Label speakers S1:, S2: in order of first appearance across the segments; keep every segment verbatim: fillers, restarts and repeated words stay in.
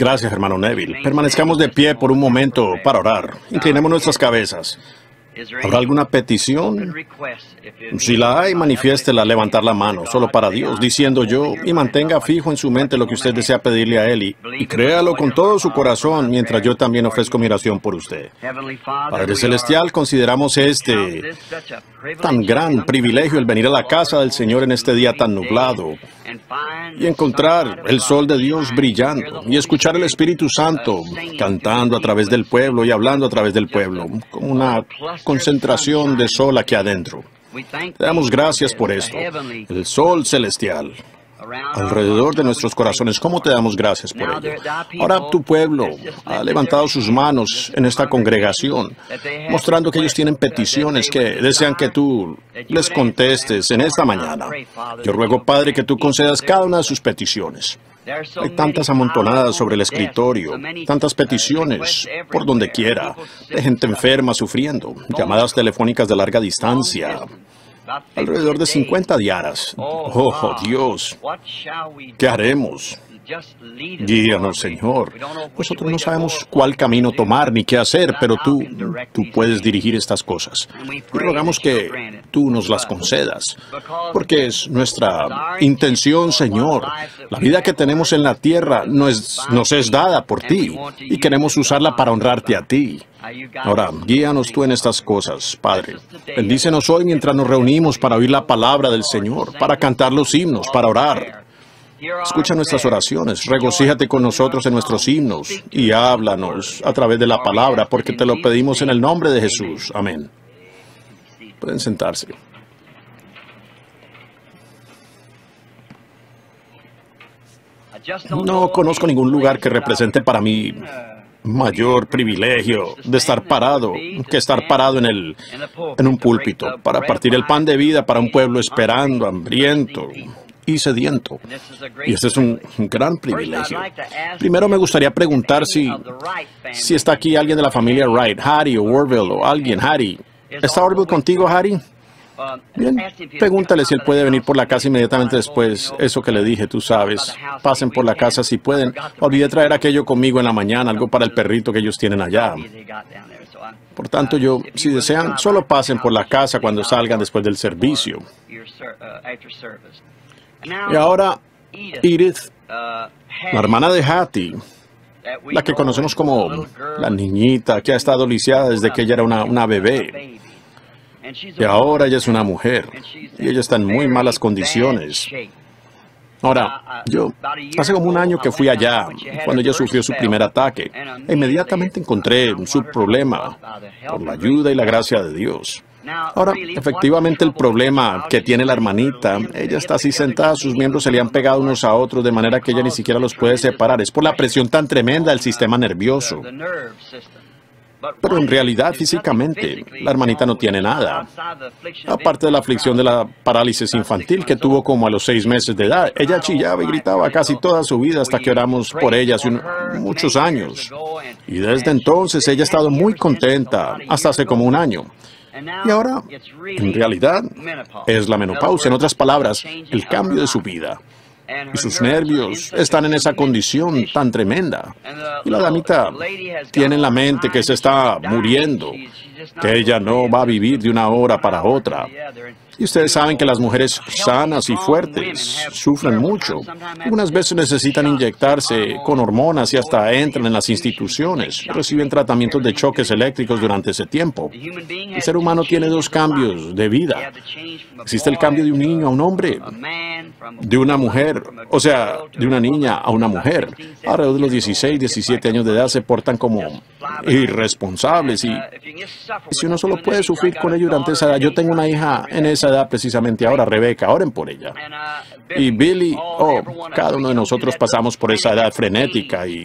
S1: Gracias, hermano Neville. Permanezcamos de pie por un momento para orar. Inclinemos nuestras cabezas. ¿Habrá alguna petición? Si la hay, manifiéstela, levantar la mano, solo para Dios, diciendo yo, y mantenga fijo en su mente lo que usted desea pedirle a Él, y, y créalo con todo su corazón, mientras yo también ofrezco mi oración por usted. Padre Celestial, consideramos este tan gran privilegio el venir a la casa del Señor en este día tan nublado, y encontrar el sol de Dios brillando, y escuchar el Espíritu Santo cantando a través del pueblo y hablando a través del pueblo, como una concentración de sol aquí adentro. Te damos gracias por esto, el sol celestial alrededor de nuestros corazones. ¿Cómo te damos gracias por ello? Ahora tu pueblo ha levantado sus manos en esta congregación, mostrando que ellos tienen peticiones que desean que tú les contestes en esta mañana. Yo ruego, Padre, que tú concedas cada una de sus peticiones. Hay tantas amontonadas sobre el escritorio, tantas peticiones por donde quiera, de gente enferma sufriendo, llamadas telefónicas de larga distancia, alrededor de cincuenta diarias. Oh, Dios, ¿qué haremos? Guíanos, Señor. Nosotros no sabemos cuál camino tomar ni qué hacer, pero tú, tú puedes dirigir estas cosas. Y rogamos que tú nos las concedas, porque es nuestra intención, Señor. La vida que tenemos en la tierra no es, nos es dada por ti, y queremos usarla para honrarte a ti. Ahora, guíanos tú en estas cosas, Padre. Bendícenos hoy mientras nos reunimos para oír la palabra del Señor, para cantar los himnos, para orar. Escucha nuestras oraciones, regocíjate con nosotros en nuestros himnos y háblanos a través de la palabra, porque te lo pedimos en el nombre de Jesús. Amén. Pueden sentarse. No conozco ningún lugar que represente para mí mayor privilegio de estar parado que estar parado en, el, en un púlpito para partir el pan de vida para un pueblo esperando, hambriento y sediento. Y este es un gran privilegio. Primero me gustaría preguntar si, si está aquí alguien de la familia Wright, Harry o Orville o alguien. Harry, ¿está Orville contigo, Harry? Bien, pregúntale si él puede venir por la casa inmediatamente después. Eso que le dije, tú sabes. Pasen por la casa si pueden. Olvidé traer aquello conmigo en la mañana, algo para el perrito que ellos tienen allá. Por tanto, yo, si desean, solo pasen por la casa cuando salgan después del servicio. Y ahora, Edith, la hermana de Hattie, la que conocemos como la niñita que ha estado lisiada desde que ella era una, una bebé. Y ahora ella es una mujer, y ella está en muy malas condiciones. Ahora, yo, hace como un año que fui allá, cuando ella sufrió su primer ataque, e inmediatamente encontré su problema, por la ayuda y la gracia de Dios. Ahora, efectivamente el problema que tiene la hermanita, ella está así sentada, sus miembros se le han pegado unos a otros de manera que ella ni siquiera los puede separar. Es por la presión tan tremenda del sistema nervioso. Pero en realidad, físicamente, la hermanita no tiene nada. Aparte de la aflicción de la parálisis infantil que tuvo como a los seis meses de edad. Ella chillaba y gritaba casi toda su vida hasta que oramos por ella hace un, muchos años. Y desde entonces ella ha estado muy contenta, hasta hace como un año. Y ahora, en realidad, es la menopausia. En otras palabras, el cambio de su vida. Y sus nervios están en esa condición tan tremenda. Y la damita tiene en la mente que se está muriendo, que ella no va a vivir de una hora para otra. Y ustedes saben que las mujeres sanas y fuertes sufren mucho. Algunas veces necesitan inyectarse con hormonas y hasta entran en las instituciones. Reciben tratamientos de choques eléctricos durante ese tiempo. El ser humano tiene dos cambios de vida. Existe el cambio de un niño a un hombre, de una mujer, o sea, de una niña a una mujer. Alrededor de los dieciséis, diecisiete años de edad se portan como irresponsables. Y, y si uno solo puede sufrir con ello durante esa edad. Yo tengo una hija en esa edad precisamente ahora, Rebeca, oren por ella. Y Billy, oh, cada uno de nosotros pasamos por esa edad frenética y...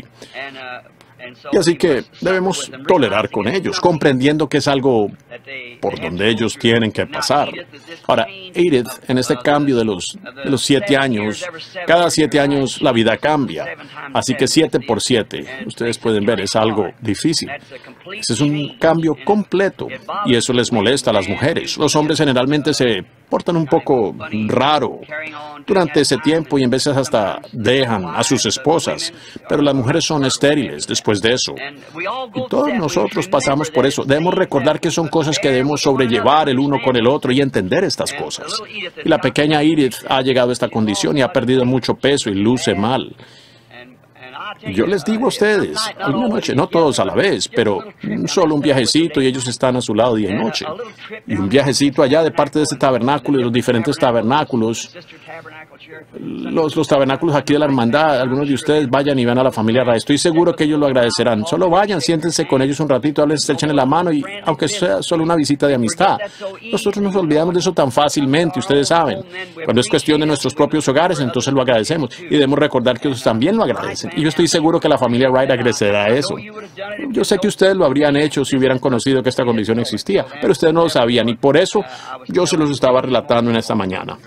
S1: Y así que debemos tolerar con ellos, comprendiendo que es algo por donde ellos tienen que pasar. Ahora, Edith, en este cambio de los, de los siete años, cada siete años la vida cambia. Así que siete por siete, ustedes pueden ver, es algo difícil. Ese es un cambio completo y eso les molesta a las mujeres. Los hombres generalmente se portan un poco raro durante ese tiempo y en veces hasta dejan a sus esposas, pero las mujeres son estériles después de eso. Y todos nosotros pasamos por eso. Debemos recordar que son cosas que debemos sobrellevar el uno con el otro y entender estas cosas. Y la pequeña Edith ha llegado a esta condición y ha perdido mucho peso y luce mal. Yo les digo a ustedes, alguna noche, no todos a la vez, pero solo un viajecito y ellos están a su lado día y noche. Y un viajecito allá de parte de este tabernáculo y los diferentes tabernáculos. Los, los tabernáculos aquí de la hermandad, algunos de ustedes vayan y vean a la familia Wright. Estoy seguro que ellos lo agradecerán. Solo vayan, siéntense con ellos un ratito, hablen, estrechenle la mano y aunque sea solo una visita de amistad. Nosotros nos olvidamos de eso tan fácilmente, ustedes saben. Cuando es cuestión de nuestros propios hogares, entonces lo agradecemos. Y debemos recordar que ellos también lo agradecen. Y yo estoy seguro que la familia Wright agradecerá eso. Yo sé que ustedes lo habrían hecho si hubieran conocido que esta condición existía, pero ustedes no lo sabían y por eso yo se los estaba relatando en esta mañana.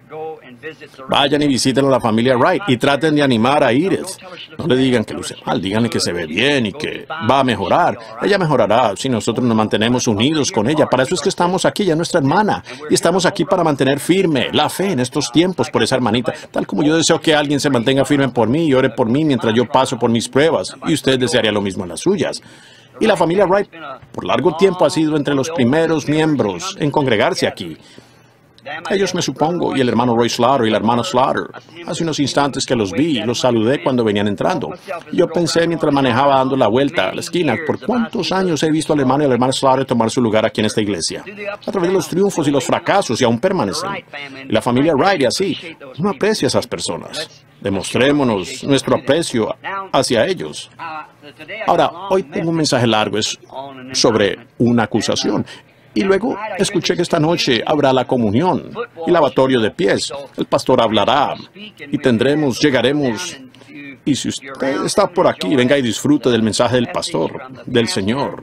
S1: Vayan y visiten a la familia Wright y traten de animar a Edith. No le digan que luce mal, díganle que se ve bien y que va a mejorar. Ella mejorará si nosotros nos mantenemos unidos con ella. Para eso es que estamos aquí, ella es nuestra hermana. Y estamos aquí para mantener firme la fe en estos tiempos por esa hermanita. Tal como yo deseo que alguien se mantenga firme por mí y ore por mí mientras yo paso por mis pruebas. Y usted desearía lo mismo en las suyas. Y la familia Wright por largo tiempo ha sido entre los primeros miembros en congregarse aquí. Ellos me supongo, y el hermano Roy Slaughter y la hermana Slaughter. Hace unos instantes que los vi y los saludé cuando venían entrando. Y yo pensé mientras manejaba dando la vuelta a la esquina, ¿por cuántos años he visto al hermano y a la hermana Slaughter tomar su lugar aquí en esta iglesia? A través de los triunfos y los fracasos y aún permanecen. Y la familia Wright y así. Uno aprecia a esas personas. Demostrémonos nuestro aprecio hacia ellos. Ahora, hoy tengo un mensaje largo, es sobre una acusación. Y luego escuché que esta noche habrá la comunión y lavatorio de pies. El pastor hablará y tendremos, llegaremos. Y si usted está por aquí, venga y disfrute del mensaje del pastor, del Señor.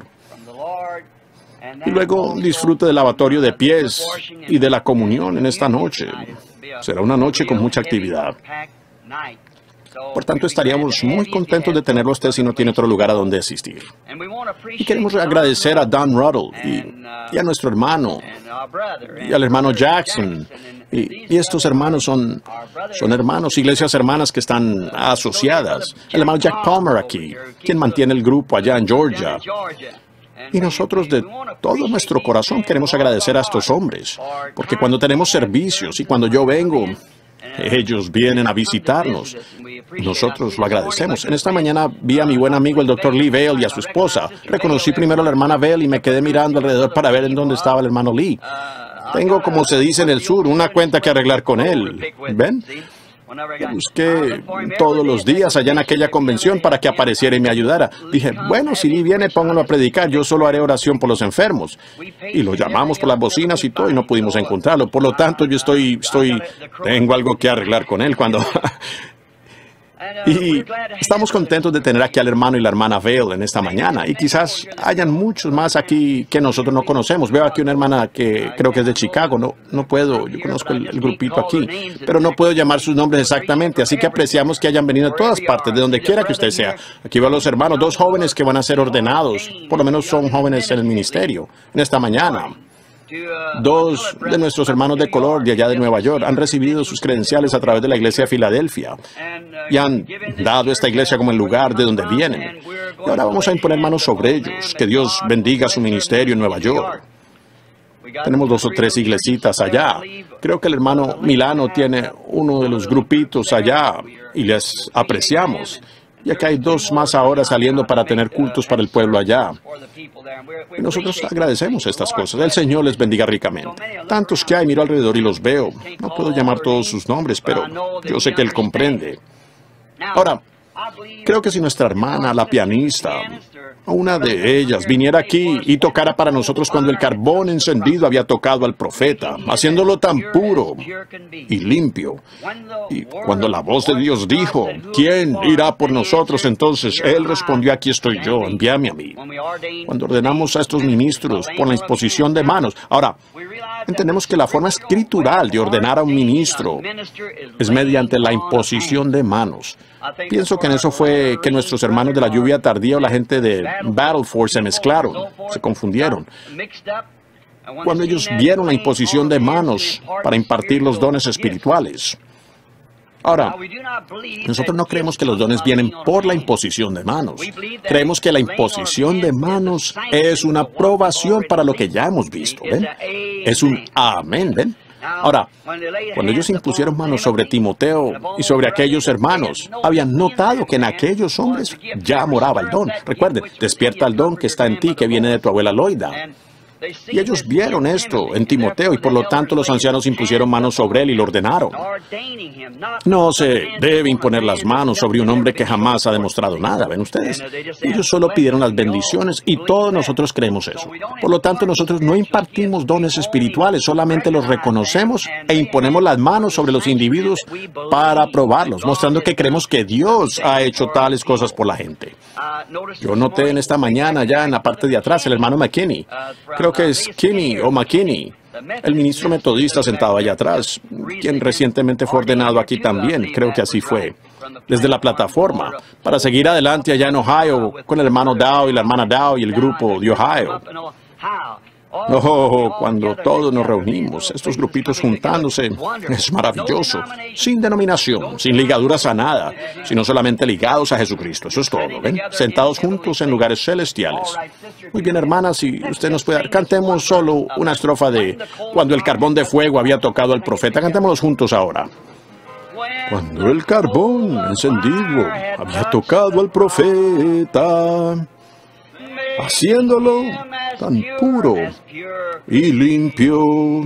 S1: Y luego disfrute del lavatorio de pies y de la comunión en esta noche. Será una noche con mucha actividad. Por tanto, estaríamos muy contentos de tenerlo usted si no tiene otro lugar a donde asistir. Y queremos agradecer a Don Ruddle y, y a nuestro hermano, y al hermano Jackson. Y, y estos hermanos son, son hermanos, iglesias hermanas que están asociadas. El hermano Jack Palmer aquí, quien mantiene el grupo allá en Georgia. Y nosotros de todo nuestro corazón queremos agradecer a estos hombres, porque cuando tenemos servicios y cuando yo vengo, ellos vienen a visitarnos. Nosotros lo agradecemos. En esta mañana vi a mi buen amigo el doctor Lee Vail y a su esposa. Reconocí primero a la hermana Vail y me quedé mirando alrededor para ver en dónde estaba el hermano Lee. Tengo, como se dice en el sur, una cuenta que arreglar con él. ¿Ven? Busqué todos los días allá en aquella convención para que apareciera y me ayudara. Dije, bueno, si Lee viene, póngalo a predicar. Yo solo haré oración por los enfermos. Y lo llamamos por las bocinas y todo y no pudimos encontrarlo. Por lo tanto, yo estoy, estoy, tengo algo que arreglar con él cuando... Y estamos contentos de tener aquí al hermano y la hermana Vail en esta mañana. Y quizás hayan muchos más aquí que nosotros no conocemos. Veo aquí una hermana que creo que es de Chicago. No, no puedo, yo conozco el, el grupito aquí, pero no puedo llamar sus nombres exactamente. Así que apreciamos que hayan venido de todas partes, de donde quiera que usted sea. Aquí veo a los hermanos, dos jóvenes que van a ser ordenados. Por lo menos son jóvenes en el ministerio en esta mañana. Dos de nuestros hermanos de color de allá de Nueva York han recibido sus credenciales a través de la iglesia de Filadelfia y han dado esta iglesia como el lugar de donde vienen. Y ahora vamos a imponer manos sobre ellos. Que Dios bendiga su ministerio en Nueva York. Tenemos dos o tres iglesitas allá. Creo que el hermano Milano tiene uno de los grupitos allá y les apreciamos. Ya que hay dos más ahora saliendo para tener cultos para el pueblo allá. Y nosotros agradecemos estas cosas. El Señor les bendiga ricamente. Tantos que hay, miro alrededor y los veo. No puedo llamar todos sus nombres, pero yo sé que Él comprende. Ahora, creo que si nuestra hermana, la pianista, o una de ellas, viniera aquí y tocara para nosotros cuando el carbón encendido había tocado al profeta, haciéndolo tan puro y limpio. Y cuando la voz de Dios dijo, ¿quién irá por nosotros? Entonces Él respondió, aquí estoy yo, envíame a mí. Cuando ordenamos a estos ministros por la imposición de manos. Ahora, entendemos que la forma escritural de ordenar a un ministro es mediante la imposición de manos. Pienso que en eso fue que nuestros hermanos de la lluvia tardía o la gente de Battle Force se mezclaron, se confundieron. cuando ellos vieron la imposición de manos para impartir los dones espirituales. Ahora, nosotros no creemos que los dones vienen por la imposición de manos. Creemos que la imposición de manos es una aprobación para lo que ya hemos visto, ¿ven? Es un amén, ¿ven? Ahora, cuando ellos impusieron manos sobre Timoteo y sobre aquellos hermanos, habían notado que en aquellos hombres ya moraba el don. Recuerden, despierta el don que está en ti, que viene de tu abuela Loida. Y ellos vieron esto en Timoteo y por lo tanto los ancianos impusieron manos sobre él y lo ordenaron. No se debe imponer las manos sobre un hombre que jamás ha demostrado nada, ¿ven ustedes? Ellos solo pidieron las bendiciones y todos nosotros creemos eso. Por lo tanto, nosotros no impartimos dones espirituales, solamente los reconocemos e imponemos las manos sobre los individuos para probarlos, mostrando que creemos que Dios ha hecho tales cosas por la gente. Yo noté en esta mañana, ya en la parte de atrás, el hermano McKinney. Creo que es Kinney o McKinney, el ministro metodista sentado allá atrás, quien recientemente fue ordenado aquí también, creo que así fue, desde la plataforma, para seguir adelante allá en Ohio con el hermano Dow y la hermana Dow y el grupo de Ohio. Oh, cuando todos nos reunimos, estos grupitos juntándose, es maravilloso, sin denominación, sin ligaduras a nada, sino solamente ligados a Jesucristo. Eso es todo, ¿ven? Sentados juntos en lugares celestiales. Muy bien, hermanas, si usted nos puede dar, cantemos solo una estrofa de Cuando el carbón de fuego había tocado al profeta. Cantémoslos juntos ahora. Cuando el carbón encendido había tocado al profeta, haciéndolo tan puro y limpio.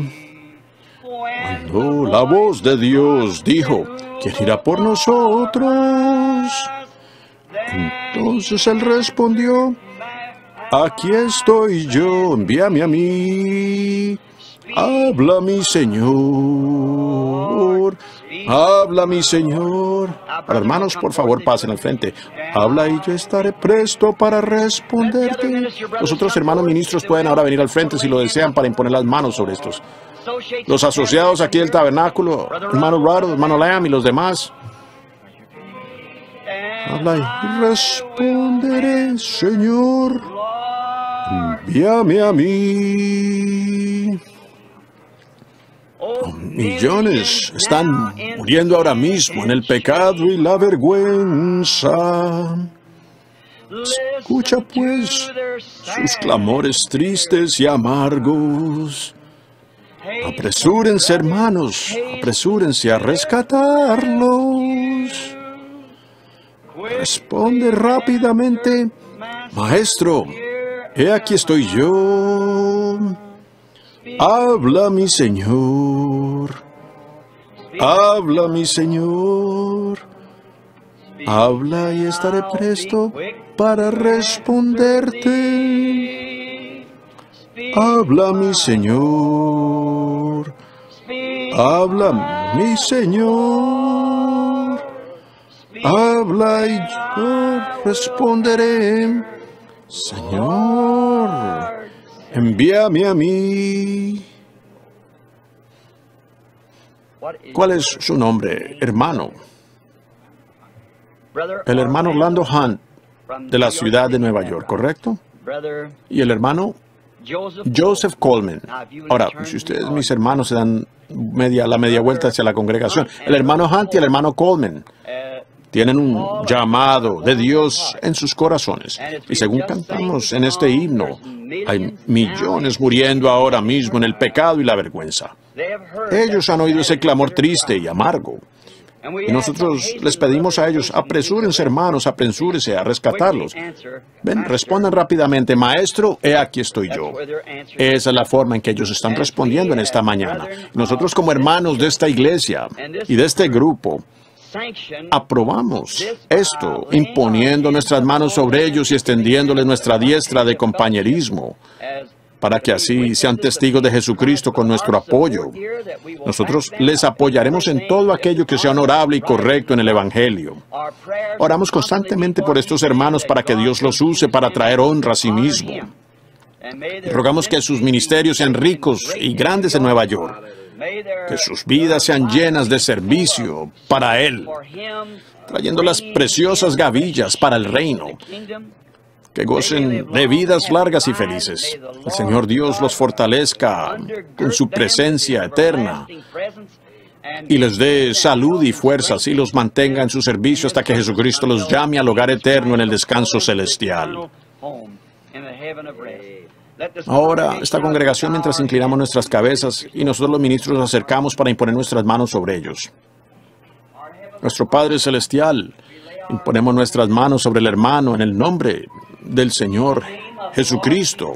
S1: Cuando la voz de Dios dijo, ¿quién irá por nosotros? Entonces él respondió, aquí estoy yo, envíame a mí. Habla mi Señor, habla mi Señor. Ahora, hermanos, por favor, pasen al frente. Habla y yo estaré presto para responderte. Los otros hermanos ministros pueden ahora venir al frente si lo desean para imponer las manos sobre estos. Los asociados aquí del tabernáculo, hermano Ruddle, hermano Lamb y los demás. Habla y responderé, Señor, envíame a mí. Oh, millones están muriendo ahora mismo en el pecado y la vergüenza. Escucha pues sus clamores tristes y amargos. Apresúrense, hermanos, apresúrense a rescatarlos. Responde rápidamente, Maestro, he aquí estoy yo. Habla mi Señor, habla mi Señor, habla y estaré presto para responderte. Habla mi Señor, habla mi Señor, habla y yo responderé, Señor, envíame a mí. ¿Cuál es su nombre, hermano? El hermano Orlando Hunt, de la ciudad de Nueva York, ¿correcto? Y el hermano Joseph Coleman. Ahora, si ustedes, mis hermanos, se dan media, la media vuelta hacia la congregación, el hermano Hunt y el hermano Coleman tienen un llamado de Dios en sus corazones. Y según cantamos en este himno, hay millones muriendo ahora mismo en el pecado y la vergüenza. Ellos han oído ese clamor triste y amargo. Y nosotros les pedimos a ellos, apresúrense, hermanos, apresúrense a rescatarlos. Ven, respondan rápidamente, Maestro, he aquí estoy yo. Esa es la forma en que ellos están respondiendo en esta mañana. Nosotros como hermanos de esta iglesia y de este grupo, aprobamos esto, imponiendo nuestras manos sobre ellos y extendiéndoles nuestra diestra de compañerismo, para que así sean testigos de Jesucristo con nuestro apoyo. Nosotros les apoyaremos en todo aquello que sea honorable y correcto en el Evangelio. Oramos constantemente por estos hermanos para que Dios los use para traer honra a sí mismo. Y rogamos que sus ministerios sean ricos y grandes en Nueva York, que sus vidas sean llenas de servicio para Él, trayendo las preciosas gavillas para el reino, que gocen de vidas largas y felices. El Señor Dios los fortalezca con su presencia eterna y les dé salud y fuerzas y los mantenga en su servicio hasta que Jesucristo los llame al hogar eterno en el descanso celestial. Ahora, esta congregación, mientras inclinamos nuestras cabezas y nosotros los ministros nos acercamos para imponer nuestras manos sobre ellos. Nuestro Padre Celestial, imponemos nuestras manos sobre el hermano en el nombre del Señor Jesucristo,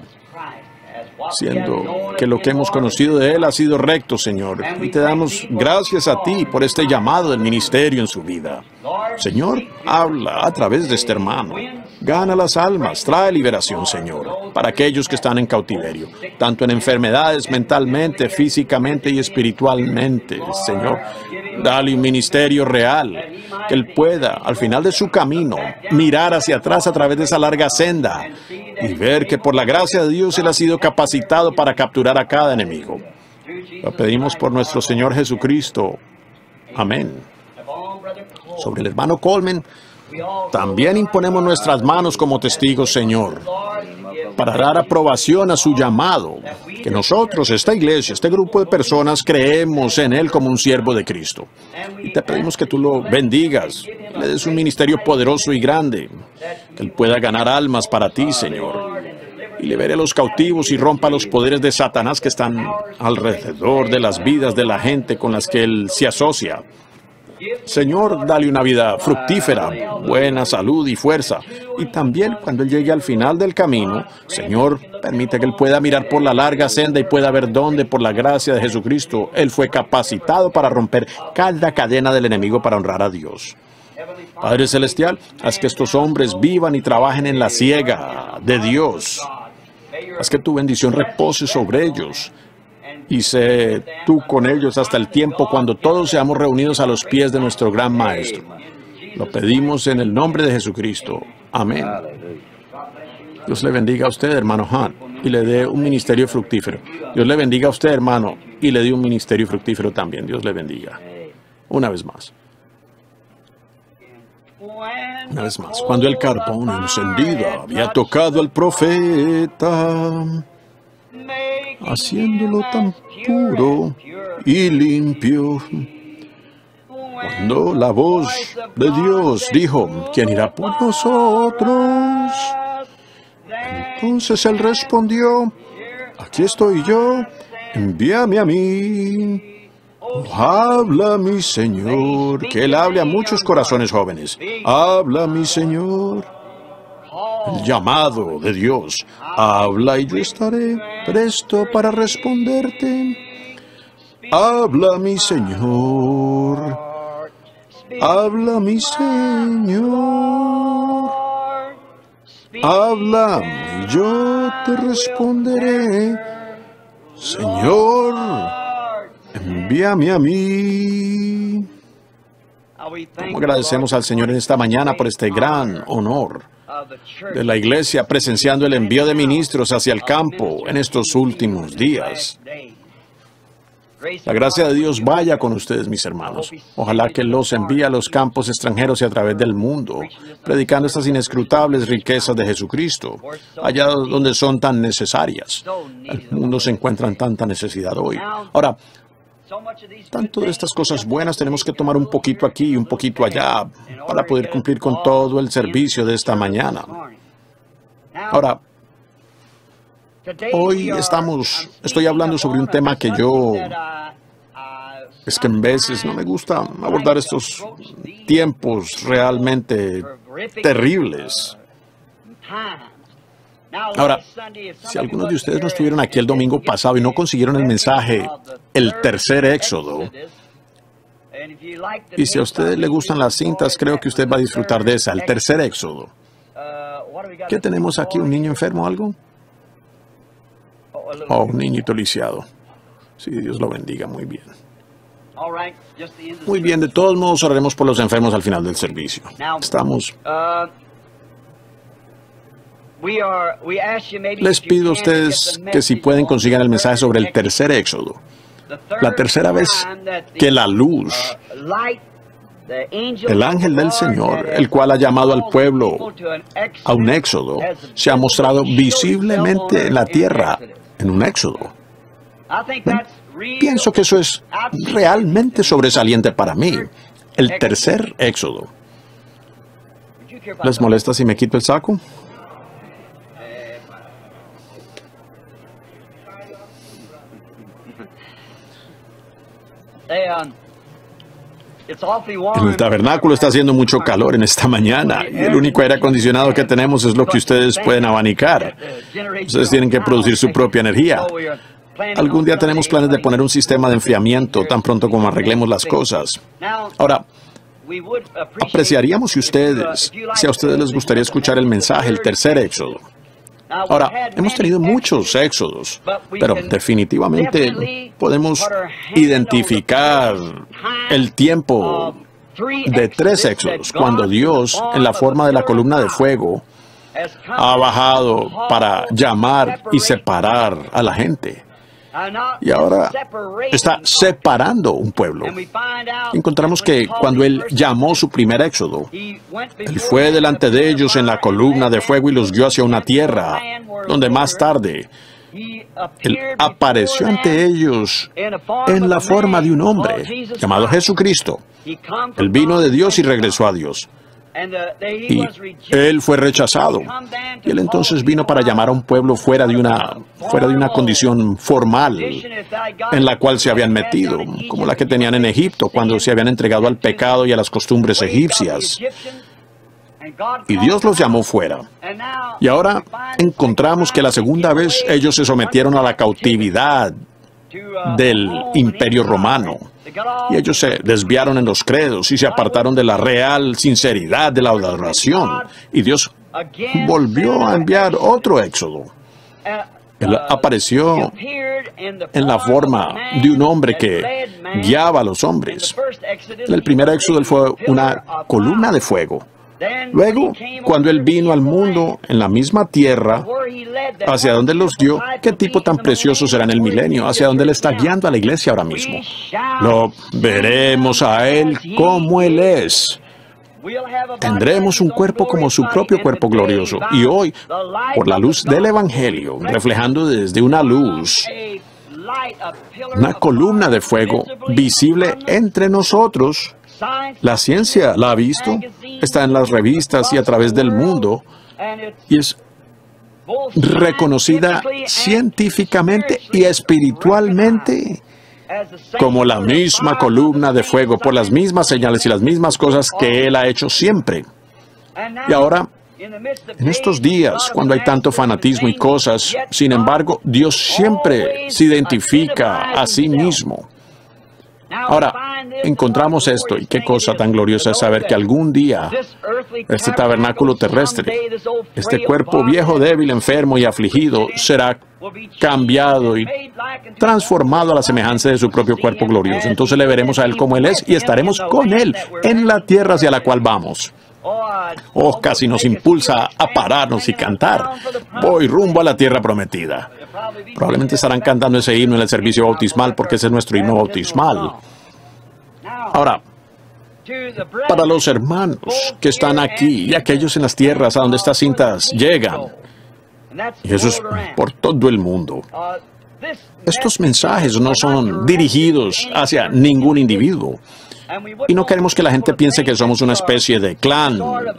S1: siendo que lo que hemos conocido de Él ha sido recto, Señor. Y te damos gracias a ti por este llamado del ministerio en su vida. Señor, habla a través de este hermano. Gana las almas, trae liberación, Señor, para aquellos que están en cautiverio, tanto en enfermedades mentalmente, físicamente y espiritualmente, Señor. Dale un ministerio real, que Él pueda, al final de su camino, mirar hacia atrás a través de esa larga senda y ver que por la gracia de Dios Él ha sido capacitado para capturar a cada enemigo. Lo pedimos por nuestro Señor Jesucristo. Amén. Sobre el hermano Coleman, también imponemos nuestras manos como testigos, Señor, para dar aprobación a su llamado, que nosotros, esta iglesia, este grupo de personas, creemos en Él como un siervo de Cristo. Y te pedimos que tú lo bendigas, le des un ministerio poderoso y grande, que Él pueda ganar almas para ti, Señor, y libere a los cautivos y rompa los poderes de Satanás que están alrededor de las vidas de la gente con las que Él se asocia. Señor, dale una vida fructífera, buena salud y fuerza. Y también cuando Él llegue al final del camino, Señor, permite que Él pueda mirar por la larga senda y pueda ver dónde, por la gracia de Jesucristo, Él fue capacitado para romper cada cadena del enemigo para honrar a Dios. Padre Celestial, haz que estos hombres vivan y trabajen en la siega de Dios. Haz que tu bendición repose sobre ellos. Y sé tú con ellos hasta el tiempo cuando todos seamos reunidos a los pies de nuestro gran Maestro. Lo pedimos en el nombre de Jesucristo. Amén. Dios le bendiga a usted, hermano Hunt, y le dé un ministerio fructífero. Dios le bendiga a usted, hermano, y le dé un ministerio fructífero también. Dios le bendiga. Una vez más. Una vez más. Cuando el carbón encendido había tocado al profeta, haciéndolo tan puro y limpio, cuando la voz de Dios dijo, ¿quién irá por nosotros? Entonces Él respondió, aquí estoy yo, envíame a mí. Oh, habla mi Señor, que Él hable a muchos corazones jóvenes. Habla mi Señor. El llamado de Dios. Habla y yo estaré presto para responderte. Habla mi Señor. Habla mi Señor. Habla y yo te responderé. Señor, envíame a mí. ¿Cómo agradecemos al Señor en esta mañana por este gran honor de la iglesia presenciando el envío de ministros hacia el campo en estos últimos días? La gracia de Dios vaya con ustedes, mis hermanos. Ojalá que los envíe a los campos extranjeros y a través del mundo, predicando estas inescrutables riquezas de Jesucristo, allá donde son tan necesarias. El mundo se encuentra en tanta necesidad hoy. Ahora, tanto de estas cosas buenas tenemos que tomar un poquito aquí y un poquito allá para poder cumplir con todo el servicio de esta mañana. Ahora, hoy estamos, estoy hablando sobre un tema que yo, es que en veces no me gusta abordar estos tiempos realmente terribles. Ahora, si algunos de ustedes no estuvieron aquí el domingo pasado y no consiguieron el mensaje, el tercer éxodo, y si a ustedes le gustan las cintas, creo que usted va a disfrutar de esa, el tercer éxodo. ¿Qué tenemos aquí? ¿Un niño enfermo o algo? Oh, un niñito lisiado. Sí, Dios lo bendiga, muy bien. Muy bien, de todos modos oraremos por los enfermos al final del servicio. Estamos... Les pido a ustedes que si pueden consigan el mensaje sobre el tercer éxodo. La tercera vez que la luz El ángel del Señor, el cual ha llamado al pueblo a un éxodo, se ha mostrado visiblemente en la tierra en un éxodo. ¿Ven? Pienso que eso es realmente sobresaliente para mí. El tercer éxodo. ¿Les molesta si me quito el saco? El tabernáculo está haciendo mucho calor en esta mañana y el único aire acondicionado que tenemos es lo que ustedes pueden abanicar. Ustedes tienen que producir su propia energía. Algún día tenemos planes de poner un sistema de enfriamiento tan pronto como arreglemos las cosas. Ahora, apreciaríamos si ustedes, si a ustedes les gustaría escuchar el mensaje, el tercer éxodo. Ahora, hemos tenido muchos éxodos, pero definitivamente podemos identificar el tiempo de tres éxodos, cuando Dios, en la forma de la columna de fuego, ha bajado para llamar y separar a la gente. Y ahora está separando un pueblo. Encontramos que cuando Él llamó su primer éxodo, Él fue delante de ellos en la columna de fuego y los guió hacia una tierra, donde más tarde Él apareció ante ellos en la forma de un hombre, llamado Jesucristo. Él vino de Dios y regresó a Dios. Y Él fue rechazado. Y Él entonces vino para llamar a un pueblo fuera de una, fuera de una condición formal en la cual se habían metido, como la que tenían en Egipto, cuando se habían entregado al pecado y a las costumbres egipcias. Y Dios los llamó fuera. Y ahora encontramos que la segunda vez ellos se sometieron a la cautividad del Imperio Romano. Y ellos se desviaron en los credos y se apartaron de la real sinceridad de la adoración. Y Dios volvió a enviar otro éxodo. Él apareció en la forma de un hombre que guiaba a los hombres. En el primer éxodo Él fue una columna de fuego. Luego, cuando Él vino al mundo en la misma tierra, hacia donde los dio, qué tipo tan precioso será en el milenio, hacia donde Él está guiando a la iglesia ahora mismo. Lo veremos a Él como Él es. Tendremos un cuerpo como su propio cuerpo glorioso. Y hoy, por la luz del Evangelio, reflejando desde una luz, una columna de fuego visible entre nosotros. La ciencia la ha visto, está en las revistas y a través del mundo, y es reconocida científicamente y espiritualmente como la misma columna de fuego, por las mismas señales y las mismas cosas que Él ha hecho siempre. Y ahora, en estos días, cuando hay tanto fanatismo y cosas, sin embargo, Dios siempre se identifica a sí mismo. Ahora, encontramos esto, y qué cosa tan gloriosa es saber que algún día este tabernáculo terrestre, este cuerpo viejo, débil, enfermo y afligido, será cambiado y transformado a la semejanza de su propio cuerpo glorioso. Entonces le veremos a Él como Él es y estaremos con Él en la tierra hacia la cual vamos. Oh, casi nos impulsa a pararnos y cantar. Voy rumbo a la tierra prometida. Probablemente estarán cantando ese himno en el servicio bautismal porque ese es nuestro himno bautismal. Ahora, para los hermanos que están aquí y aquellos en las tierras a donde estas cintas llegan, y eso es por todo el mundo, estos mensajes no son dirigidos hacia ningún individuo. Y no queremos que la gente piense que somos una especie de clan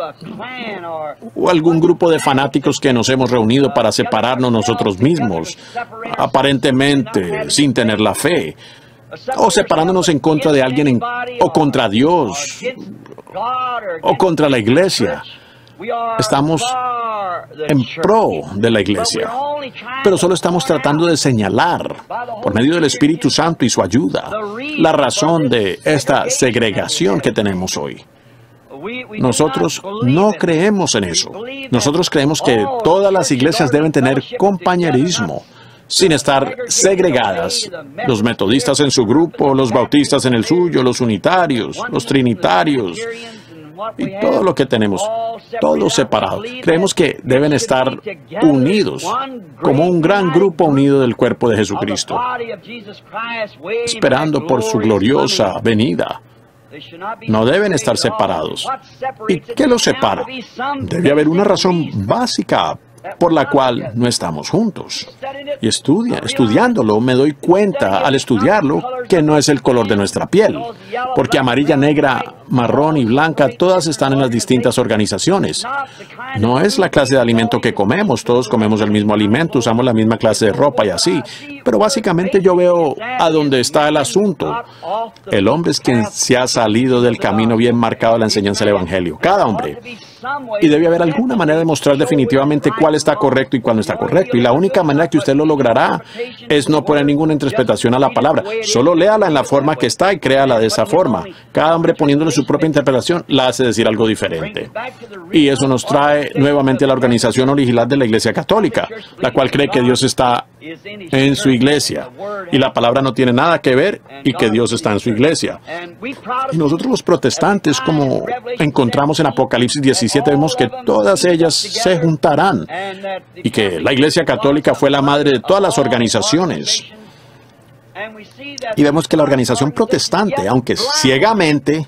S1: o algún grupo de fanáticos que nos hemos reunido para separarnos nosotros mismos, aparentemente sin tener la fe, o separándonos en contra de alguien en, o contra Dios o contra la iglesia. Estamos en pro de la iglesia, pero solo estamos tratando de señalar, por medio del Espíritu Santo y su ayuda, la razón de esta segregación que tenemos hoy. Nosotros no creemos en eso. Nosotros creemos que todas las iglesias deben tener compañerismo, sin estar segregadas. Los metodistas en su grupo, los bautistas en el suyo, los unitarios, los trinitarios, y todo lo que tenemos, todos separados. Creemos que deben estar unidos, como un gran grupo unido del cuerpo de Jesucristo, esperando por su gloriosa venida. No deben estar separados. ¿Y qué los separa? Debe haber una razón básica por la cual no estamos juntos. Y estudia, estudiándolo, me doy cuenta al estudiarlo que no es el color de nuestra piel, porque amarilla, negra, marrón y blanca, todas están en las distintas organizaciones. No es la clase de alimento que comemos, todos comemos el mismo alimento, usamos la misma clase de ropa y así, pero básicamente yo veo a dónde está el asunto. El hombre es quien se ha salido del camino bien marcado de la enseñanza del Evangelio, cada hombre. Y debe haber alguna manera de mostrar definitivamente cuál está correcto y cuál no está correcto. Y la única manera que usted lo logrará es no poner ninguna interpretación a la palabra. Solo léala en la forma que está y créala de esa forma. Cada hombre poniéndole su propia interpretación la hace decir algo diferente. Y eso nos trae nuevamente a la organización original de la Iglesia Católica, la cual cree que Dios está en su iglesia. Y la palabra no tiene nada que ver y que Dios está en su iglesia. Y nosotros los protestantes, como encontramos en Apocalipsis diecisiete, vemos que todas ellas se juntarán y que la Iglesia Católica fue la madre de todas las organizaciones. Y vemos que la organización protestante, aunque ciegamente,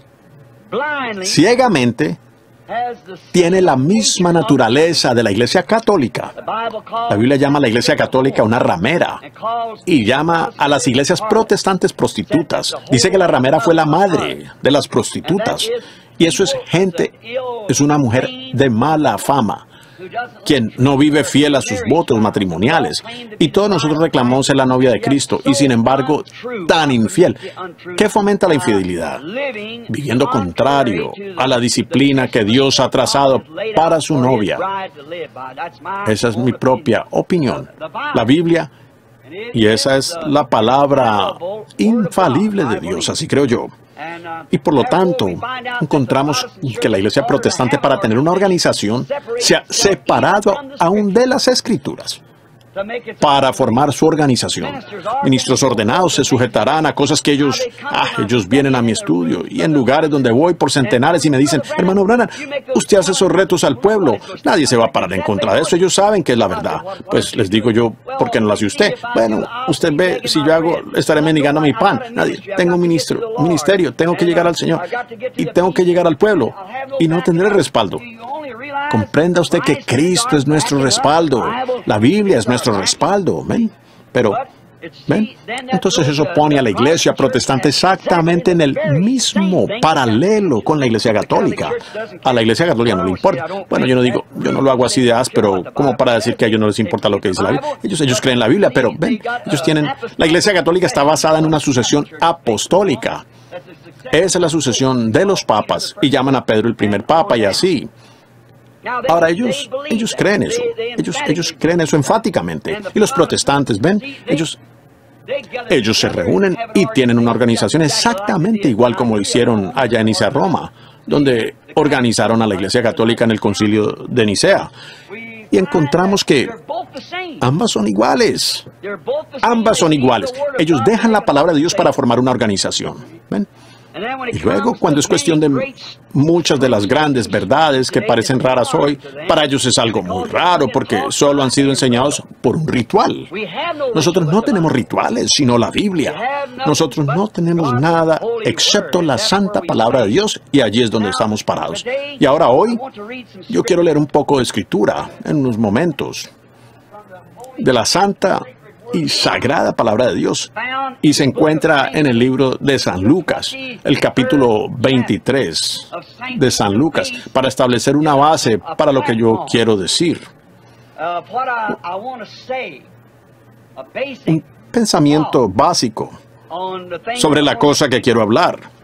S1: ciegamente, tiene la misma naturaleza de la Iglesia Católica. La Biblia llama a la Iglesia Católica una ramera y llama a las iglesias protestantes prostitutas. Dice que la ramera fue la madre de las prostitutas. Y eso es gente, es una mujer de mala fama, quien no vive fiel a sus votos matrimoniales. Y todos nosotros reclamamos ser la novia de Cristo, y sin embargo, tan infiel. ¿Qué fomenta la infidelidad? Viviendo contrario a la disciplina que Dios ha trazado para su novia. Esa es mi propia opinión. La Biblia, y esa es la palabra infalible de Dios, así creo yo. Y por lo tanto, encontramos que la Iglesia Protestante, para tener una organización, se ha separado aún de las Escrituras para formar su organización. Ministros ordenados se sujetarán a cosas que ellos, ah, ellos vienen a mi estudio y en lugares donde voy por centenares y me dicen, hermano Branham, usted hace esos retos al pueblo. Nadie se va a parar en contra de eso. Ellos saben que es la verdad. Pues les digo yo, ¿por qué no lo hace usted? Bueno, usted ve, si yo hago, estaré mendigando mi pan. Nadie. Tengo un ministro, ministerio, tengo que llegar al Señor y tengo que llegar al pueblo y no tendré respaldo. Comprenda usted que Cristo es nuestro respaldo. La Biblia es nuestro respaldo. ¿Ven? Pero, ¿ven? Entonces eso pone a la Iglesia Protestante exactamente en el mismo paralelo con la Iglesia Católica. A la Iglesia Católica no le importa. Bueno, yo no digo, yo no lo hago así de áspero, como para decir que a ellos no les importa lo que dice la Biblia. Ellos, ellos creen la Biblia, pero, ven, ellos tienen... La Iglesia Católica está basada en una sucesión apostólica. Esa es la sucesión de los papas, y llaman a Pedro el primer papa y así. Ahora, ellos, ellos creen eso. Ellos, ellos creen eso enfáticamente. Y los protestantes, ¿ven? Ellos, ellos se reúnen y tienen una organización exactamente igual como hicieron allá en Nicea, Roma, donde organizaron a la Iglesia Católica en el Concilio de Nicea. Y encontramos que ambas son iguales. Ambas son iguales. Ellos dejan la palabra de Dios para formar una organización. ¿Ven? Y luego, cuando es cuestión de muchas de las grandes verdades que parecen raras hoy, para ellos es algo muy raro porque solo han sido enseñados por un ritual. Nosotros no tenemos rituales, sino la Biblia. Nosotros no tenemos nada excepto la santa palabra de Dios, y allí es donde estamos parados. Y ahora hoy, yo quiero leer un poco de escritura en unos momentos de la santa y sagrada palabra de Dios, y se encuentra en el libro de San Lucas, el capítulo veintitrés de San Lucas, para establecer una base para lo que yo quiero decir. Un pensamiento básico sobre la cosa que quiero hablar.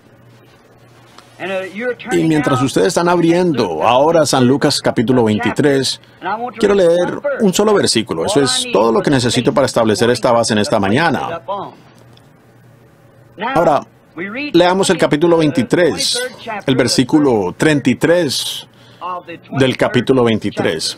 S1: Y mientras ustedes están abriendo ahora San Lucas capítulo veintitrés, quiero leer un solo versículo. Eso es todo lo que necesito para establecer esta base en esta mañana. Ahora, leamos el capítulo veintitrés, el versículo treinta y tres del capítulo veintitrés.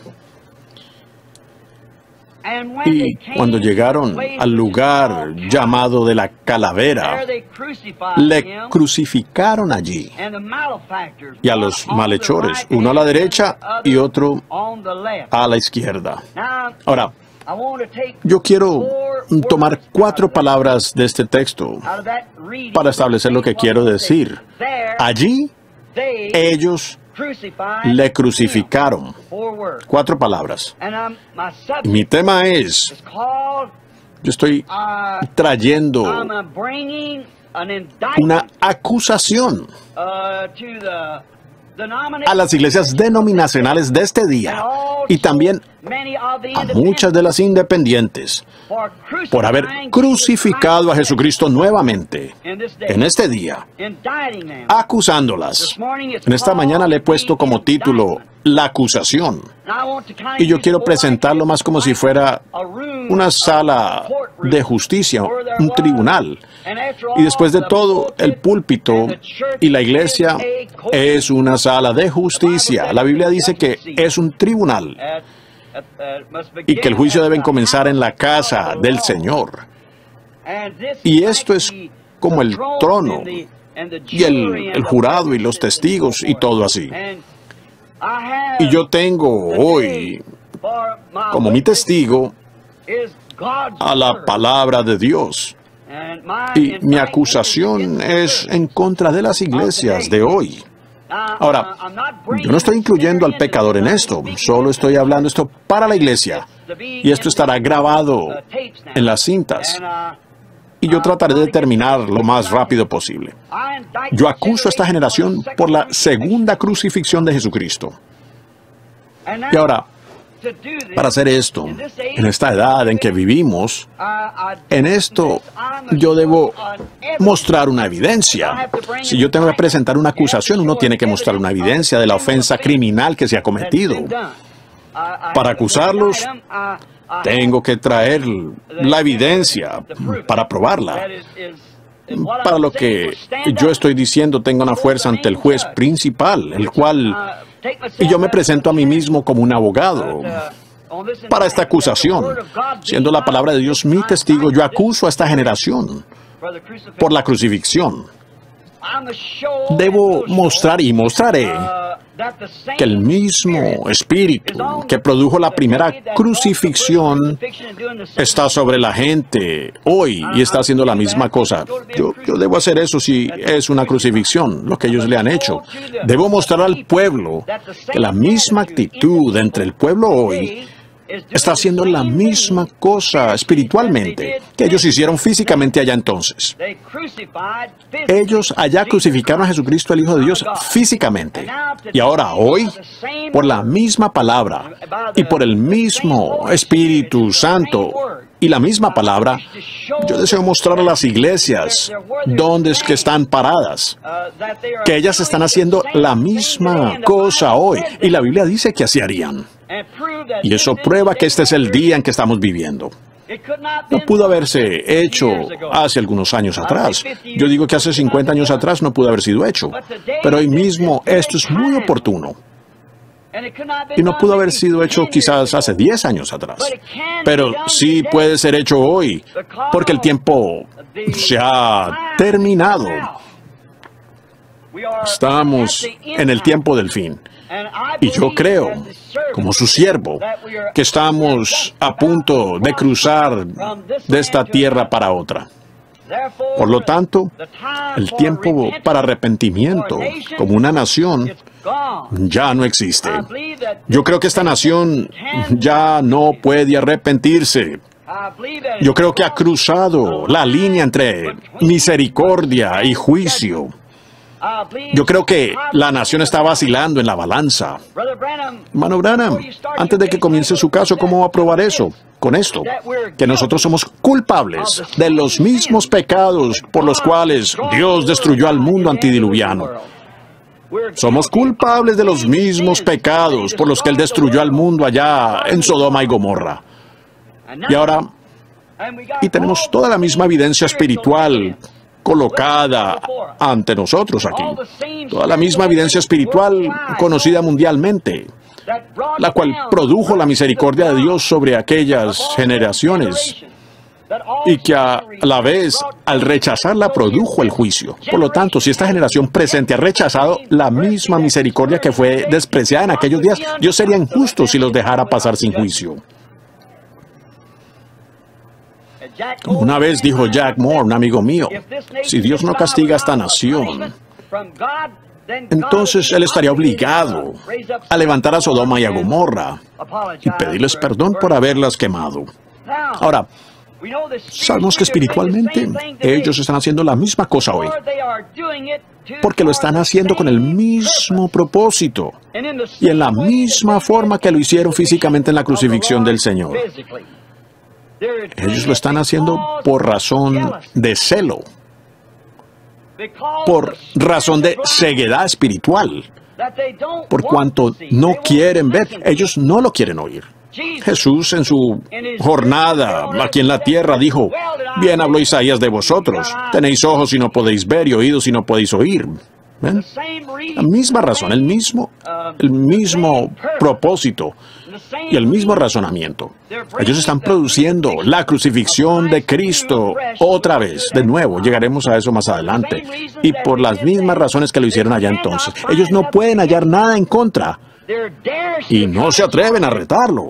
S1: Y cuando llegaron al lugar llamado de la calavera, le crucificaron allí, y a los malhechores, uno a la derecha y otro a la izquierda. Ahora, Yo quiero tomar cuatro palabras de este texto para establecer lo que quiero decir. Allí, ellos le crucificaron. Cuatro palabras. Y mi tema es, yo estoy trayendo una acusación a las iglesias denominacionales de este día y también a muchas de las independientes por haber crucificado a Jesucristo nuevamente en este día, acusándolas. En esta mañana le he puesto como título la acusación, y yo quiero presentarlo más como si fuera una sala de justicia, un tribunal. Y después de todo, el púlpito y la iglesia es una sala de justicia. La Biblia dice que es un tribunal y que el juicio debe comenzar en la casa del Señor. Y esto es como el trono y el, el jurado y los testigos y todo así. Y yo tengo hoy como mi testigo a la palabra de Dios. Y mi acusación es en contra de las iglesias de hoy. Ahora, yo no estoy incluyendo al pecador en esto, solo estoy hablando esto para la iglesia. Y esto estará grabado en las cintas. Y yo trataré de terminar lo más rápido posible. Yo acuso a esta generación por la segunda crucifixión de Jesucristo. Y ahora, para hacer esto, en esta edad en que vivimos, en esto yo debo mostrar una evidencia. Si yo tengo que presentar una acusación, uno tiene que mostrar una evidencia de la ofensa criminal que se ha cometido. Para acusarlos, tengo que traer la evidencia para probarla. Para lo que yo estoy diciendo, tengo una fuerza ante el juez principal, el cual... Y yo me presento a mí mismo como un abogado para esta acusación. Siendo la palabra de Dios mi testigo, yo acuso a esta generación por la crucifixión. Debo mostrar y mostraré que el mismo espíritu que produjo la primera crucifixión está sobre la gente hoy y está haciendo la misma cosa. Yo, yo debo hacer eso si es una crucifixión, lo que ellos le han hecho. Debo mostrar al pueblo que la misma actitud entre el pueblo hoy está haciendo la misma cosa espiritualmente que ellos hicieron físicamente allá entonces. Ellos allá crucificaron a Jesucristo, el Hijo de Dios, físicamente. Y ahora, hoy, por la misma palabra y por el mismo Espíritu Santo y la misma palabra, yo deseo mostrar a las iglesias dónde es que están paradas, que ellas están haciendo la misma cosa hoy. Y la Biblia dice que así harían. Y eso prueba que este es el día en que estamos viviendo. No pudo haberse hecho hace algunos años atrás. Yo digo que hace cincuenta años atrás no pudo haber sido hecho. Pero hoy mismo esto es muy oportuno. Y no pudo haber sido hecho quizás hace diez años atrás. Pero sí puede ser hecho hoy, porque el tiempo se ha terminado. Estamos en el tiempo del fin. Y yo creo, como su siervo, que estamos a punto de cruzar de esta tierra para otra. Por lo tanto, el tiempo para arrepentimiento como una nación ya no existe. Yo creo que esta nación ya no puede arrepentirse. Yo creo que ha cruzado la línea entre misericordia y juicio. Yo creo que la nación está vacilando en la balanza. Hermano Branham, antes de que comience su caso, ¿cómo va a probar eso? Con esto, que nosotros somos culpables de los mismos pecados por los cuales Dios destruyó al mundo antediluviano. Somos culpables de los mismos pecados por los que Él destruyó al mundo allá en Sodoma y Gomorra. Y ahora, y tenemos toda la misma evidencia espiritual colocada ante nosotros aquí. Toda la misma evidencia espiritual conocida mundialmente, la cual produjo la misericordia de Dios sobre aquellas generaciones y que a la vez, al rechazarla, produjo el juicio. Por lo tanto, si esta generación presente ha rechazado la misma misericordia que fue despreciada en aquellos días, Dios sería injusto si los dejara pasar sin juicio. Como una vez dijo Jack Moore, un amigo mío, si Dios no castiga a esta nación, entonces Él estaría obligado a levantar a Sodoma y a Gomorra y pedirles perdón por haberlas quemado. Ahora, sabemos que espiritualmente ellos están haciendo la misma cosa hoy, porque lo están haciendo con el mismo propósito y en la misma forma que lo hicieron físicamente en la crucifixión del Señor. Ellos lo están haciendo por razón de celo, por razón de ceguedad espiritual, por cuanto no quieren ver, ellos no lo quieren oír. Jesús en su jornada aquí en la tierra dijo, bien habló Isaías de vosotros, tenéis ojos y no podéis ver y oídos y no podéis oír. ¿Ven? La misma razón, el mismo, el mismo propósito y el mismo razonamiento. Ellos están produciendo la crucifixión de Cristo otra vez, de nuevo, llegaremos a eso más adelante, y por las mismas razones que lo hicieron allá entonces. Ellos no pueden hallar nada en contra y no se atreven a retarlo.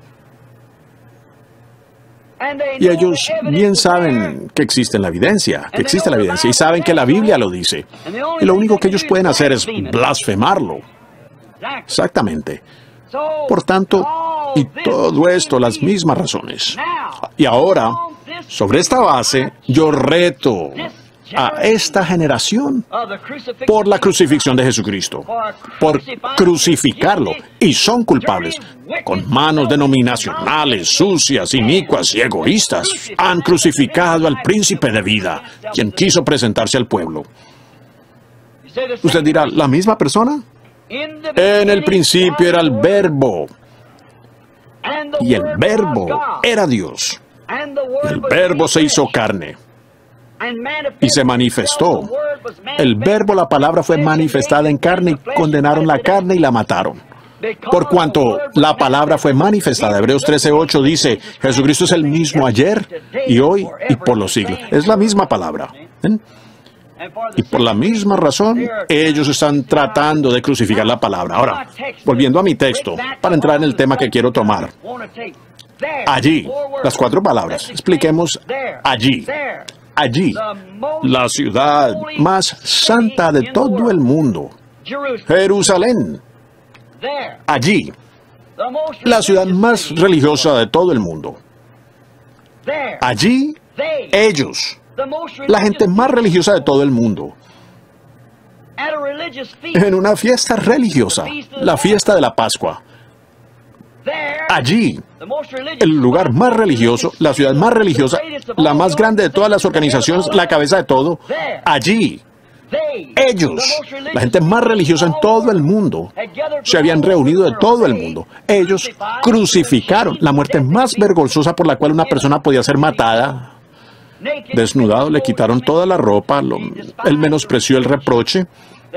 S1: Y ellos bien saben que existe la evidencia, que existe la evidencia, y saben que la Biblia lo dice. Y lo único que ellos pueden hacer es blasfemarlo. Exactamente. Por tanto, y todo esto, las mismas razones. Y ahora, sobre esta base, yo reto a esta generación por la crucifixión de Jesucristo, por crucificarlo, y son culpables. Con manos denominacionales, sucias, inicuas y egoístas, han crucificado al príncipe de vida, quien quiso presentarse al pueblo. Usted dirá, ¿la misma persona? En el principio era el Verbo, y el Verbo era Dios. El Verbo se hizo carne y se manifestó. El Verbo, la palabra, fue manifestada en carne y condenaron la carne y la mataron. Por cuanto la palabra fue manifestada. Hebreos trece ocho dice, Jesucristo es el mismo ayer y hoy y por los siglos. Es la misma palabra. ¿Ven? Y por la misma razón, ellos están tratando de crucificar la palabra. Ahora, volviendo a mi texto, para entrar en el tema que quiero tomar. Allí, las cuatro palabras. Expliquemos allí. Allí, la ciudad más santa de todo el mundo, Jerusalén. Allí, la ciudad más religiosa de todo el mundo. Allí, ellos, la gente más religiosa de todo el mundo, en una fiesta religiosa, la fiesta de la Pascua. Allí, el lugar más religioso, la ciudad más religiosa, la más grande de todas las organizaciones, la cabeza de todo, allí, ellos, la gente más religiosa en todo el mundo, se habían reunido de todo el mundo. Ellos crucificaron la muerte más vergonzosa por la cual una persona podía ser matada. Desnudado, le quitaron toda la ropa, lo, él menospreció el reproche.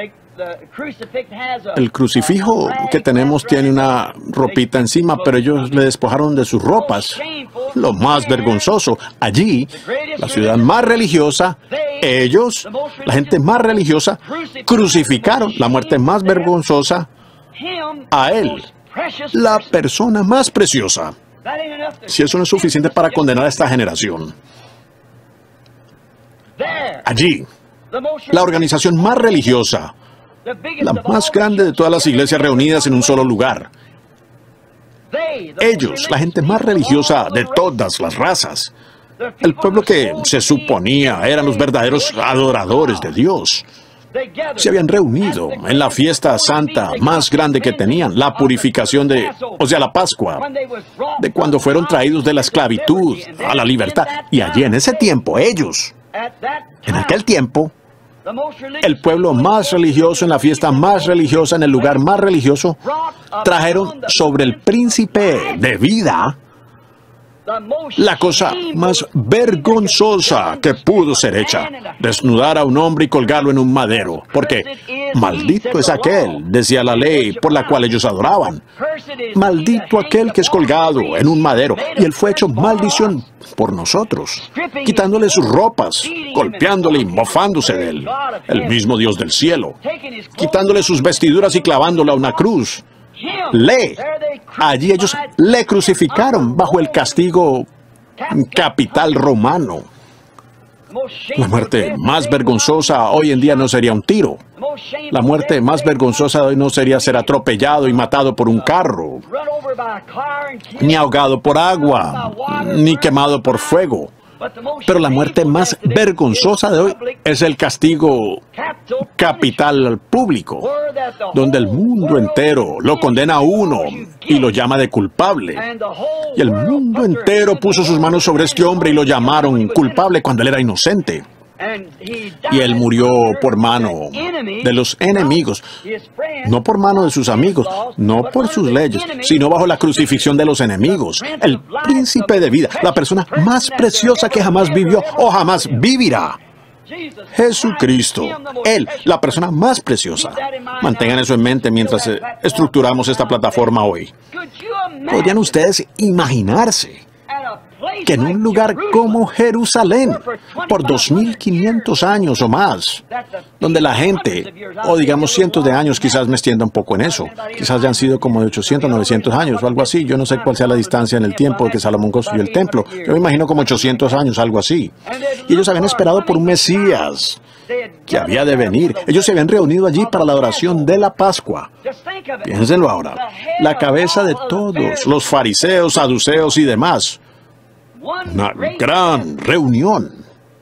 S1: El crucifijo que tenemos tiene una ropita encima, pero ellos le despojaron de sus ropas. Lo más vergonzoso, allí, la ciudad más religiosa, ellos, la gente más religiosa, crucificaron la muerte más vergonzosa a él, la persona más preciosa. Si eso no es suficiente para condenar a esta generación. Allí, la organización más religiosa, la más grande de todas las iglesias reunidas en un solo lugar. Ellos, la gente más religiosa de todas las razas, el pueblo que se suponía eran los verdaderos adoradores de Dios, se habían reunido en la fiesta santa más grande que tenían, la purificación de, o sea, la Pascua, de cuando fueron traídos de la esclavitud a la libertad. Y allí en ese tiempo, ellos, en aquel tiempo, el pueblo más religioso, en la fiesta más religiosa, en el lugar más religioso, trajeron sobre el príncipe de vida la cosa más vergonzosa que pudo ser hecha, desnudar a un hombre y colgarlo en un madero, porque maldito es aquel, decía la ley, por la cual ellos adoraban. Maldito aquel que es colgado en un madero, y él fue hecho maldición por nosotros, quitándole sus ropas, golpeándole y mofándose de él, el mismo Dios del cielo, quitándole sus vestiduras y clavándolo a una cruz. Le, allí ellos le crucificaron bajo el castigo capital romano. La muerte más vergonzosa hoy en día no sería un tiro. La muerte más vergonzosa hoy no sería ser atropellado y matado por un carro, ni ahogado por agua, ni quemado por fuego. Pero la muerte más vergonzosa de hoy es el castigo capital público, donde el mundo entero lo condena a uno y lo llama de culpable. Y el mundo entero puso sus manos sobre este hombre y lo llamaron culpable cuando él era inocente. Y él murió por mano de los enemigos, no por mano de sus amigos, no por sus leyes, sino bajo la crucifixión de los enemigos. El príncipe de vida, la persona más preciosa que jamás vivió o jamás vivirá. Jesucristo, Él, la persona más preciosa. Mantengan eso en mente mientras eh, estructuramos esta plataforma hoy. ¿Podrían ustedes imaginarse que en un lugar como Jerusalén, por dos mil quinientos años o más, donde la gente, o digamos cientos de años, quizás me extienda un poco en eso, quizás ya han sido como de ochocientos, novecientos años o algo así, yo no sé cuál sea la distancia en el tiempo de que Salomón construyó el templo, yo me imagino como ochocientos años, algo así. Y ellos habían esperado por un Mesías que había de venir. Ellos se habían reunido allí para la adoración de la Pascua. Piénsenlo ahora, la cabeza de todos, los fariseos, saduceos y demás, una gran reunión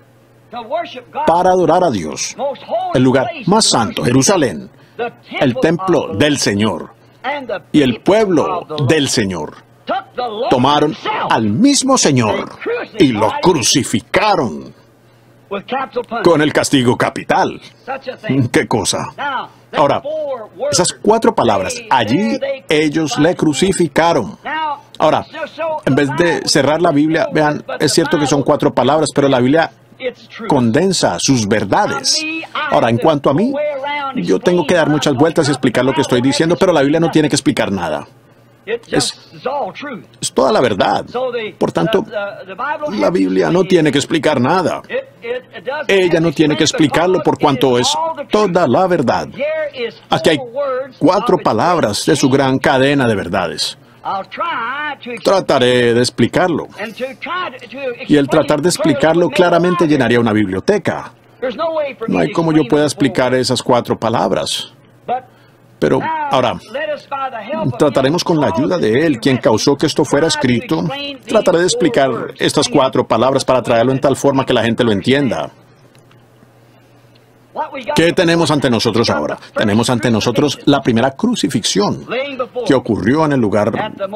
S1: para adorar a Dios, el lugar más santo, Jerusalén, el templo del Señor y el pueblo del Señor. Tomaron al mismo Señor y lo crucificaron con el castigo capital. ¿Qué cosa? Ahora, esas cuatro palabras, allí ellos le crucificaron. Ahora, en vez de cerrar la Biblia, vean, es cierto que son cuatro palabras, pero la Biblia condensa sus verdades. Ahora, en cuanto a mí, yo tengo que dar muchas vueltas y explicar lo que estoy diciendo, pero la Biblia no tiene que explicar nada. Es, es toda la verdad. Por tanto, la Biblia no tiene que explicar nada. Ella no tiene que explicarlo por cuanto es toda la verdad. Aquí hay cuatro palabras de su gran cadena de verdades. Trataré de explicarlo. Y el tratar de explicarlo claramente llenaría una biblioteca. No hay cómo yo pueda explicar esas cuatro palabras. Pero ahora, trataremos con la ayuda de Él, quien causó que esto fuera escrito. Trataré de explicar estas cuatro palabras para traerlo en tal forma que la gente lo entienda. ¿Qué tenemos ante nosotros ahora? Tenemos ante nosotros la primera crucifixión que ocurrió en el lugar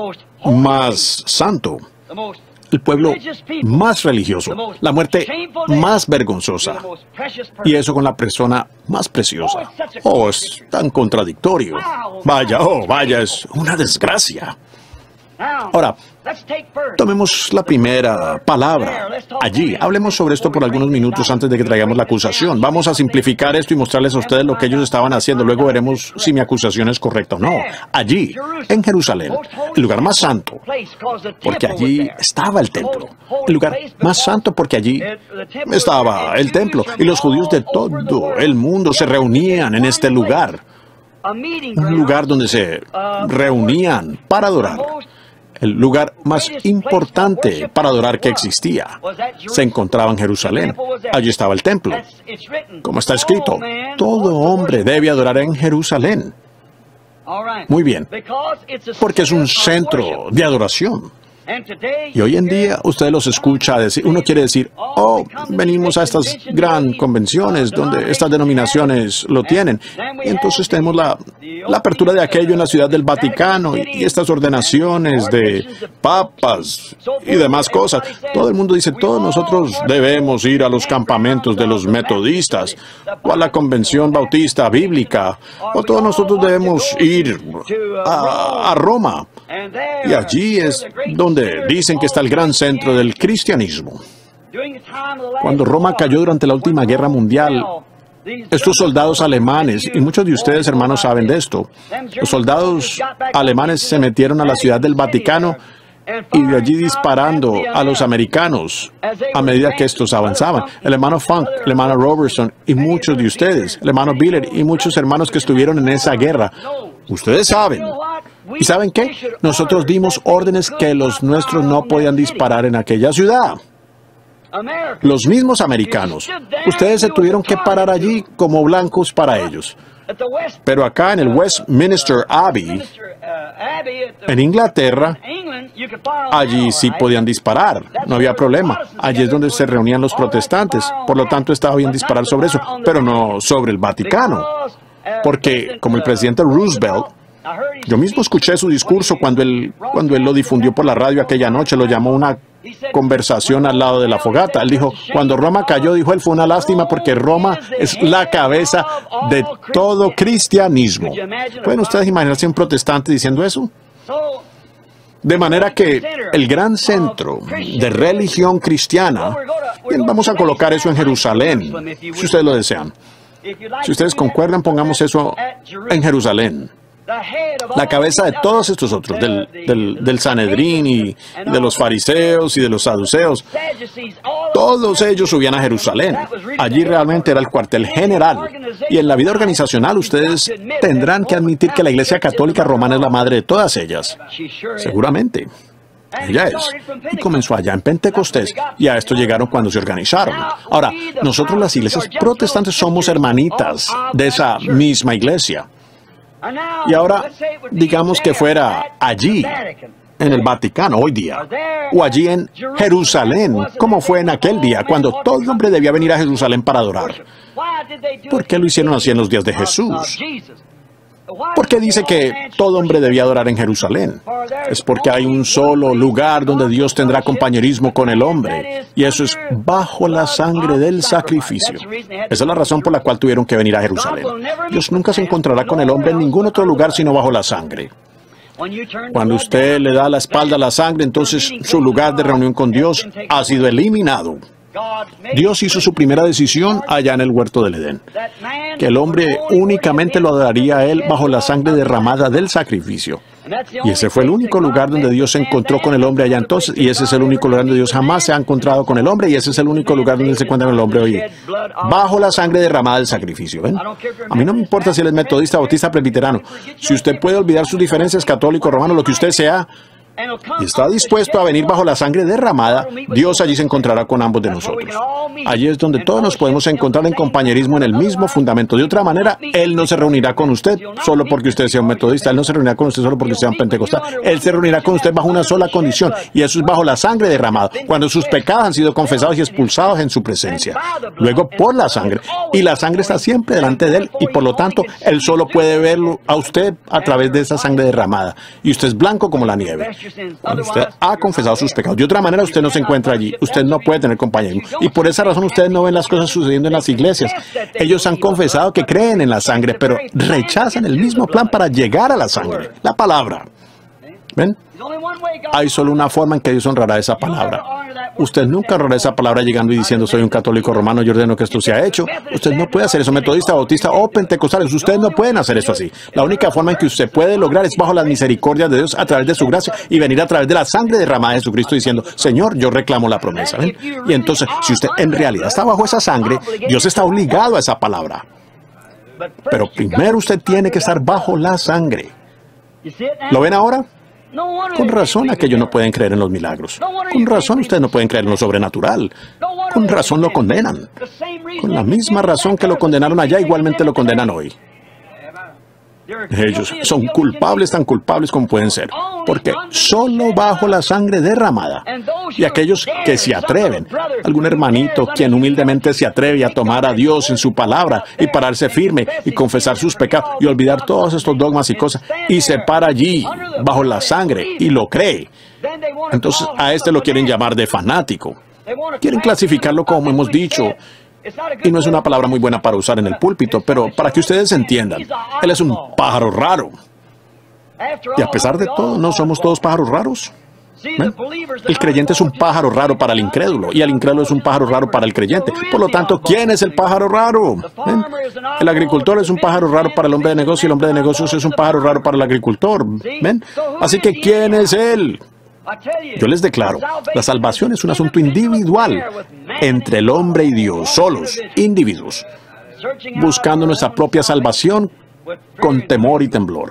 S1: más santo, el pueblo más religioso, la muerte más vergonzosa, y eso con la persona más preciosa. Oh, es tan contradictorio. Vaya, oh, vaya, es una desgracia. Ahora, tomemos la primera palabra. Allí, hablemos sobre esto por algunos minutos antes de que traigamos la acusación. Vamos a simplificar esto y mostrarles a ustedes lo que ellos estaban haciendo. Luego veremos si mi acusación es correcta o no. Allí, en Jerusalén, el lugar más santo, porque allí estaba el templo. El lugar más santo porque allí estaba el templo. Y los judíos de todo el mundo se reunían en este lugar. Un lugar donde se reunían para adorar. El lugar más importante para adorar que existía se encontraba en Jerusalén. Allí estaba el templo. Como está escrito, todo hombre debe adorar en Jerusalén. Muy bien, porque es un centro de adoración. Y hoy en día usted los escucha decir, uno quiere decir, oh, venimos a estas gran convenciones donde estas denominaciones lo tienen. Y entonces tenemos la, la apertura de aquello en la Ciudad del Vaticano y, y estas ordenaciones de papas y demás cosas. Todo el mundo dice, todos nosotros debemos ir a los campamentos de los metodistas o a la convención bautista bíblica, o todos nosotros debemos ir a, a Roma. Y allí es donde dicen que está el gran centro del cristianismo. Cuando Roma cayó durante la última guerra mundial, estos soldados alemanes, y muchos de ustedes, hermanos, saben de esto, los soldados alemanes se metieron a la Ciudad del Vaticano y de allí disparando a los americanos a medida que estos avanzaban. El hermano Funk, el hermano Robertson y muchos de ustedes, el hermano Biller y muchos hermanos que estuvieron en esa guerra, ustedes saben ¿Y saben qué? Nosotros dimos órdenes que los nuestros no podían disparar en aquella ciudad. Los mismos americanos. Ustedes se tuvieron que parar allí como blancos para ellos. Pero acá en el Westminster Abbey, en Inglaterra, allí sí podían disparar, no había problema. Allí es donde se reunían los protestantes, por lo tanto estaba bien disparar sobre eso, pero no sobre el Vaticano. Porque, como el presidente Roosevelt, yo mismo escuché su discurso cuando él, cuando él lo difundió por la radio aquella noche, lo llamó una conversación al lado de la fogata. Él dijo, cuando Roma cayó, dijo él, fue una lástima porque Roma es la cabeza de todo cristianismo. ¿Pueden ustedes imaginarse un protestante diciendo eso? De manera que el gran centro de religión cristiana, bien, vamos a colocar eso en Jerusalén, si ustedes lo desean. Si ustedes concuerdan, pongamos eso en Jerusalén. La cabeza de todos estos otros, del, del, del Sanedrín y de los fariseos y de los saduceos, todos ellos subían a Jerusalén. Allí realmente era el cuartel general. Y en la vida organizacional ustedes tendrán que admitir que la Iglesia Católica Romana es la madre de todas ellas. Seguramente. Ella es. Y comenzó allá en Pentecostés, y a esto llegaron cuando se organizaron. Ahora, nosotros las iglesias protestantes somos hermanitas de esa misma iglesia. Y ahora, digamos que fuera allí, en el Vaticano hoy día, o allí en Jerusalén, como fue en aquel día, cuando todo el hombre debía venir a Jerusalén para adorar. ¿Por qué lo hicieron así en los días de Jesús? ¿Por qué dice que todo hombre debía adorar en Jerusalén? Es porque hay un solo lugar donde Dios tendrá compañerismo con el hombre, y eso es bajo la sangre del sacrificio. Esa es la razón por la cual tuvieron que venir a Jerusalén. Dios nunca se encontrará con el hombre en ningún otro lugar sino bajo la sangre. Cuando usted le da la espalda a la sangre, entonces su lugar de reunión con Dios ha sido eliminado. Dios hizo su primera decisión allá en el huerto del Edén, que el hombre únicamente lo adoraría a él bajo la sangre derramada del sacrificio. Y ese fue el único lugar donde Dios se encontró con el hombre allá entonces, y ese es el único lugar donde Dios jamás se ha encontrado con el hombre, y ese es el único lugar donde Él se encuentra con el hombre hoy, bajo la sangre derramada del sacrificio. ¿Ven? A mí no me importa si él es metodista, bautista, presbiterano. Si usted puede olvidar sus diferencias, católico, romano, lo que usted sea, y está dispuesto a venir bajo la sangre derramada, Dios allí se encontrará con ambos de nosotros. Allí es donde todos nos podemos encontrar en compañerismo en el mismo fundamento. De otra manera, Él no se reunirá con usted solo porque usted sea un metodista. Él no se reunirá con usted solo porque sea un pentecostal. Él se reunirá con usted bajo una sola condición, y eso es bajo la sangre derramada, cuando sus pecados han sido confesados y expulsados en su presencia. Luego por la sangre. Y la sangre está siempre delante de Él, y por lo tanto, Él solo puede verlo a usted a través de esa sangre derramada. Y usted es blanco como la nieve. Cuando usted ha confesado sus pecados. De otra manera, usted no se encuentra allí. Usted no puede tener compañerismo. Y por esa razón ustedes no ven las cosas sucediendo en las iglesias. Ellos han confesado que creen en la sangre, pero rechazan el mismo plan para llegar a la sangre, la palabra. ¿Ven? Hay solo una forma en que Dios honrará esa palabra. Usted nunca honrará esa palabra llegando y diciendo, soy un católico romano y ordeno que esto sea hecho. Usted no puede hacer eso, metodista, bautista o pentecostales. Ustedes no pueden hacer eso así. La única forma en que usted puede lograr es bajo las misericordias de Dios a través de su gracia y venir a través de la sangre derramada de Jesucristo diciendo, Señor, yo reclamo la promesa. ¿Ven? Y entonces, si usted en realidad está bajo esa sangre, Dios está obligado a esa palabra. Pero primero usted tiene que estar bajo la sangre. ¿Lo ven ahora? Con razón aquellos no pueden creer en los milagros. Con razón ustedes no pueden creer en lo sobrenatural. Con razón lo condenan. Con la misma razón que lo condenaron allá, igualmente lo condenan hoy. Ellos son culpables, tan culpables como pueden ser, porque solo bajo la sangre derramada. Y aquellos que se atreven, algún hermanito quien humildemente se atreve a tomar a Dios en su palabra y pararse firme y confesar sus pecados y olvidar todos estos dogmas y cosas, y se para allí bajo la sangre y lo cree, entonces a este lo quieren llamar de fanático. Quieren clasificarlo como hemos dicho. Y no es una palabra muy buena para usar en el púlpito, pero para que ustedes entiendan, él es un pájaro raro. Y a pesar de todo, ¿no somos todos pájaros raros? ¿Ven? El creyente es un pájaro raro para el incrédulo, y el incrédulo es un pájaro raro para el creyente. Por lo tanto, ¿quién es el pájaro raro? ¿Ven? El agricultor es un pájaro raro para el hombre de negocios, y el hombre de negocios es un pájaro raro para el agricultor. ¿Ven? Así que, ¿quién es él? Yo les declaro, la salvación es un asunto individual entre el hombre y Dios, solos, individuos, buscando nuestra propia salvación con temor y temblor.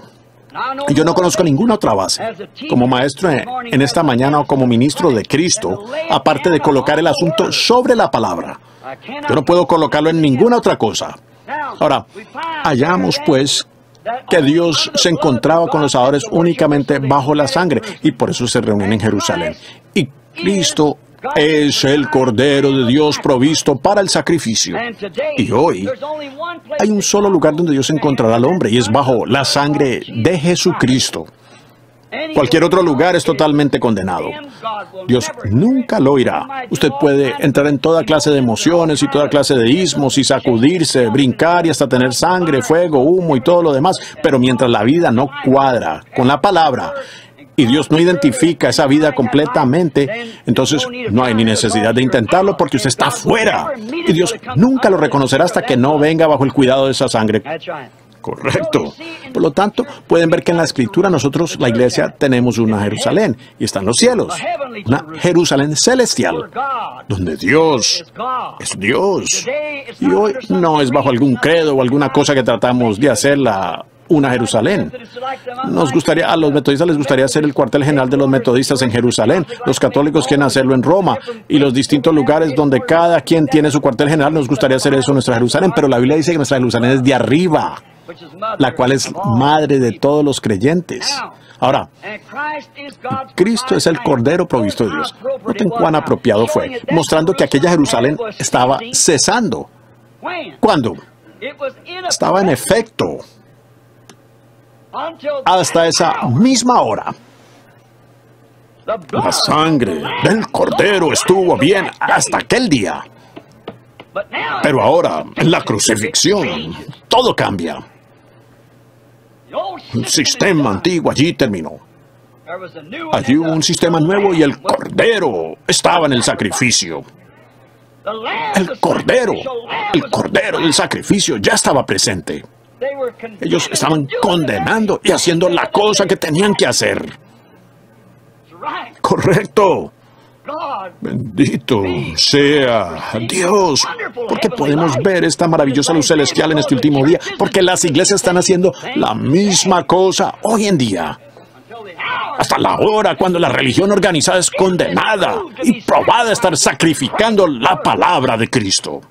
S1: Yo no conozco ninguna otra base, como maestro en esta mañana o como ministro de Cristo, aparte de colocar el asunto sobre la palabra. Yo no puedo colocarlo en ninguna otra cosa. Ahora, hallamos pues que Dios se encontraba con los adoradores únicamente bajo la sangre, y por eso se reunían en Jerusalén. Y Cristo es el Cordero de Dios provisto para el sacrificio. Y hoy hay un solo lugar donde Dios encontrará al hombre, y es bajo la sangre de Jesucristo. Cualquier otro lugar es totalmente condenado. Dios nunca lo irá. Usted puede entrar en toda clase de emociones y toda clase de ismos y sacudirse, brincar y hasta tener sangre, fuego, humo y todo lo demás, pero mientras la vida no cuadra con la palabra y Dios no identifica esa vida completamente, entonces no hay ni necesidad de intentarlo porque usted está fuera. Y Dios nunca lo reconocerá hasta que no venga bajo el cuidado de esa sangre. Correcto. Por lo tanto, pueden ver que en la Escritura nosotros, la iglesia, tenemos una Jerusalén y está en los cielos. Una Jerusalén celestial, donde Dios es Dios. Y hoy no es bajo algún credo o alguna cosa que tratamos de hacerla una Jerusalén. Nos gustaría, a los metodistas les gustaría hacer el cuartel general de los metodistas en Jerusalén. Los católicos quieren hacerlo en Roma. Y los distintos lugares donde cada quien tiene su cuartel general, nos gustaría hacer eso en nuestra Jerusalén. Pero la Biblia dice que nuestra Jerusalén es de arriba, la cual es madre de todos los creyentes. Ahora, Cristo es el Cordero provisto de Dios. Noten cuán apropiado fue, mostrando que aquella Jerusalén estaba cesando. ¿Cuándo? Estaba en efecto hasta esa misma hora. La sangre del Cordero estuvo bien hasta aquel día. Pero ahora, en la crucifixión, todo cambia. El sistema antiguo allí terminó. Allí hubo un sistema nuevo y el Cordero estaba en el sacrificio. El Cordero, el Cordero del sacrificio ya estaba presente. Ellos estaban condenando y haciendo la cosa que tenían que hacer. Correcto. Bendito sea Dios, porque podemos ver esta maravillosa luz celestial en este último día, porque las iglesias están haciendo la misma cosa hoy en día. Hasta la hora cuando la religión organizada es condenada y probada a estar sacrificando la palabra de Cristo.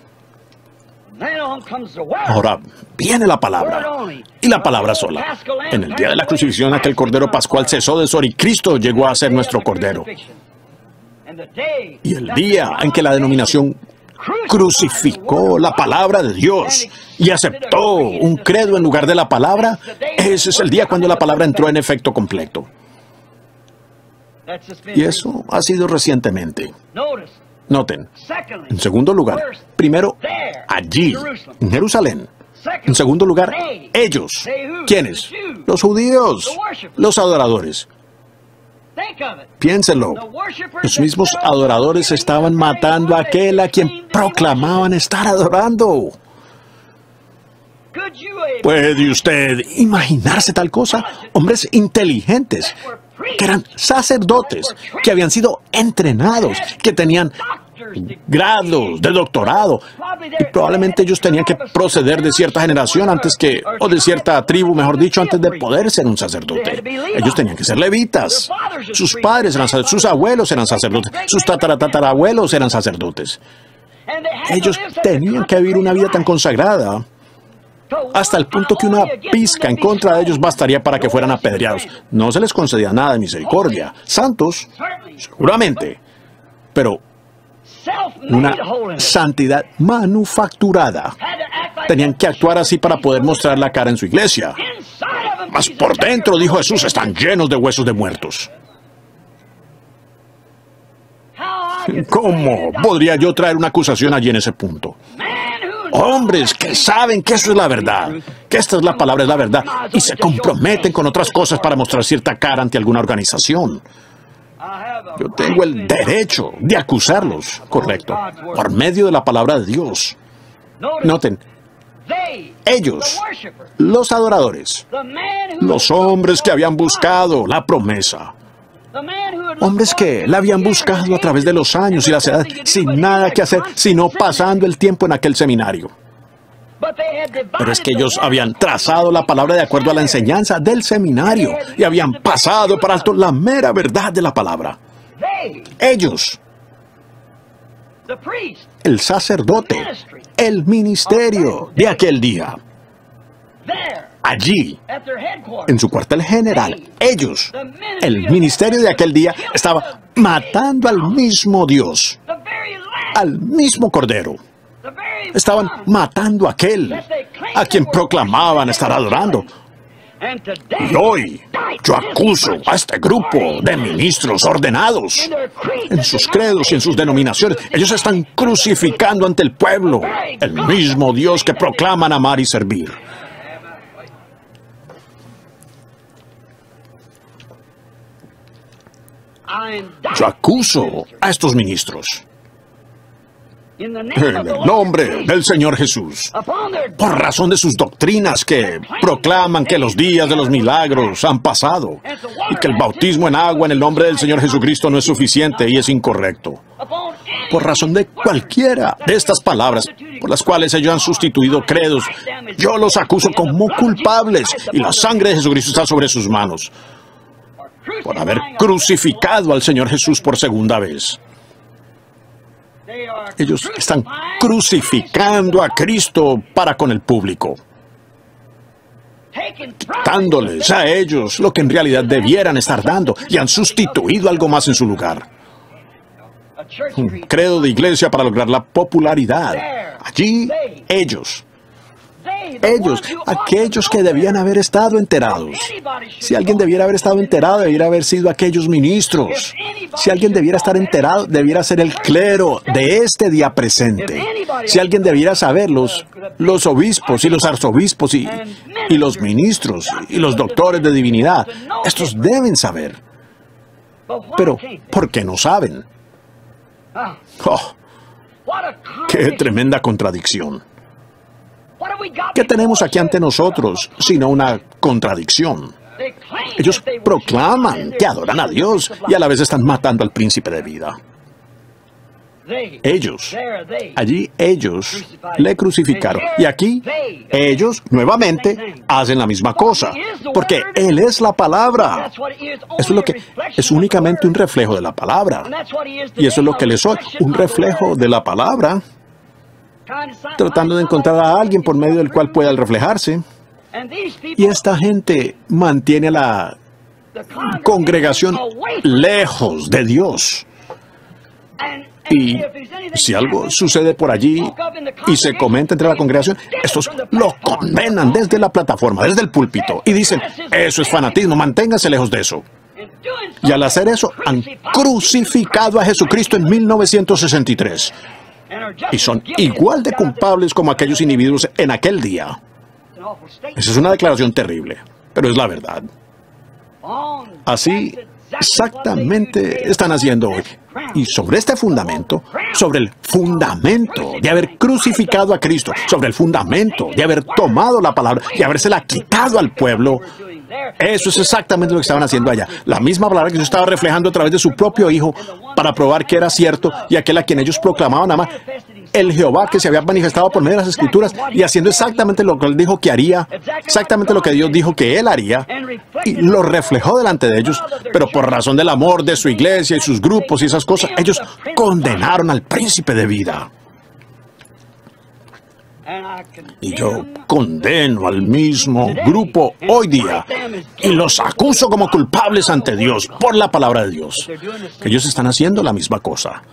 S1: Ahora viene la palabra, y la palabra sola. En el día de la crucifixión, aquel Cordero Pascual cesó de ser y Cristo llegó a ser nuestro Cordero. Y el día en que la denominación crucificó la palabra de Dios y aceptó un credo en lugar de la palabra, ese es el día cuando la palabra entró en efecto completo. Y eso ha sido recientemente. Noten, en segundo lugar, primero, allí, en Jerusalén. En segundo lugar, ellos. ¿Quiénes? Los judíos, los adoradores. Piénsenlo. Los mismos adoradores estaban matando a aquel a quien proclamaban estar adorando. ¿Puede usted imaginarse tal cosa? Hombres inteligentes, que eran sacerdotes, que habían sido entrenados, que tenían grados de doctorado, y probablemente ellos tenían que proceder de cierta generación antes que, o de cierta tribu, mejor dicho, antes de poder ser un sacerdote. Ellos tenían que ser levitas. Sus padres eran sacerdotes, sus abuelos eran sacerdotes, sus tataratatarabuelos eran sacerdotes. Ellos tenían que vivir una vida tan consagrada hasta el punto que una pizca en contra de ellos bastaría para que fueran apedreados. No se les concedía nada de misericordia. Santos, seguramente, pero una santidad manufacturada. Tenían que actuar así para poder mostrar la cara en su iglesia. Mas por dentro, dijo Jesús, están llenos de huesos de muertos. ¿Cómo podría yo traer una acusación allí en ese punto? Hombres que saben que eso es la verdad, que esta es la palabra, es la verdad, y se comprometen con otras cosas para mostrar cierta cara ante alguna organización. Yo tengo el derecho de acusarlos, correcto, por medio de la palabra de Dios. Noten, ellos, los adoradores, los hombres que habían buscado la promesa, hombres que la habían buscado a través de los años y las edades, sin nada que hacer, sino pasando el tiempo en aquel seminario. Pero es que ellos habían trazado la palabra de acuerdo a la enseñanza del seminario y habían pasado por alto la mera verdad de la palabra. Ellos, el sacerdote, el ministerio de aquel día, allí, en su cuartel general, ellos, el ministerio de aquel día, estaba matando al mismo Dios, al mismo Cordero. Estaban matando a aquel a quien proclamaban estar adorando. Y hoy yo acuso a este grupo de ministros ordenados en sus credos y en sus denominaciones. Ellos están crucificando ante el pueblo el mismo Dios que proclaman amar y servir. Yo acuso a estos ministros en el nombre del Señor Jesús, por razón de sus doctrinas que proclaman que los días de los milagros han pasado y que el bautismo en agua en el nombre del Señor Jesucristo no es suficiente y es incorrecto. Por razón de cualquiera de estas palabras por las cuales ellos han sustituido credos, yo los acuso como culpables y la sangre de Jesucristo está sobre sus manos por haber crucificado al Señor Jesús por segunda vez. Ellos están crucificando a Cristo para con el público, dándoles a ellos lo que en realidad debieran estar dando, y han sustituido algo más en su lugar. Un credo de iglesia para lograr la popularidad. Allí, ellos, ellos, aquellos que debían haber estado enterados. Si alguien debiera haber estado enterado, debiera haber sido aquellos ministros. Si alguien debiera estar enterado, debiera ser el clero de este día presente. Si alguien debiera saberlos, los obispos y los arzobispos y, y los ministros y los doctores de divinidad, estos deben saber. Pero, ¿por qué no saben? Oh, ¡qué tremenda contradicción! ¿Qué tenemos aquí ante nosotros sino una contradicción? Ellos proclaman que adoran a Dios y a la vez están matando al príncipe de vida. Ellos, allí ellos le crucificaron. Y aquí ellos nuevamente hacen la misma cosa, porque Él es la palabra. Eso es lo que es únicamente un reflejo de la palabra. Y eso es lo que les soy, un reflejo de la palabra, tratando de encontrar a alguien por medio del cual pueda reflejarse. Y esta gente mantiene a la congregación lejos de Dios. Y si algo sucede por allí y se comenta entre la congregación, estos lo condenan desde la plataforma, desde el púlpito, y dicen, eso es fanatismo, manténgase lejos de eso. Y al hacer eso, han crucificado a Jesucristo en mil novecientos sesenta y tres. Y son igual de culpables como aquellos individuos en aquel día. Esa es una declaración terrible, pero es la verdad. Así exactamente están haciendo hoy. Y sobre este fundamento, sobre el fundamento de haber crucificado a Cristo, sobre el fundamento de haber tomado la palabra y habérsela quitado al pueblo, eso es exactamente lo que estaban haciendo allá. La misma palabra que Dios estaba reflejando a través de su propio Hijo para probar que era cierto y aquel a quien ellos proclamaban amar. El Jehová que se había manifestado por medio de las Escrituras y haciendo exactamente lo que Él dijo que haría, exactamente lo que Dios dijo que Él haría, y lo reflejó delante de ellos, pero por razón del amor de su iglesia y sus grupos y esas cosas, ellos condenaron al príncipe de vida. Y yo condeno al mismo grupo hoy día y los acuso como culpables ante Dios por la palabra de Dios. Que ellos están haciendo la misma cosa.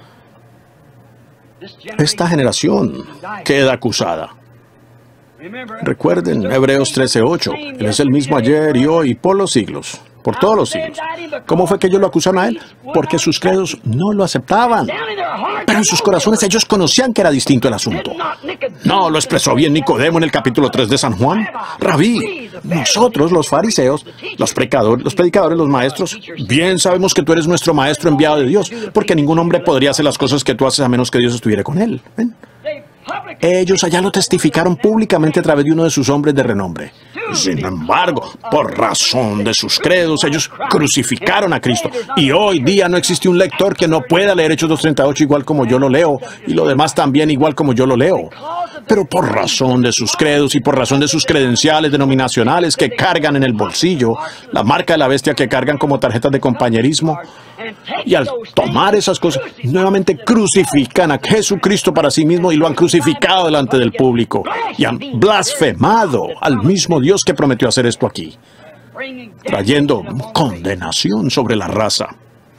S1: Esta generación queda acusada. Recuerden Hebreos trece ocho. Él es el mismo ayer y hoy y por los siglos. Por todos los siglos. ¿Cómo fue que ellos lo acusaron a Él? Porque sus credos no lo aceptaban. Pero en sus corazones ellos conocían que era distinto el asunto. No lo expresó bien Nicodemo en el capítulo tres de San Juan. Rabí, nosotros los fariseos, los predicadores, los predicadores, los maestros, bien sabemos que tú eres nuestro maestro enviado de Dios, porque ningún hombre podría hacer las cosas que tú haces a menos que Dios estuviera con él. ¿Ven? Ellos allá lo testificaron públicamente a través de uno de sus hombres de renombre. Sin embargo, por razón de sus credos, ellos crucificaron a Cristo. Y hoy día no existe un lector que no pueda leer Hechos dos treinta y ocho igual como yo lo leo, y lo demás también igual como yo lo leo. Pero por razón de sus credos y por razón de sus credenciales denominacionales que cargan en el bolsillo, la marca de la bestia que cargan como tarjetas de compañerismo, y al tomar esas cosas, nuevamente crucifican a Jesucristo para sí mismo y lo han crucificado delante del público. Y han blasfemado al mismo Dios que prometió hacer esto aquí, trayendo condenación sobre la raza.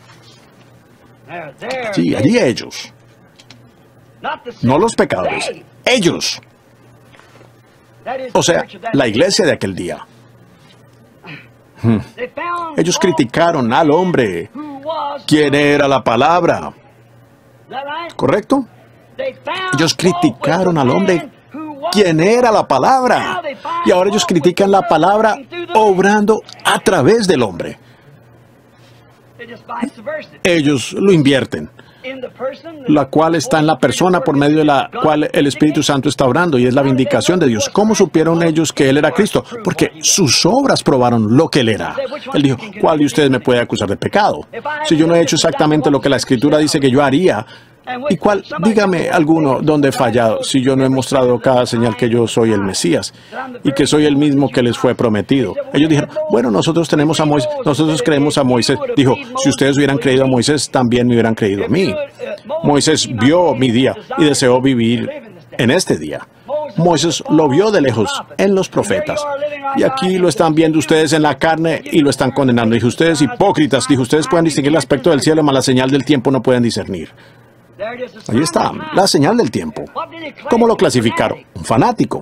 S1: Sí, allí ellos. No los pecadores, ellos. O sea, la iglesia de aquel día. Hmm. Ellos criticaron al hombre, quien era la palabra. ¿Correcto? Ellos criticaron al hombre, quien era la palabra. Y ahora ellos critican la palabra obrando a través del hombre. Ellos lo invierten, la cual está en la persona por medio de la cual el Espíritu Santo está obrando, y es la vindicación de Dios. ¿Cómo supieron ellos que Él era Cristo? Porque sus obras probaron lo que Él era. Él dijo, ¿cuál de ustedes me puede acusar de pecado? Si yo no he hecho exactamente lo que la Escritura dice que yo haría, ¿y cuál? Dígame alguno donde he fallado, si yo no he mostrado cada señal que yo soy el Mesías y que soy el mismo que les fue prometido. Ellos dijeron, bueno, nosotros tenemos a Moisés, nosotros creemos a Moisés. Dijo, si ustedes hubieran creído a Moisés, también me hubieran creído a mí. Moisés vio mi día y deseó vivir en este día. Moisés lo vio de lejos en los profetas. Y aquí lo están viendo ustedes en la carne y lo están condenando. Dijo, ustedes hipócritas, dijo, ustedes pueden distinguir el aspecto del cielo, mas la señal del tiempo no pueden discernir. Ahí está, la señal del tiempo. ¿Cómo lo clasificaron? Un fanático,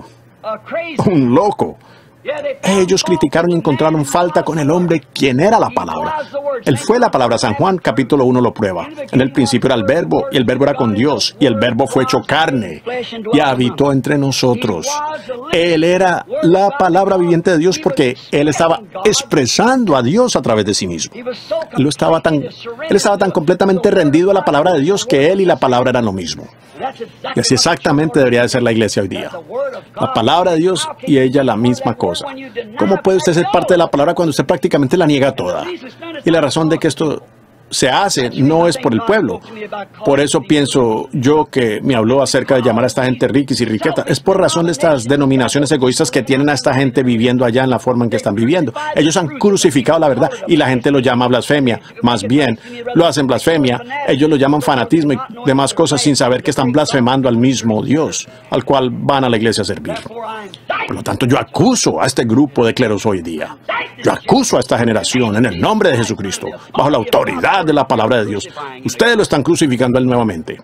S1: un loco. Ellos criticaron y encontraron falta con el hombre, quien era la palabra. Él fue la palabra. San Juan capítulo uno lo prueba. En el principio era el verbo, y el verbo era con Dios, y el verbo fue hecho carne, y habitó entre nosotros. Él era la palabra viviente de Dios, porque Él estaba expresando a Dios a través de sí mismo. Él estaba tan, él estaba tan completamente rendido a la palabra de Dios que Él y la palabra eran lo mismo. Y así exactamente debería de ser la iglesia hoy día. La palabra de Dios y ella la misma cosa. ¿Cómo puede usted ser parte de la palabra cuando usted prácticamente la niega toda? Y la razón de que esto se hace no es por el pueblo. Por eso pienso yo que me habló acerca de llamar a esta gente riquis y riquetas. Es por razón de estas denominaciones egoístas que tienen a esta gente viviendo allá en la forma en que están viviendo. Ellos han crucificado la verdad y la gente lo llama blasfemia. Más bien, lo hacen blasfemia. Ellos lo llaman fanatismo y demás cosas sin saber que están blasfemando al mismo Dios, al cual van a la iglesia a servir. Por lo tanto, yo acuso a este grupo de cleros hoy día. Yo acuso a esta generación en el nombre de Jesucristo, bajo la autoridad de la palabra de Dios. Ustedes lo están crucificando a él nuevamente.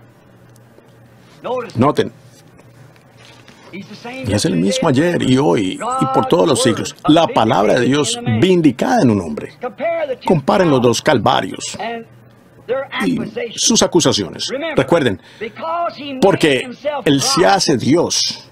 S1: Noten, y es el mismo ayer y hoy y por todos los siglos. La palabra de Dios vindicada en un hombre. Comparen los dos calvarios y sus acusaciones. Recuerden, porque Él se hace Dios,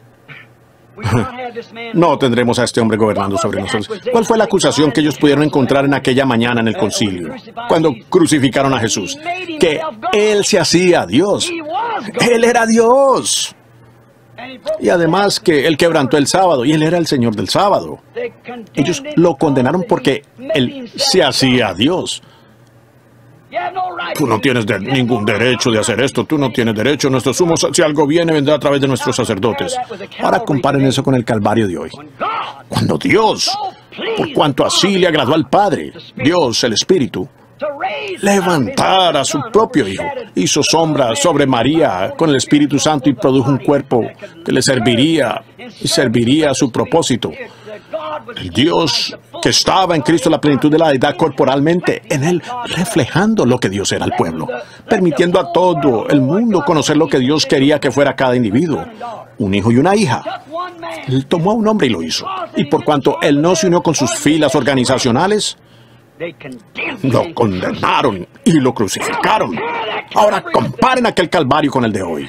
S1: no tendremos a este hombre gobernando sobre nosotros. ¿Cuál fue la acusación que ellos pudieron encontrar en aquella mañana en el concilio, cuando crucificaron a Jesús? Que Él se hacía Dios. Él era Dios. Y además que Él quebrantó el sábado, y Él era el Señor del sábado. Ellos lo condenaron porque Él se hacía Dios. Tú no tienes de, ningún derecho de hacer esto, tú no tienes derecho, nuestro sumo, si algo viene, vendrá a través de nuestros sacerdotes. Ahora comparen eso con el Calvario de hoy. Cuando Dios, por cuanto así le agradó al Padre, Dios, el Espíritu, levantar a su propio Hijo, hizo sombra sobre María con el Espíritu Santo y produjo un cuerpo que le serviría y serviría a su propósito. El Dios que estaba en Cristo, la plenitud de la deidad corporalmente, en Él reflejando lo que Dios era al pueblo, permitiendo a todo el mundo conocer lo que Dios quería que fuera cada individuo, un hijo y una hija. Él tomó a un hombre y lo hizo. Y por cuanto Él no se unió con sus filas organizacionales, lo condenaron y lo crucificaron. Ahora comparen aquel Calvario con el de hoy.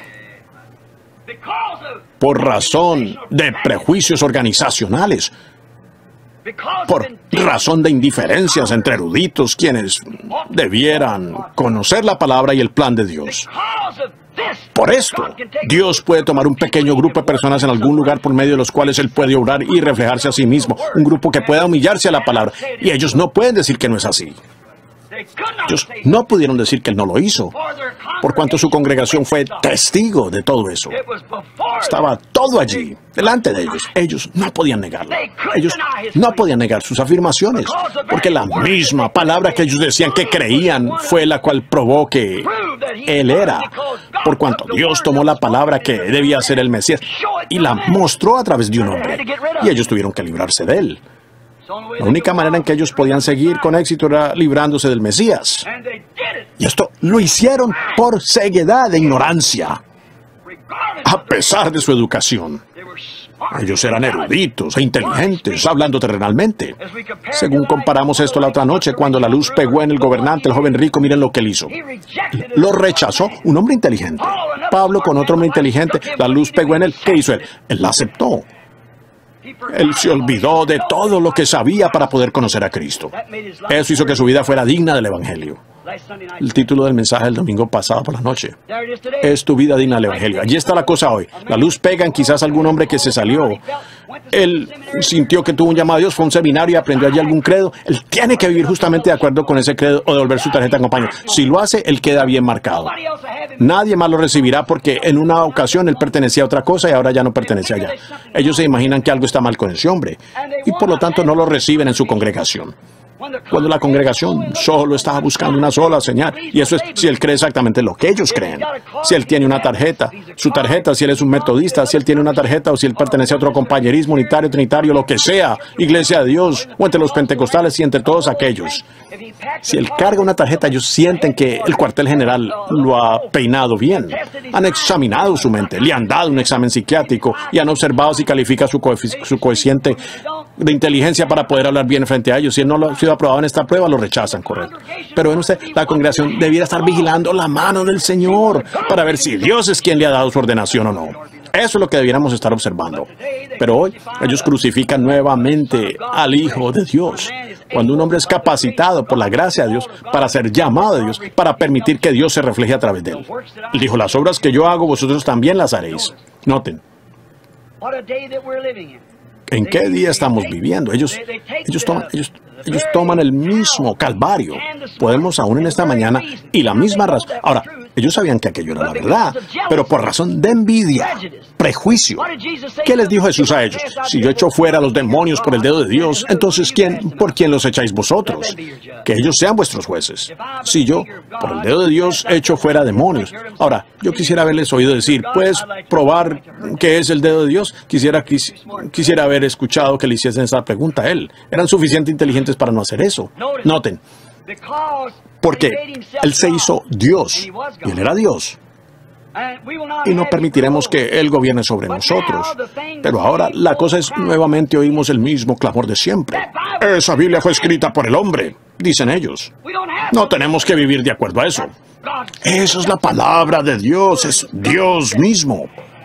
S1: Por razón de prejuicios organizacionales, por razón de indiferencias entre eruditos quienes debieran conocer la palabra y el plan de Dios. Por esto, Dios puede tomar un pequeño grupo de personas en algún lugar por medio de los cuales Él puede obrar y reflejarse a sí mismo. Un grupo que pueda humillarse a la palabra. Y ellos no pueden decir que no es así. Ellos no pudieron decir que él no lo hizo, por cuanto su congregación fue testigo de todo eso. Estaba todo allí, delante de ellos. Ellos no podían negarlo. Ellos no podían negar sus afirmaciones, porque la misma palabra que ellos decían que creían fue la cual probó que él era, por cuanto Dios tomó la palabra que debía ser el Mesías y la mostró a través de un hombre, y ellos tuvieron que librarse de él. La única manera en que ellos podían seguir con éxito era librándose del Mesías. Y esto lo hicieron por ceguedad e ignorancia, a pesar de su educación. Ellos eran eruditos e inteligentes, hablando terrenalmente. Según comparamos esto la otra noche, cuando la luz pegó en el gobernante, el joven rico, miren lo que él hizo. Lo rechazó, un hombre inteligente. Pablo con otro hombre inteligente, la luz pegó en él. ¿Qué hizo él? Él la aceptó. Él se olvidó de todo lo que sabía para poder conocer a Cristo. Eso hizo que su vida fuera digna del Evangelio. El título del mensaje del domingo pasado por la noche. Es tu vida digna del Evangelio. Allí está la cosa hoy. La luz pega en quizás algún hombre que se salió. Él sintió que tuvo un llamado a Dios, fue a un seminario y aprendió allí algún credo. Él tiene que vivir justamente de acuerdo con ese credo o devolver su tarjeta de compañía. Si lo hace, él queda bien marcado. Nadie más lo recibirá porque en una ocasión él pertenecía a otra cosa y ahora ya no pertenece allá. Ellos se imaginan que algo está mal con ese hombre y por lo tanto no lo reciben en su congregación. Cuando la congregación solo estaba buscando una sola señal, y eso es si él cree exactamente lo que ellos creen. Si él tiene una tarjeta, su tarjeta, si él es un metodista, si él tiene una tarjeta o si él pertenece a otro compañerismo unitario, trinitario, lo que sea, Iglesia de Dios, o entre los pentecostales y entre todos aquellos. Si él carga una tarjeta, ellos sienten que el cuartel general lo ha peinado bien. Han examinado su mente, le han dado un examen psiquiátrico y han observado si califica su, coefic- su coeficiente de inteligencia para poder hablar bien frente a ellos. Si él no lo ha sido aprobado en esta prueba, lo rechazan, correcto. Pero ven usted, la congregación debiera estar vigilando la mano del Señor para ver si Dios es quien le ha dado su ordenación o no. Eso es lo que debiéramos estar observando. Pero hoy, ellos crucifican nuevamente al Hijo de Dios. Cuando un hombre es capacitado por la gracia de Dios para ser llamado de Dios, para permitir que Dios se refleje a través de él. Él dijo, las obras que yo hago, vosotros también las haréis. Noten. ¿En qué día estamos viviendo? Ellos, ellos, toman, ellos, ellos toman el mismo calvario. Podemos aún en esta mañana y la misma razón. Ahora, ellos sabían que aquello era la verdad, pero por razón de envidia, prejuicio. ¿Qué les dijo Jesús a ellos? Si yo echo fuera a los demonios por el dedo de Dios, entonces ¿quién, por quién los echáis vosotros? Que ellos sean vuestros jueces. Si yo, por el dedo de Dios, echo fuera demonios. Ahora, yo quisiera haberles oído decir, ¿puedes probar qué es el dedo de Dios? Quisiera, quis, quisiera haber escuchado que le hiciesen esa pregunta a él. Eran suficientemente inteligentes para no hacer eso. Noten. Porque él se hizo Dios, y él era Dios. Y no permitiremos que él gobierne sobre nosotros. Pero ahora la cosa es, nuevamente oímos el mismo clamor de siempre. Esa Biblia fue escrita por el hombre, dicen ellos. No tenemos que vivir de acuerdo a eso. Eso es la palabra de Dios, es Dios mismo.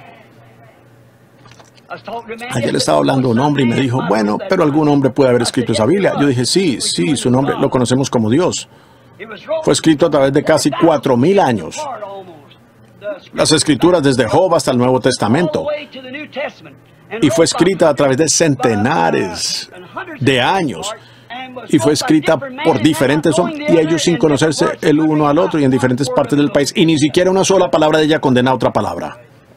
S1: Ayer estaba hablando un hombre y me dijo, bueno, pero algún hombre puede haber escrito esa Biblia. Yo dije, sí, sí, su nombre lo conocemos como Dios. Fue escrito a través de casi cuatro mil años. Las escrituras desde Job hasta el Nuevo Testamento. Y fue escrita a través de centenares de años. Y fue escrita por diferentes hombres, y ellos sin conocerse el uno al otro y en diferentes partes del país. Y ni siquiera una sola palabra de ella condena a otra palabra.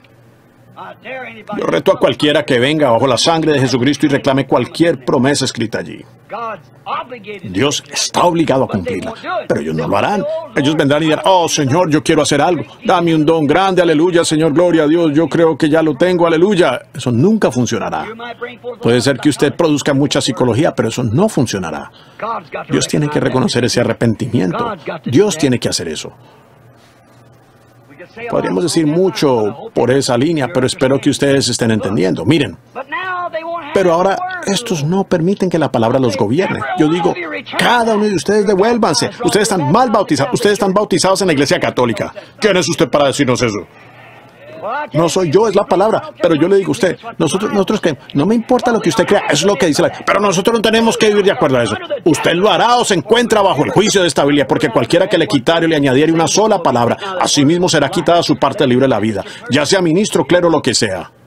S1: Yo reto a cualquiera que venga bajo la sangre de Jesucristo y reclame cualquier promesa escrita allí. Dios está obligado a cumplirla, pero ellos no lo harán. Ellos vendrán y dirán, oh Señor, yo quiero hacer algo. Dame un don grande, aleluya, Señor, gloria a Dios. Yo creo que ya lo tengo, aleluya. Eso nunca funcionará. Puede ser que usted produzca mucha psicología, pero eso no funcionará. Dios tiene que reconocer ese arrepentimiento. Dios tiene que hacer eso. Podríamos decir mucho por esa línea, pero espero que ustedes estén entendiendo. Miren, pero ahora estos no permiten que la palabra los gobierne. Yo digo, cada uno de ustedes devuélvanse. Ustedes están mal bautizados. Ustedes están bautizados en la Iglesia Católica. ¿Quién es usted para decirnos eso? No soy yo, es la palabra. Pero yo le digo a usted, nosotros, nosotros creemos, no me importa lo que usted crea, eso es lo que dice la... Pero nosotros no tenemos que vivir de acuerdo a eso. Usted lo hará o se encuentra bajo el juicio de esta Biblia, porque cualquiera que le quitare o le añadiere una sola palabra, asimismo será quitada su parte del libro de la vida, ya sea ministro, clero, lo que sea.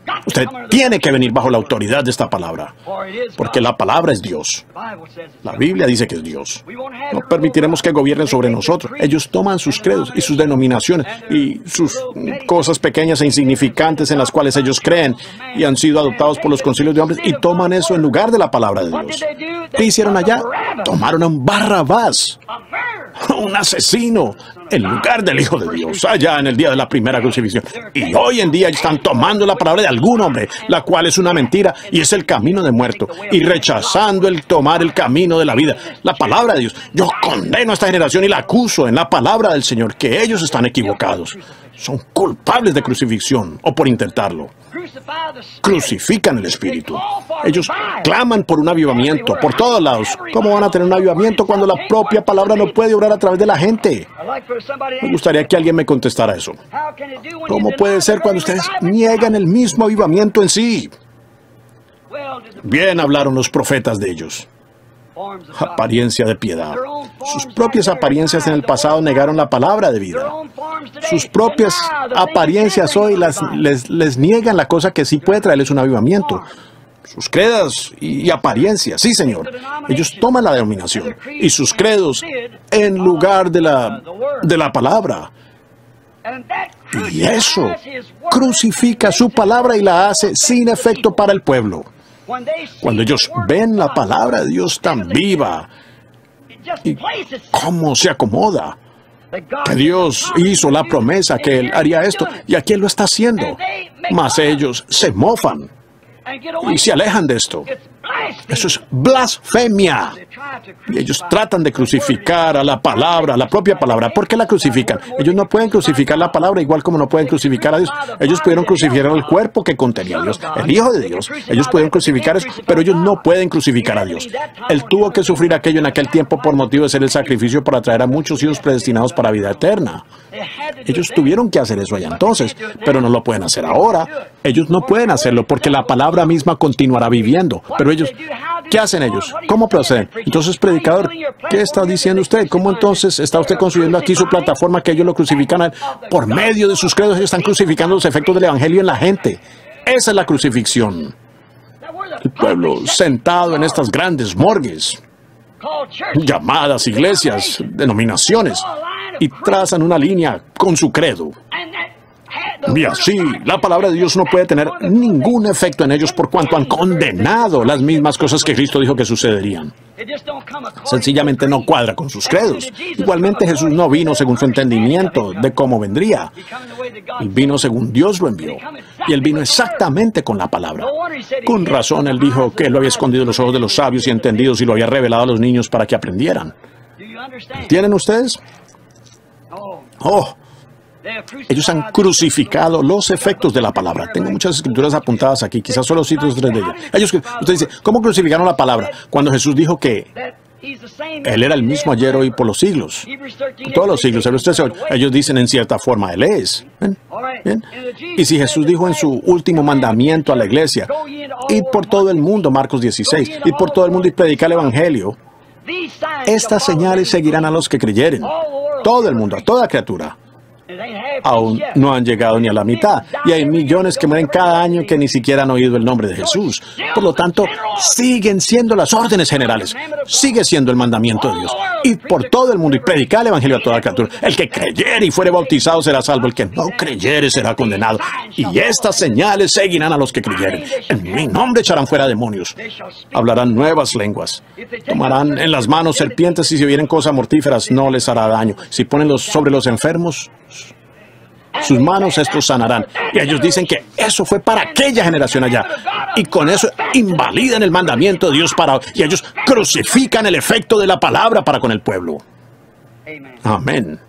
S1: Usted tiene que venir bajo la autoridad de esta palabra, porque la palabra es Dios. La Biblia dice que es Dios. No permitiremos que gobiernen sobre nosotros. Ellos toman sus credos y sus denominaciones y sus cosas pequeñas e insignificantes en las cuales ellos creen y han sido adoptados por los concilios de hombres y toman eso en lugar de la palabra de Dios. ¿Qué hicieron allá? Tomaron a un Barrabás, un asesino, en lugar del Hijo de Dios, allá en el día de la primera crucifixión. Y hoy en día están tomando la palabra de algún hombre, la cual es una mentira y es el camino de muerto, y rechazando el tomar el camino de la vida, la palabra de Dios. Yo condeno a esta generación y la acuso en la palabra del Señor, que ellos están equivocados. Son culpables de crucifixión, o por intentarlo. Crucifican el Espíritu. Ellos claman por un avivamiento por todos lados. ¿Cómo van a tener un avivamiento cuando la propia palabra no puede obrar a través de la gente? Me gustaría que alguien me contestara eso. ¿Cómo puede ser cuando ustedes niegan el mismo avivamiento en sí? Bien hablaron los profetas de ellos. Apariencia de piedad. Sus propias apariencias en el pasado negaron la palabra de vida. Sus propias apariencias hoy las, les, les niegan la cosa que sí puede traerles un avivamiento. Sus credos y apariencias, sí, Señor. Ellos toman la denominación y sus credos en lugar de la, de la palabra. Y eso crucifica su palabra y la hace sin efecto para el pueblo. Cuando ellos ven la palabra de Dios tan viva y cómo se acomoda, que Dios hizo la promesa que Él haría esto, y aquí Él lo está haciendo, mas ellos se mofan y se alejan de esto. Eso es blasfemia. Y ellos tratan de crucificar a la palabra, a la propia palabra. ¿Por qué la crucifican? Ellos no pueden crucificar la palabra igual como no pueden crucificar a Dios. Ellos pudieron crucificar el cuerpo que contenía a Dios, el Hijo de Dios. Ellos pudieron crucificar eso, pero ellos no pueden crucificar a Dios. Él tuvo que sufrir aquello en aquel tiempo por motivo de ser el sacrificio para traer a muchos hijos predestinados para vida eterna. Ellos tuvieron que hacer eso allá entonces, pero no lo pueden hacer ahora. Ellos no pueden hacerlo porque la palabra misma continuará viviendo. Pero ellos, ¿qué hacen ellos? ¿Cómo proceden? Entonces, predicador, ¿qué está diciendo usted? ¿Cómo entonces está usted construyendo aquí su plataforma que ellos lo crucifican a él? Por medio de sus credos ellos están crucificando los efectos del Evangelio en la gente. Esa es la crucifixión. El pueblo sentado en estas grandes morgues, llamadas iglesias, denominaciones, y trazan una línea con su credo. Y así, la palabra de Dios no puede tener ningún efecto en ellos por cuanto han condenado las mismas cosas que Cristo dijo que sucederían. Sencillamente no cuadra con sus credos. Igualmente Jesús no vino según su entendimiento de cómo vendría. Él vino según Dios lo envió. Y Él vino exactamente con la palabra. Con razón Él dijo que Él lo había escondido en los ojos de los sabios y entendidos y lo había revelado a los niños para que aprendieran. ¿Entienden ustedes? Oh, ellos han crucificado los efectos de la palabra. Tengo muchas escrituras apuntadas aquí, quizás solo cito tres de ellas. Ellos, usted dice, ¿cómo crucificaron la palabra? Cuando Jesús dijo que Él era el mismo ayer, hoy, por los siglos. Por todos los siglos. Ellos dicen en cierta forma, Él es. ¿Ven? ¿Bien? Y si Jesús dijo en su último mandamiento a la iglesia, id por todo el mundo, Marcos dieciséis, id por todo el mundo y predicar el Evangelio, estas señales seguirán a los que creyeren. Todo el mundo, a toda criatura. Aún no han llegado ni a la mitad. Y hay millones que mueren cada año que ni siquiera han oído el nombre de Jesús. Por lo tanto, siguen siendo las órdenes generales. Sigue siendo el mandamiento de Dios. Id por todo el mundo y predicar el Evangelio a toda criatura. El que creyere y fuere bautizado será salvo. El que no creyere será condenado. Y estas señales seguirán a los que creyeren. En mi nombre echarán fuera demonios. Hablarán nuevas lenguas. Tomarán en las manos serpientes y si vienen cosas mortíferas no les hará daño. Si ponen los, sobre los enfermos, sus manos estos sanarán. Y ellos dicen que eso fue para aquella generación allá. Y con eso invalidan el mandamiento de Dios para... Y ellos crucifican el efecto de la palabra para con el pueblo. Amén.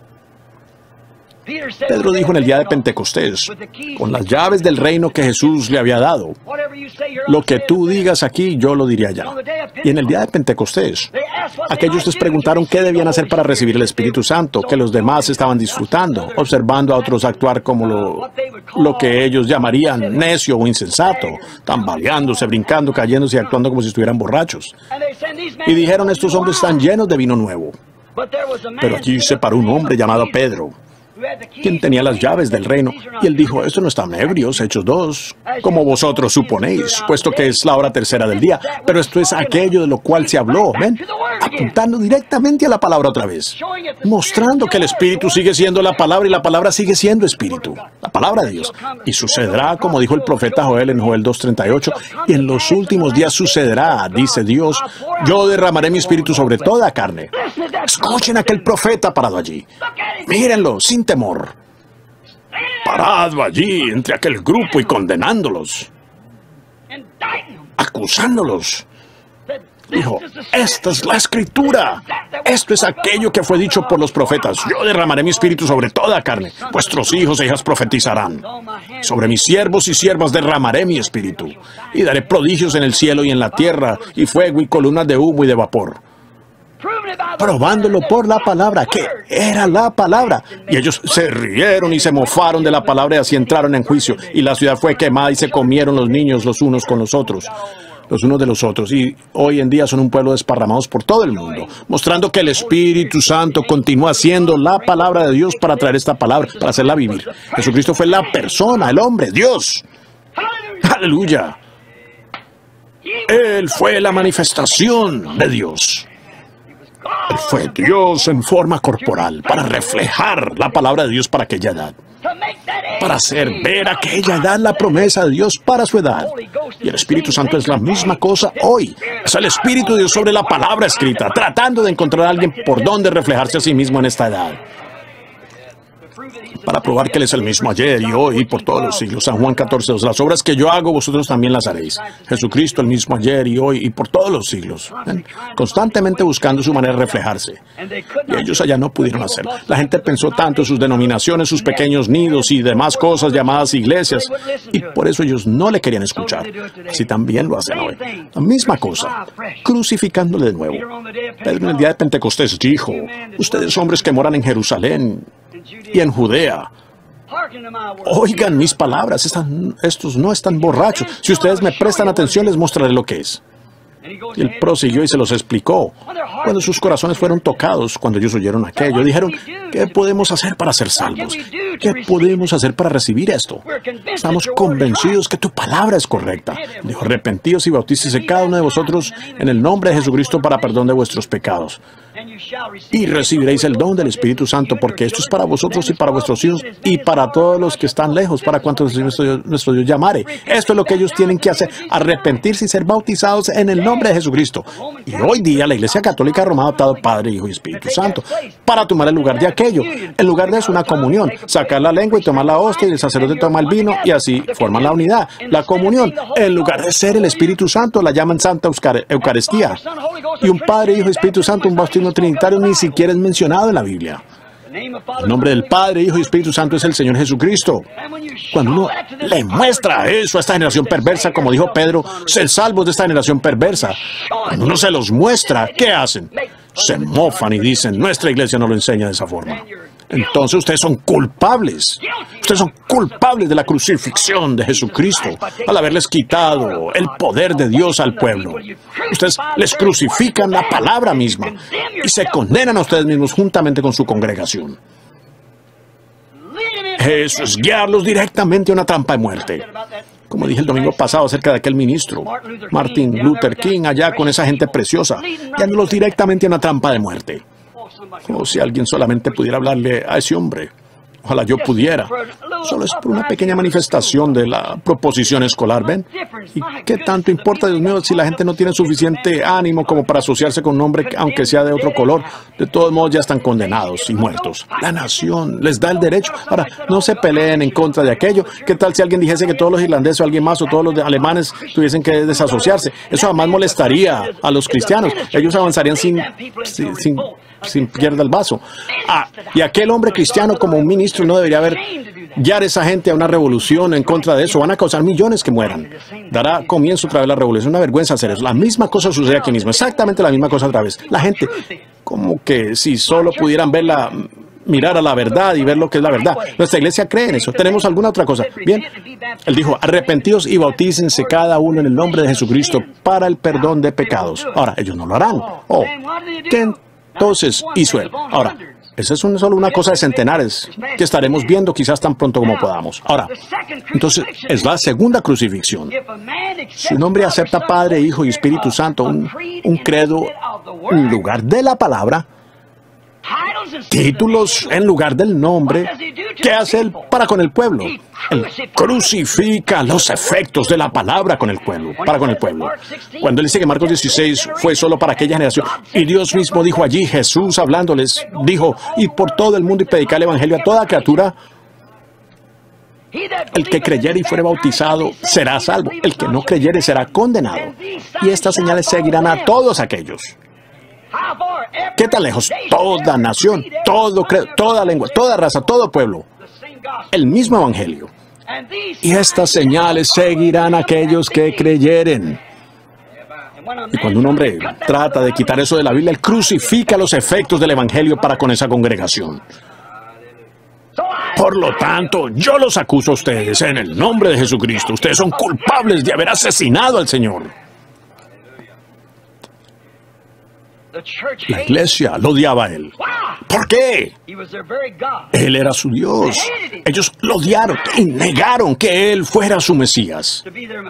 S1: Pedro dijo en el día de Pentecostés, con las llaves del reino que Jesús le había dado, lo que tú digas aquí, yo lo diré allá. Y en el día de Pentecostés, aquellos les preguntaron qué debían hacer para recibir el Espíritu Santo, que los demás estaban disfrutando, observando a otros actuar como lo, lo que ellos llamarían necio o insensato, tambaleándose, brincando, cayéndose y actuando como si estuvieran borrachos. Y dijeron, estos hombres están llenos de vino nuevo. Pero allí se paró un hombre llamado Pedro, quien tenía las llaves del reino. Y él dijo, esto no están ebrios, Hechos dos, como vosotros suponéis, puesto que es la hora tercera del día. Pero esto es aquello de lo cual se habló, ¿ven? Apuntando directamente a la palabra otra vez. Mostrando que el Espíritu sigue siendo la palabra y la palabra sigue siendo Espíritu. La palabra de Dios. Y sucederá, como dijo el profeta Joel en Joel dos treinta y ocho, y en los últimos días sucederá, dice Dios, yo derramaré mi Espíritu sobre toda carne. Escuchen a aquel profeta parado allí. Mírenlo, sin temor. Parado allí entre aquel grupo y condenándolos. Acusándolos. Dijo, esta es la Escritura. Esto es aquello que fue dicho por los profetas. Yo derramaré mi Espíritu sobre toda carne. Vuestros hijos e hijas profetizarán. Sobre mis siervos y siervas derramaré mi Espíritu. Y daré prodigios en el cielo y en la tierra, y fuego y columnas de humo y de vapor. Probándolo por la palabra, que era la palabra. Y ellos se rieron y se mofaron de la palabra y así entraron en juicio. Y la ciudad fue quemada y se comieron los niños los unos con los otros. Los unos de los otros, y hoy en día son un pueblo desparramados por todo el mundo, mostrando que el Espíritu Santo continúa siendo la palabra de Dios para traer esta palabra, para hacerla vivir. Jesucristo fue la persona, el hombre, Dios. ¡Aleluya! Él fue la manifestación de Dios. Él fue Dios en forma corporal, para reflejar la palabra de Dios para aquella edad. Para hacer ver a aquella edad la promesa de Dios para su edad. Y el Espíritu Santo es la misma cosa hoy. Es el Espíritu de Dios sobre la palabra escrita, tratando de encontrar a alguien por donde reflejarse a sí mismo en esta edad. Para probar que Él es el mismo ayer y hoy y por todos los siglos. San Juan catorce dos. Las obras que yo hago, vosotros también las haréis. Jesucristo el mismo ayer y hoy y por todos los siglos. ¿Ven? Constantemente buscando su manera de reflejarse. Y ellos allá no pudieron hacerlo. La gente pensó tanto en sus denominaciones, sus pequeños nidos y demás cosas llamadas iglesias. Y por eso ellos no le querían escuchar. Así también lo hacen hoy. La misma cosa. Crucificándole de nuevo. Pedro en el día de Pentecostés dijo, ustedes hombres que moran en Jerusalén y en Judea, oigan mis palabras, están, estos no están borrachos. Si ustedes me prestan atención, les mostraré lo que es. Y él prosiguió y se los explicó. Cuando sus corazones fueron tocados, cuando ellos oyeron aquello, dijeron, ¿qué podemos hacer para ser salvos? ¿Qué podemos hacer para recibir esto? Estamos convencidos que tu palabra es correcta. Dijo, arrepentíos y bautícese cada uno de vosotros en el nombre de Jesucristo para perdón de vuestros pecados. Y recibiréis el don del Espíritu Santo, porque esto es para vosotros y para vuestros hijos y para todos los que están lejos, para cuantos nuestro Dios, nuestro Dios llamare. Esto es lo que ellos tienen que hacer, arrepentirse y ser bautizados en el nombre de Jesucristo. Y hoy día la Iglesia Católica Romana ha adoptado Padre, Hijo y Espíritu Santo para tomar el lugar de aquello. En lugar de eso, una comunión, sacar la lengua y tomar la hostia, y el sacerdote toma el vino y así forman la unidad, la comunión. En lugar de ser el Espíritu Santo, la llaman Santa Eucaristía. Y un Padre, Hijo y Espíritu Santo, un bautismo trinitario, ni siquiera es mencionado en la Biblia. El nombre del Padre, Hijo y Espíritu Santo es el Señor Jesucristo. Cuando uno le muestra eso a esta generación perversa, como dijo Pedro, ser salvos de esta generación perversa, cuando uno se los muestra, ¿qué hacen? Se mofan y dicen, nuestra iglesia no lo enseña de esa forma. Entonces ustedes son culpables. Ustedes son culpables de la crucifixión de Jesucristo al haberles quitado el poder de Dios al pueblo. Ustedes les crucifican la palabra misma y se condenan a ustedes mismos juntamente con su congregación. Eso es guiarlos directamente a una trampa de muerte. Como dije el domingo pasado acerca de aquel ministro, Martin Luther King, allá con esa gente preciosa, guiándolos directamente a una trampa de muerte. O si alguien solamente pudiera hablarle a ese hombre. Ojalá yo pudiera. Solo es por una pequeña manifestación de la proposición escolar, ¿ven? ¿Y qué tanto importa, Dios mío, si la gente no tiene suficiente ánimo como para asociarse con un hombre, aunque sea de otro color? De todos modos ya están condenados y muertos. La nación les da el derecho. Ahora, no se peleen en contra de aquello. ¿Qué tal si alguien dijese que todos los irlandeses o alguien más o todos los alemanes tuviesen que desasociarse? Eso jamás molestaría a los cristianos. Ellos avanzarían sin... sin, sin sin pierda el vaso. Ah, y aquel hombre cristiano como un ministro no debería haber guiar a esa gente a una revolución en contra de eso. Van a causar millones que mueran. Dará comienzo otra vez la revolución. Es una vergüenza hacer eso. La misma cosa sucede aquí mismo. Exactamente la misma cosa otra vez. La gente, como que si solo pudieran verla, mirar a la verdad y ver lo que es la verdad. Nuestra iglesia cree en eso. ¿Tenemos alguna otra cosa? Bien. Él dijo, arrepentíos y bautícense cada uno en el nombre de Jesucristo para el perdón de pecados. Ahora, ellos no lo harán. Oh, ¿qué entonces hizo él? Ahora, esa es un, solo una cosa de centenares que estaremos viendo quizás tan pronto como podamos. Ahora, entonces, es la segunda crucifixión. Si un hombre acepta Padre, Hijo y Espíritu Santo, un, un credo en lugar de la palabra, títulos en lugar del nombre, ¿qué hace él para con el pueblo? Él crucifica los efectos de la palabra con el pueblo, para con el pueblo. Cuando él dice que Marcos dieciséis fue solo para aquella generación, y Dios mismo dijo allí, Jesús hablándoles, dijo, id por todo el mundo y predicad el evangelio a toda criatura. El que creyere y fuere bautizado será salvo. El que no creyere será condenado. Y estas señales seguirán a todos aquellos. ¿Qué tan lejos? Toda nación, todo credo, toda lengua, toda raza, todo pueblo. El mismo evangelio. Y estas señales seguirán a aquellos que creyeren. Y cuando un hombre trata de quitar eso de la Biblia, él crucifica los efectos del evangelio para con esa congregación. Por lo tanto, yo los acuso a ustedes en el nombre de Jesucristo. Ustedes son culpables de haber asesinado al Señor. La iglesia lo odiaba a él. ¿Por qué? Él era su Dios. Ellos lo odiaron y negaron que él fuera su Mesías.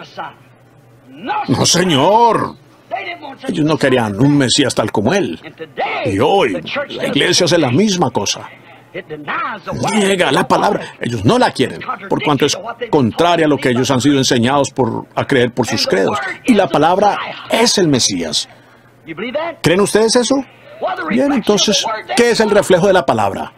S1: No, Señor. Ellos no querían un Mesías tal como él. Y hoy, la iglesia hace la misma cosa. Niega la palabra. Ellos no la quieren, por cuanto es contraria a lo que ellos han sido enseñados por, a creer por sus credos. Y la palabra es el Mesías. ¿Creen ustedes eso? Bien, entonces, ¿qué es el reflejo de la palabra?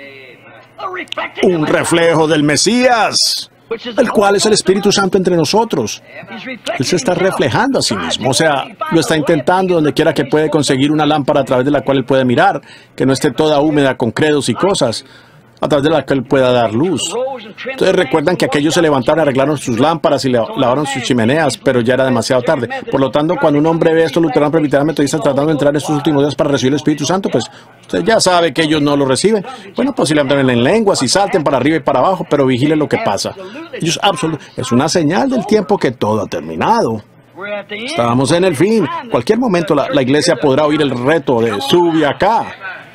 S1: Un reflejo del Mesías, el cual es el Espíritu Santo entre nosotros. Él se está reflejando a sí mismo, o sea, lo está intentando donde quiera que puede conseguir una lámpara a través de la cual él puede mirar, que no esté toda húmeda con credos y cosas, a través de la que él pueda dar luz. Ustedes recuerdan que aquellos se levantaron, arreglaron sus lámparas y lavaron sus chimeneas, pero ya era demasiado tarde. Por lo tanto, cuando un hombre ve a estos luteranos, presbiterianos, metodistas tratando de entrar en estos últimos días para recibir el Espíritu Santo, pues usted ya sabe que ellos no lo reciben. Bueno, pues si le hablan en lenguas y salten para arriba y para abajo, pero vigilen lo que pasa. Ellos absolutamente, es una señal del tiempo que todo ha terminado. Estábamos en el fin. Cualquier momento la, la iglesia podrá oír el reto de sube acá.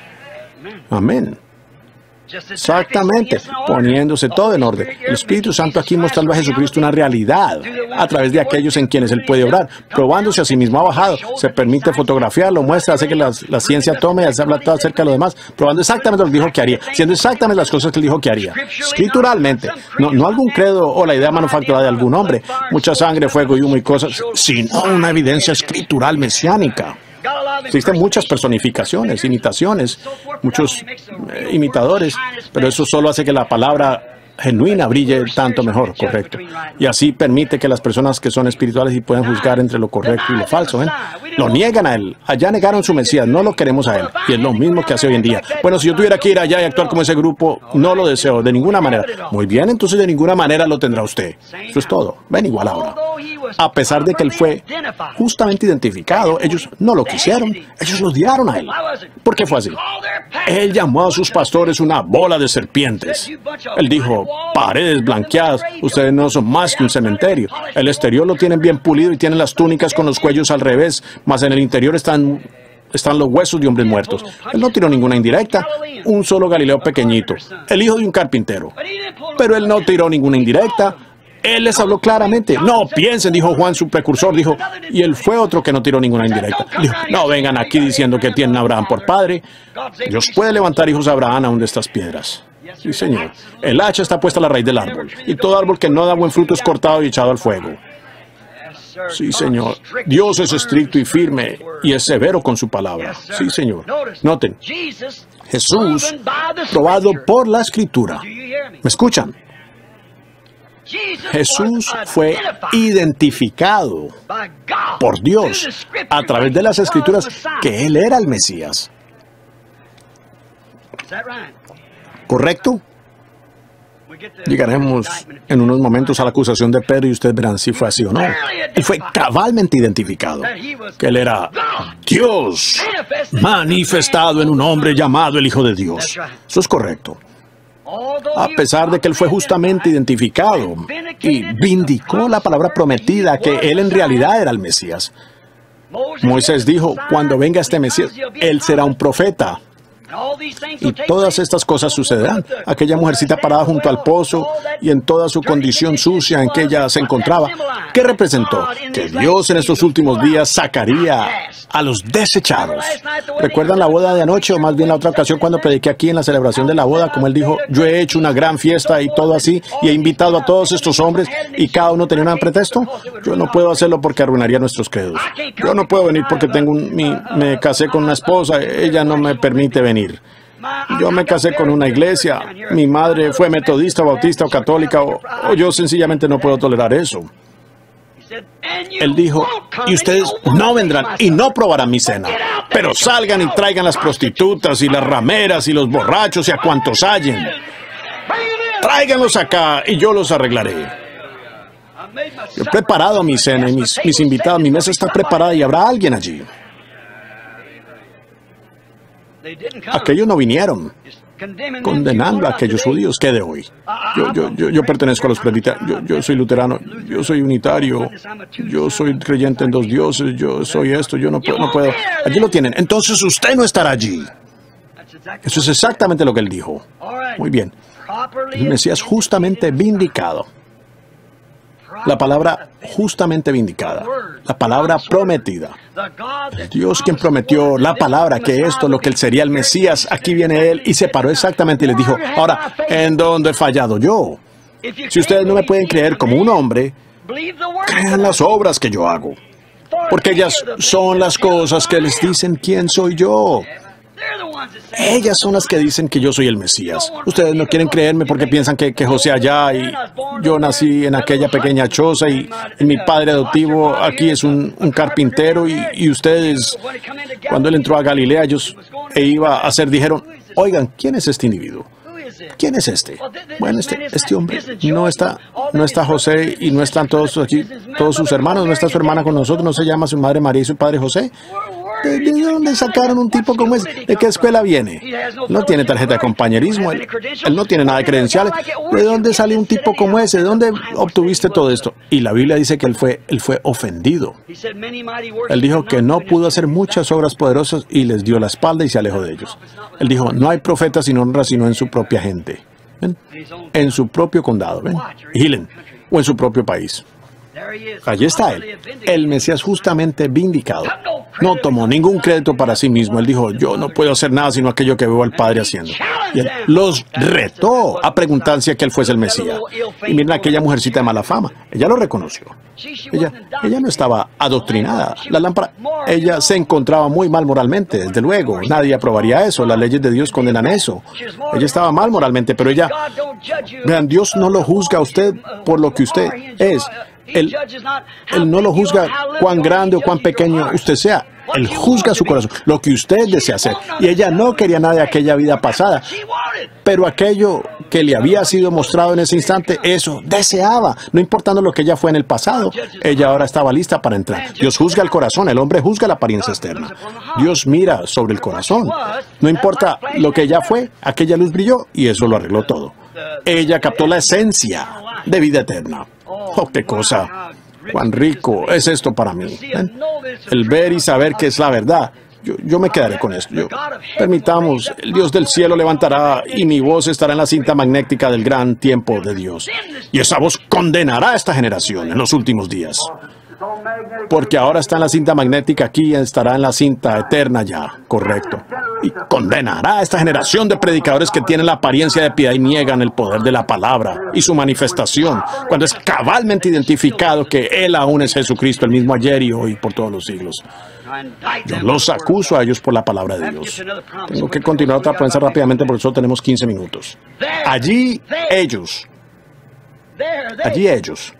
S1: Amén. Exactamente, poniéndose todo en orden. El Espíritu Santo aquí mostrando a Jesucristo una realidad a través de aquellos en quienes Él puede obrar, probándose a sí mismo. Ha bajado, se permite fotografiarlo, muestra, hace que la, la ciencia tome, se habla todo acerca de lo demás, probando exactamente lo que dijo que haría, siendo exactamente las cosas que Él dijo que haría, escrituralmente, no, no algún credo o la idea manufacturada de algún hombre, mucha sangre, fuego y humo y cosas, sino una evidencia escritural mesiánica. Existen muchas personificaciones, imitaciones, muchos eh, imitadores, pero eso solo hace que la palabra genuina brille tanto mejor, correcto. Y así permite que las personas que son espirituales y pueden juzgar entre lo correcto y lo falso, ¿eh? Lo niegan a Él. Allá negaron su Mesías, no lo queremos a Él. Y es lo mismo que hace hoy en día. Bueno, si yo tuviera que ir allá y actuar como ese grupo, no lo deseo de ninguna manera. Muy bien, entonces de ninguna manera lo tendrá usted. Eso es todo. Ven igual ahora. A pesar de que Él fue justamente identificado, ellos no lo quisieron. Ellos lo odiaron a Él. ¿Por qué fue así? Él llamó a sus pastores una bola de serpientes. Él dijo, paredes blanqueadas, ustedes no son más que un cementerio. El exterior lo tienen bien pulido y tienen las túnicas con los cuellos al revés, mas en el interior están, están los huesos de hombres muertos. Él no tiró ninguna indirecta, un solo Galileo pequeñito, el hijo de un carpintero. Pero él no tiró ninguna indirecta. Él les habló claramente. No piensen, dijo Juan, su precursor, dijo, y él fue otro que no tiró ninguna indirecta. Dijo, no vengan aquí diciendo que tienen a Abraham por padre. Dios puede levantar hijos a Abraham aún de estas piedras. Sí, señor. El hacha está puesta a la raíz del árbol, y todo árbol que no da buen fruto es cortado y echado al fuego. Sí, señor. Dios es estricto y firme, y es severo con su palabra. Sí, señor. Noten, Jesús, probado por la Escritura. ¿Me escuchan? Jesús fue identificado por Dios a través de las Escrituras que Él era el Mesías. ¿Correcto? Llegaremos en unos momentos a la acusación de Pedro y ustedes verán si fue así o no. Él fue cabalmente identificado, que Él era Dios manifestado en un hombre llamado el Hijo de Dios. Eso es correcto. A pesar de que Él fue justamente identificado y vindicó la palabra prometida que Él en realidad era el Mesías. Moisés dijo, cuando venga este Mesías, Él será un profeta. Y todas estas cosas sucederán. Aquella mujercita parada junto al pozo y en toda su condición sucia en que ella se encontraba, ¿qué representó? Que Dios en estos últimos días sacaría a los desechados. ¿Recuerdan la boda de anoche, o más bien la otra ocasión cuando prediqué aquí en la celebración de la boda? Como él dijo, yo he hecho una gran fiesta y todo así, y he invitado a todos estos hombres y cada uno tenía un pretexto. Yo no puedo hacerlo porque arruinaría nuestros credos. Yo no puedo venir porque tengo un, mi, me casé con una esposa, ella no me permite venir. Yo me casé con una iglesia, mi madre fue metodista, bautista o católica, o, o yo sencillamente no puedo tolerar eso. Él dijo, y ustedes no vendrán y no probarán mi cena, pero salgan y traigan las prostitutas y las rameras y los borrachos y a cuantos hallen. Tráiganlos acá y yo los arreglaré. Yo he preparado mi cena y mis, mis invitados, mi mesa está preparada y habrá alguien allí. Aquellos no vinieron, condenando a aquellos judíos. ¿Qué de hoy? Yo, yo, yo, yo pertenezco a los presbiterianos, yo, yo soy luterano, yo soy unitario, yo soy creyente en dos dioses, yo soy esto, yo no puedo, no puedo. Allí lo tienen. Entonces usted no estará allí. Eso es exactamente lo que él dijo. Muy bien. El Mesías justamente vindicado. La palabra justamente vindicada. La palabra prometida. El Dios quien prometió la palabra, que esto, lo que él sería el Mesías, aquí viene él y se paró exactamente y les dijo, ahora, ¿en dónde he fallado yo? Si ustedes no me pueden creer como un hombre, crean las obras que yo hago. Porque ellas son las cosas que les dicen quién soy yo. Ellas son las que dicen que yo soy el Mesías. Ustedes no quieren creerme porque piensan que, que José allá y yo nací en aquella pequeña choza y, y mi padre adoptivo aquí es un, un carpintero y, y ustedes, cuando él entró a Galilea, ellos e iba a hacer, dijeron, oigan, ¿quién es este individuo? ¿Quién es este? Bueno, este, este hombre no está, no está José y no están todos aquí, todos sus hermanos, no está su hermana con nosotros, no se llama su madre María y su padre José. ¿De, de dónde sacaron un tipo como ese? ¿De qué escuela viene? No tiene tarjeta de compañerismo, él, él no tiene nada de credenciales. ¿De dónde salió un tipo como ese? ¿De dónde obtuviste todo esto? Y la Biblia dice que él fue, él fue ofendido. Él dijo que no pudo hacer muchas obras poderosas y les dio la espalda y se alejó de ellos. Él dijo, no hay profeta sin honra sino en su propia gente. ¿Ven? En su propio condado, ¿ven? Vigilen. O en su propio país. Allí está él, el Mesías justamente vindicado. No tomó ningún crédito para sí mismo. Él dijo, yo no puedo hacer nada sino aquello que veo al Padre haciendo. Y él los retó a preguntar si aquel fuese el Mesías. Y miren aquella mujercita de mala fama. Ella lo reconoció. Ella, ella no estaba adoctrinada. La lámpara, ella se encontraba muy mal moralmente, desde luego. Nadie aprobaría eso. Las leyes de Dios condenan eso. Ella estaba mal moralmente, pero ella... Vean, Dios no lo juzga a usted por lo que usted es. Él, él no lo juzga cuán grande o cuán pequeño usted sea. Él juzga su corazón, lo que usted desea hacer. Y ella no quería nada de aquella vida pasada. Pero aquello que le había sido mostrado en ese instante, eso deseaba. No importando lo que ella fue en el pasado, ella ahora estaba lista para entrar. Dios juzga el corazón, el hombre juzga la apariencia externa. Dios mira sobre el corazón. No importa lo que ella fue, aquella luz brilló y eso lo arregló todo. Ella captó la esencia de vida eterna. Oh, qué cosa. Cuán rico es esto para mí. ¿Ven? El ver y saber que es la verdad. Yo, yo me quedaré con esto. Yo, permitamos, el Dios del cielo levantará y mi voz estará en la cinta magnética del gran tiempo de Dios. Y esa voz condenará a esta generación en los últimos días. Porque ahora está en la cinta magnética aquí y estará en la cinta eterna ya. Correcto. Y condenará a esta generación de predicadores que tienen la apariencia de piedad y niegan el poder de la palabra y su manifestación, cuando es cabalmente identificado que Él aún es Jesucristo, el mismo ayer y hoy por todos los siglos. Yo los acuso a ellos por la palabra de Dios. Tengo que continuar otra prensa rápidamente porque solo tenemos quince minutos. Allí ellos. Allí ellos.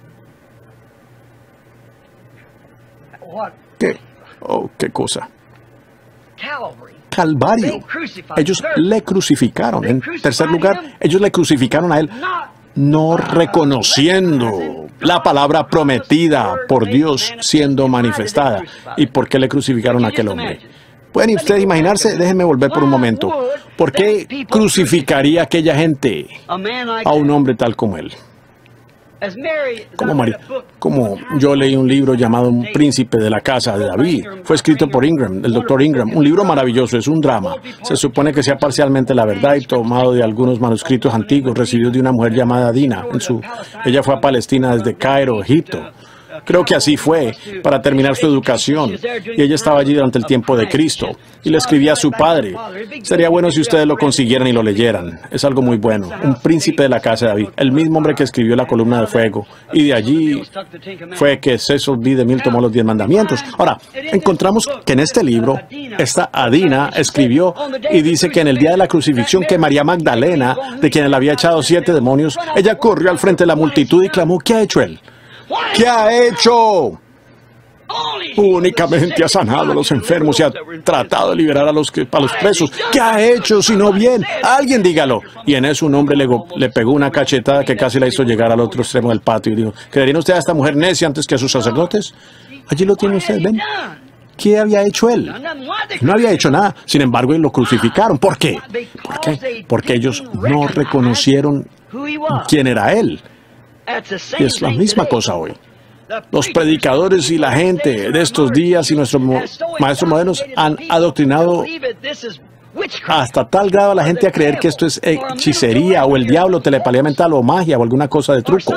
S1: ¿Qué? Oh, qué cosa. Calvario. Ellos le crucificaron. En tercer lugar, ellos le crucificaron a Él, no reconociendo la palabra prometida por Dios siendo manifestada. ¿Y por qué le crucificaron a aquel hombre? ¿Pueden ustedes imaginarse? Déjenme volver por un momento. ¿Por qué crucificaría aquella gente a un hombre tal como él? Como, María, como yo leí un libro llamado Un príncipe de la casa de David. Fue escrito por Ingram, el doctor Ingram. Un libro maravilloso, es un drama. Se supone que sea parcialmente la verdad y tomado de algunos manuscritos antiguos recibidos de una mujer llamada Dina. En su, ella fue a Palestina desde Cairo, Egipto. Creo que así fue, para terminar su educación. Y ella estaba allí durante el tiempo de Cristo. Y le escribía a su padre. Sería bueno si ustedes lo consiguieran y lo leyeran. Es algo muy bueno. Un príncipe de la casa de David. El mismo hombre que escribió la columna de fuego. Y de allí fue que Cecil B. DeMille tomó los diez mandamientos. Ahora, encontramos que en este libro, esta Adina escribió y dice que en el día de la crucifixión que María Magdalena, de quien él había echado siete demonios, ella corrió al frente de la multitud y clamó, ¿qué ha hecho él? ¿Qué ha hecho? Únicamente ha sanado a los enfermos y ha tratado de liberar a los, que, a los presos. ¿Qué ha hecho, si no bien? Alguien dígalo. Y en eso un hombre le, le pegó una cachetada que casi la hizo llegar al otro extremo del patio y dijo, ¿creerían usted a esta mujer necia antes que a sus sacerdotes? Allí lo tiene usted, ¿ven? ¿Qué había hecho él? No había hecho nada. Sin embargo, lo crucificaron. ¿Por qué? ¿Por qué? Porque ellos no reconocieron quién era él. Y es la misma cosa hoy. Los predicadores y la gente de estos días y nuestros maestros modernos han adoctrinado hasta tal grado a la gente a creer que esto es hechicería o el diablo, telepatía mental o magia o alguna cosa de truco.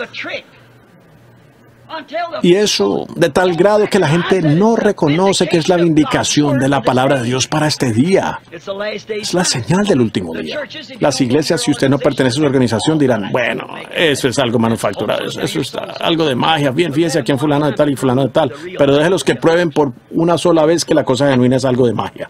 S1: Y eso de tal grado que la gente no reconoce que es la vindicación de la palabra de Dios para este día. Es la señal del último día. Las iglesias, si usted no pertenece a su organización, dirán, bueno, eso es algo manufacturado, eso, eso es algo de magia. Bien, fíjense aquí en fulano de tal y fulano de tal. Pero déjelos que prueben por una sola vez que la cosa genuina es algo de magia.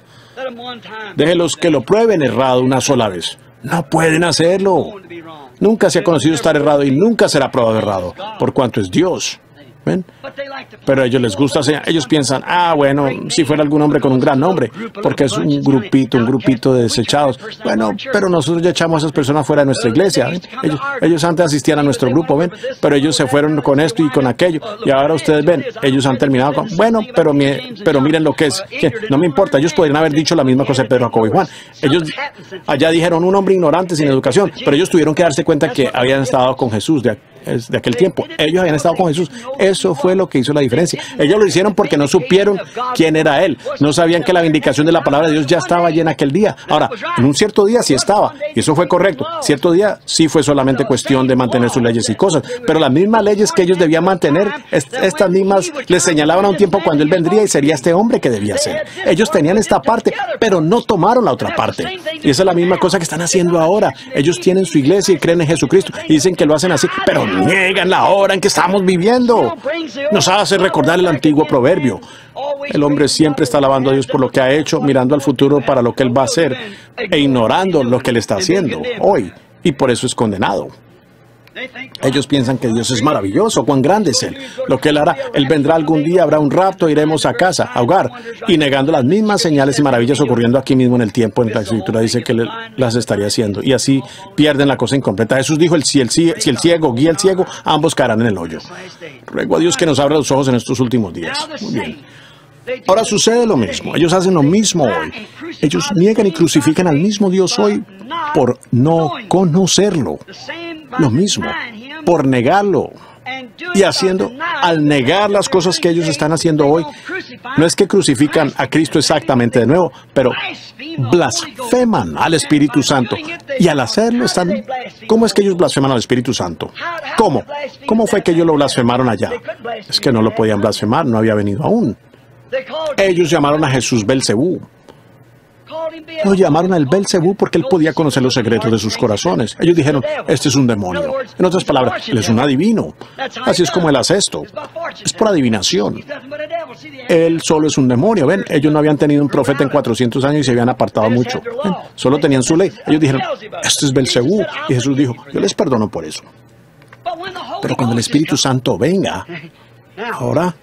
S1: Déjelos que lo prueben errado una sola vez. No pueden hacerlo. Nunca se ha conocido estar errado y nunca será probado errado, por cuanto es Dios. ¿Ven? Pero a ellos les gusta, ellos piensan, ah, bueno, si fuera algún hombre con un gran nombre, porque es un grupito, un grupito de desechados. Bueno, pero nosotros ya echamos a esas personas fuera de nuestra iglesia. ¿Ven? Ellos, ellos antes asistían a nuestro grupo, ¿ven? Pero ellos se fueron con esto y con aquello. Y ahora ustedes ven, ellos han terminado con, bueno, pero, mi, pero miren lo que es. Que no me importa, ellos podrían haber dicho la misma cosa de Pedro, Jacobo y Juan. Ellos allá dijeron un hombre ignorante sin educación, pero ellos tuvieron que darse cuenta que habían estado con Jesús de, de aquel tiempo. Ellos habían estado con Jesús. Eso fue lo que hizo la diferencia. Ellos lo hicieron porque no supieron quién era Él. No sabían que la vindicación de la palabra de Dios ya estaba allí en aquel día. Ahora, en un cierto día sí estaba, y eso fue correcto. Cierto día sí fue solamente cuestión de mantener sus leyes y cosas, pero las mismas leyes que ellos debían mantener, est estas mismas les señalaban a un tiempo cuando Él vendría y sería este hombre que debía ser. Ellos tenían esta parte, pero no tomaron la otra parte. Y esa es la misma cosa que están haciendo ahora. Ellos tienen su iglesia y creen en Jesucristo y dicen que lo hacen así, pero niegan la hora en que estamos viviendo. Nos hace recordar el antiguo proverbio. El hombre siempre está alabando a Dios por lo que ha hecho, mirando al futuro para lo que Él va a hacer e ignorando lo que Él está haciendo hoy. Y por eso es condenado. Ellos piensan que Dios es maravilloso, cuán grande es Él. Lo que Él hará, Él vendrá algún día, habrá un rapto, iremos a casa, a hogar, y negando las mismas señales y maravillas ocurriendo aquí mismo en el tiempo en que la Escritura dice que Él las estaría haciendo. Y así pierden la cosa incompleta. Jesús dijo, el, si, el, si el ciego guía al ciego, ambos caerán en el hoyo. Ruego a Dios que nos abra los ojos en estos últimos días. Muy bien. Ahora sucede lo mismo. Ellos hacen lo mismo hoy. Ellos niegan y crucifican al mismo Dios hoy por no conocerlo. Lo mismo, por negarlo. Y haciendo, al negar las cosas que ellos están haciendo hoy, no es que crucifican a Cristo exactamente de nuevo, pero blasfeman al Espíritu Santo. Y al hacerlo están... ¿Cómo es que ellos blasfeman al Espíritu Santo? ¿Cómo? ¿Cómo fue que ellos lo blasfemaron allá? Es que no lo podían blasfemar, no había venido aún. Ellos llamaron a Jesús Belcebú. Lo llamaron a él Belcebú porque él podía conocer los secretos de sus corazones. Ellos dijeron, este es un demonio. En otras palabras, él es un adivino. Así es como él hace esto. Es por adivinación. Él solo es un demonio. Ven, ellos no habían tenido un profeta en cuatrocientos años y se habían apartado mucho. Ven, solo tenían su ley. Ellos dijeron, este es Belcebú. Y Jesús dijo, yo les perdono por eso. Pero cuando el Espíritu Santo venga, ahora...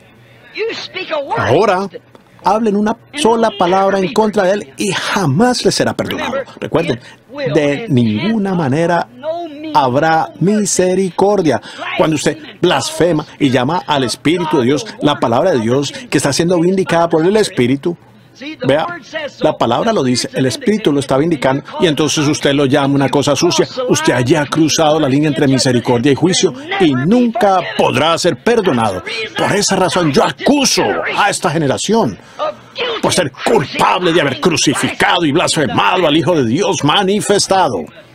S1: Ahora, hablen una sola palabra en contra de él y jamás les será perdonado. Recuerden, de ninguna manera habrá misericordia. Cuando usted blasfema y llama al Espíritu de Dios, la palabra de Dios que está siendo vindicada por el Espíritu, Vea, la palabra lo dice, el Espíritu lo estaba indicando, y entonces usted lo llama una cosa sucia. Usted allí ha cruzado la línea entre misericordia y juicio y nunca podrá ser perdonado. Por esa razón yo acuso a esta generación por ser culpable de haber crucificado y blasfemado al Hijo de Dios manifestado.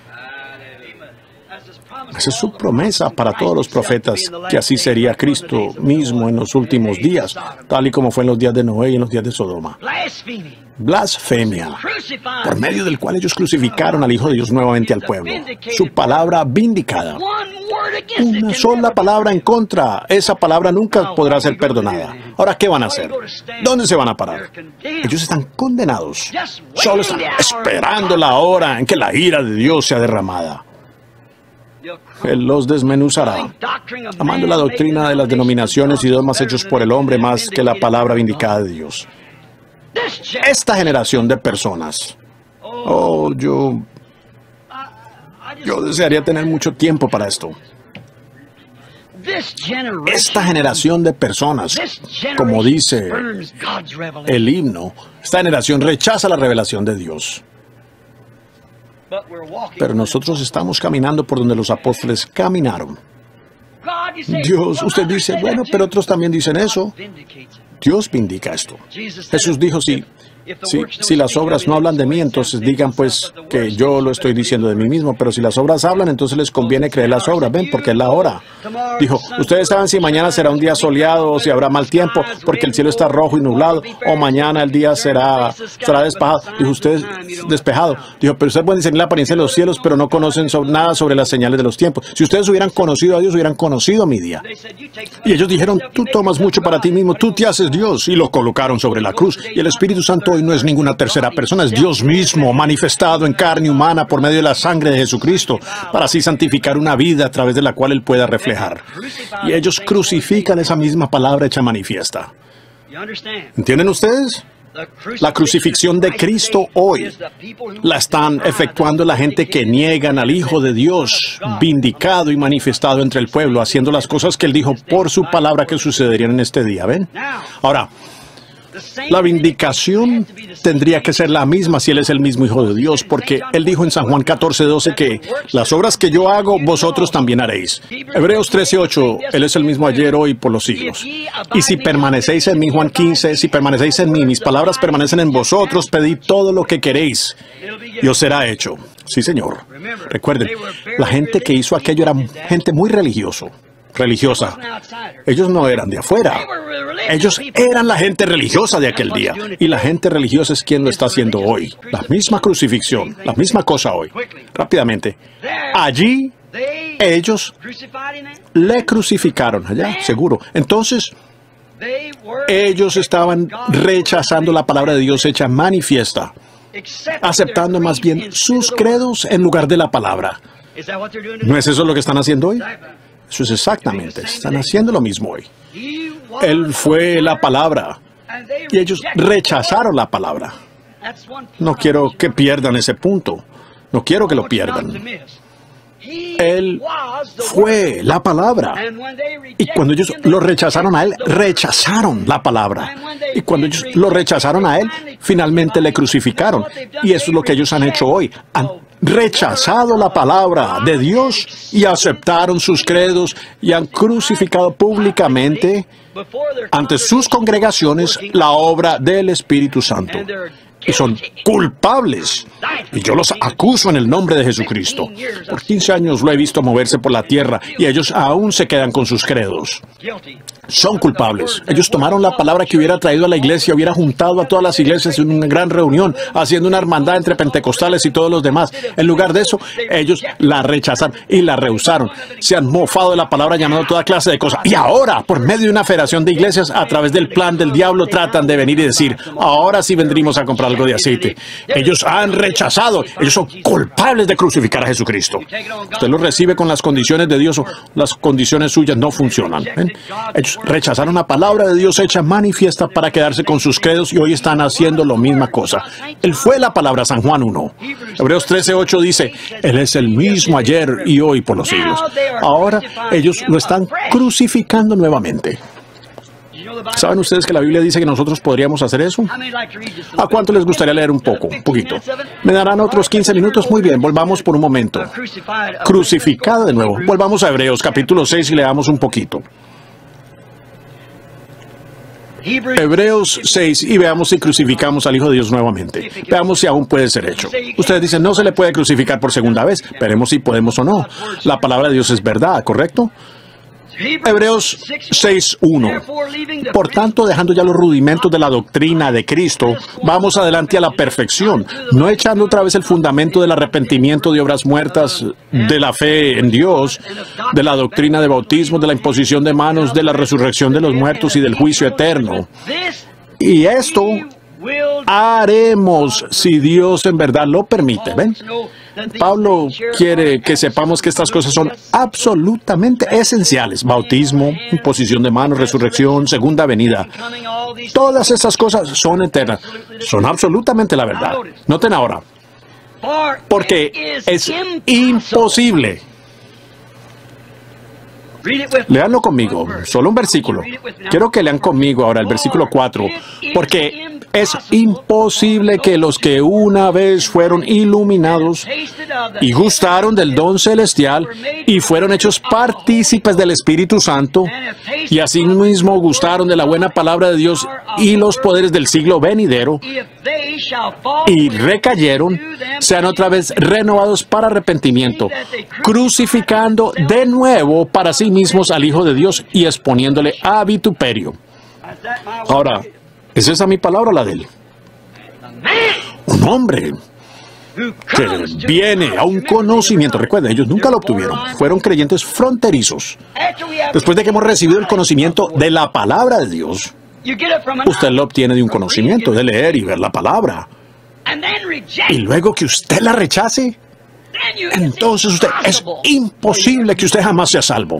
S1: Esa es su promesa para todos los profetas, que así sería Cristo mismo en los últimos días, tal y como fue en los días de Noé y en los días de Sodoma. Blasfemia, por medio del cual ellos crucificaron al Hijo de Dios nuevamente al pueblo. Su palabra vindicada. Una sola palabra en contra. Esa palabra nunca podrá ser perdonada. Ahora, ¿qué van a hacer? ¿Dónde se van a parar? Ellos están condenados. Solo están esperando la hora en que la ira de Dios sea derramada. Él los desmenuzará, amando la doctrina de las denominaciones y dogmas hechos por el hombre más que la palabra vindicada de Dios. Esta generación de personas, oh, yo, yo desearía tener mucho tiempo para esto. Esta generación de personas, como dice el himno, esta generación rechaza la revelación de Dios. Pero nosotros estamos caminando por donde los apóstoles caminaron. Dios, usted dice, bueno, pero otros también dicen eso. Dios vindica esto. Jesús dijo, sí, sí, si las obras no hablan de mí, entonces digan pues que yo lo estoy diciendo de mí mismo, pero si las obras hablan, entonces les conviene creer las obras. Ven, porque es la hora. Dijo, ustedes saben si mañana será un día soleado o si habrá mal tiempo, porque el cielo está rojo y nublado, o mañana el día será, será despejado. Dijo, ustedes, despejado. Dijo, pero ustedes pueden discernir la apariencia de los cielos, pero no conocen sobre, nada sobre las señales de los tiempos. Si ustedes hubieran conocido a Dios, hubieran conocido mi día. Y ellos dijeron, tú tomas mucho para ti mismo, tú te haces Dios, y lo colocaron sobre la cruz. Y el Espíritu Santo hoy no es ninguna tercera persona, es Dios mismo, manifestado en carne humana por medio de la sangre de Jesucristo, para así santificar una vida a través de la cual Él pueda reflejar. Y ellos crucifican esa misma palabra hecha manifiesta. ¿Entienden ustedes? La crucifixión de Cristo hoy la están efectuando la gente que niegan al Hijo de Dios, vindicado y manifestado entre el pueblo, haciendo las cosas que Él dijo por su palabra que sucederían en este día. ¿Ven? Ahora, la vindicación tendría que ser la misma si Él es el mismo Hijo de Dios, porque Él dijo en San Juan catorce doce que las obras que yo hago, vosotros también haréis. Hebreos trece ocho, Él es el mismo ayer, hoy, por los siglos. Y si permanecéis en mí, Juan quince, si permanecéis en mí, mis palabras permanecen en vosotros, pedid todo lo que queréis, y os será hecho. Sí, Señor. Recuerden, la gente que hizo aquello era gente muy religioso. religiosa. Ellos no eran de afuera. Ellos eran la gente religiosa de aquel día. Y la gente religiosa es quien lo está haciendo hoy. La misma crucifixión, la misma cosa hoy. Rápidamente. Allí, ellos le crucificaron. Allá, seguro. Entonces, ellos estaban rechazando la palabra de Dios hecha manifiesta, aceptando más bien sus credos en lugar de la palabra. ¿No es eso lo que están haciendo hoy? Eso es exactamente. Están haciendo lo mismo hoy. Él fue la palabra y ellos rechazaron la palabra. No quiero que pierdan ese punto. No quiero que lo pierdan. Él fue la palabra. Y cuando ellos lo rechazaron a Él, rechazaron la palabra. Y cuando ellos lo rechazaron a Él, finalmente le crucificaron. Y eso es lo que ellos han hecho hoy. Han rechazado la palabra de Dios y aceptaron sus credos y han crucificado públicamente ante sus congregaciones la obra del Espíritu Santo. Y son culpables. Y yo los acuso en el nombre de Jesucristo. Por quince años lo he visto moverse por la tierra y ellos aún se quedan con sus credos. Son culpables. Ellos tomaron la palabra que hubiera traído a la iglesia, hubiera juntado a todas las iglesias en una gran reunión, haciendo una hermandad entre pentecostales y todos los demás. En lugar de eso, ellos la rechazaron y la rehusaron. Se han mofado de la palabra llamando toda clase de cosas. Y ahora, por medio de una federación de iglesias, a través del plan del diablo, tratan de venir y decir, ahora sí vendrimos a comprar algo de aceite. Ellos han rechazado. Ellos son culpables de crucificar a Jesucristo. Usted lo recibe con las condiciones de Dios o las condiciones suyas no funcionan. ¿Ven? Ellos rechazaron la palabra de Dios hecha manifiesta para quedarse con sus credos y hoy están haciendo la misma cosa. Él fue la palabra, San Juan uno. Hebreos trece ocho dice, Él es el mismo ayer y hoy por los siglos. Ahora ellos lo están crucificando nuevamente. ¿Saben ustedes que la Biblia dice que nosotros podríamos hacer eso? ¿A cuánto les gustaría leer un poco? Un poquito. ¿Me darán otros quince minutos? Muy bien, volvamos por un momento. Crucificada de nuevo. Volvamos a Hebreos capítulo seis y leamos un poquito. Hebreos seis, y veamos si crucificamos al Hijo de Dios nuevamente. Veamos si aún puede ser hecho. Ustedes dicen, no se le puede crucificar por segunda vez. Veremos si podemos o no. La palabra de Dios es verdad, ¿correcto? Hebreos seis uno. Por tanto, dejando ya los rudimentos de la doctrina de Cristo, vamos adelante a la perfección, no echando otra vez el fundamento del arrepentimiento de obras muertas, de la fe en Dios, de la doctrina de bautismo, de la imposición de manos, de la resurrección de los muertos y del juicio eterno. Y esto haremos si Dios en verdad lo permite. ¿Ven? Pablo quiere que sepamos que estas cosas son absolutamente esenciales. Bautismo, imposición de manos, resurrección, segunda venida. Todas estas cosas son eternas. Son absolutamente la verdad. Noten ahora. Porque es imposible. Léanlo conmigo, solo un versículo. Quiero que lean conmigo ahora el versículo cuatro, porque es imposible que los que una vez fueron iluminados y gustaron del don celestial y fueron hechos partícipes del Espíritu Santo y asimismo gustaron de la buena palabra de Dios y los poderes del siglo venidero y recayeron, sean otra vez renovados para arrepentimiento, crucificando de nuevo para sí mismos al Hijo de Dios y exponiéndole a vituperio. Ahora, ¿es esa mi palabra o la de él? Un hombre que viene a un conocimiento. Recuerden, ellos nunca lo obtuvieron. Fueron creyentes fronterizos. Después de que hemos recibido el conocimiento de la palabra de Dios, usted lo obtiene de un conocimiento, de leer y ver la palabra. Y luego que usted la rechace, entonces usted, es imposible que usted jamás sea salvo.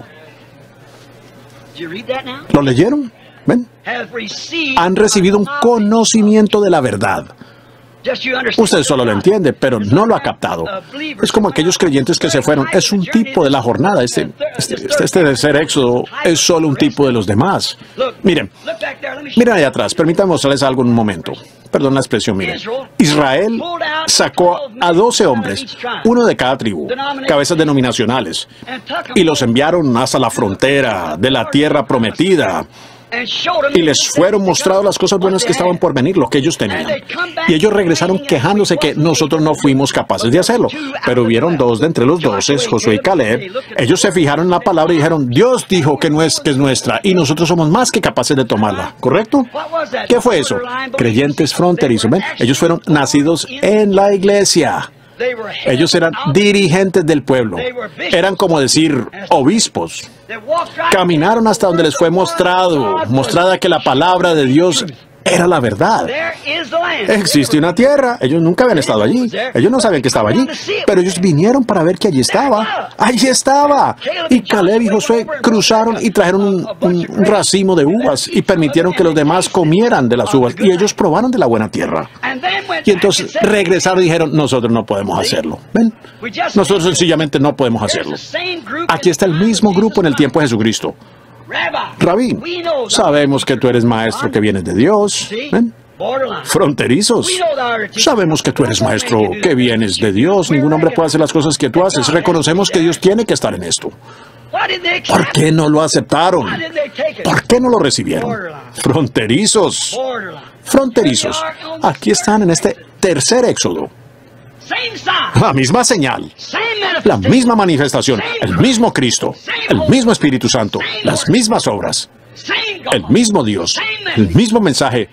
S1: ¿Lo leyeron? ¿Ven? Han recibido un conocimiento de la verdad. Usted solo lo entiende, pero no lo ha captado. Es como aquellos creyentes que se fueron. Es un tipo de la jornada. Este, este, este, este tercer éxodo es solo un tipo de los demás. Miren, miren allá atrás. Permítanme mostrarles algo en un momento. Perdón la expresión, miren. Israel sacó a doce hombres, uno de cada tribu, cabezas denominacionales, y los enviaron hasta la frontera de la tierra prometida. Y les fueron mostradas las cosas buenas que estaban por venir, lo que ellos tenían. Y ellos regresaron quejándose que nosotros no fuimos capaces de hacerlo. Pero hubieron dos de entre los doce, Josué y Caleb. Ellos se fijaron en la palabra y dijeron, Dios dijo que no es, que es nuestra y nosotros somos más que capaces de tomarla. ¿Correcto? ¿Qué fue eso? Creyentes fronterizos. ¿Ven? Ellos fueron nacidos en la iglesia. Ellos eran dirigentes del pueblo. Eran como decir obispos. Caminaron hasta donde les fue mostrado, mostrada que la palabra de Dios era la verdad. Existe una tierra. Ellos nunca habían estado allí. Ellos no sabían que estaba allí. Pero ellos vinieron para ver que allí estaba. Allí estaba. Y Caleb y Josué cruzaron y trajeron un, un, un racimo de uvas y permitieron que los demás comieran de las uvas. Y ellos probaron de la buena tierra. Y entonces regresaron y dijeron, nosotros no podemos hacerlo. ¿Ven? Nosotros sencillamente no podemos hacerlo. Aquí está el mismo grupo en el tiempo de Jesucristo. Rabí, sabemos que tú eres maestro que vienes de Dios. ¿Ven? Fronterizos. Sabemos que tú eres maestro que vienes de Dios. Ningún hombre puede hacer las cosas que tú haces. Reconocemos que Dios tiene que estar en esto. ¿Por qué no lo aceptaron? ¿Por qué no lo recibieron? Fronterizos. Fronterizos. Aquí están en este tercer éxodo. La misma señal, la misma manifestación, el mismo Cristo, el mismo Espíritu Santo, las mismas obras, el mismo Dios, el mismo mensaje.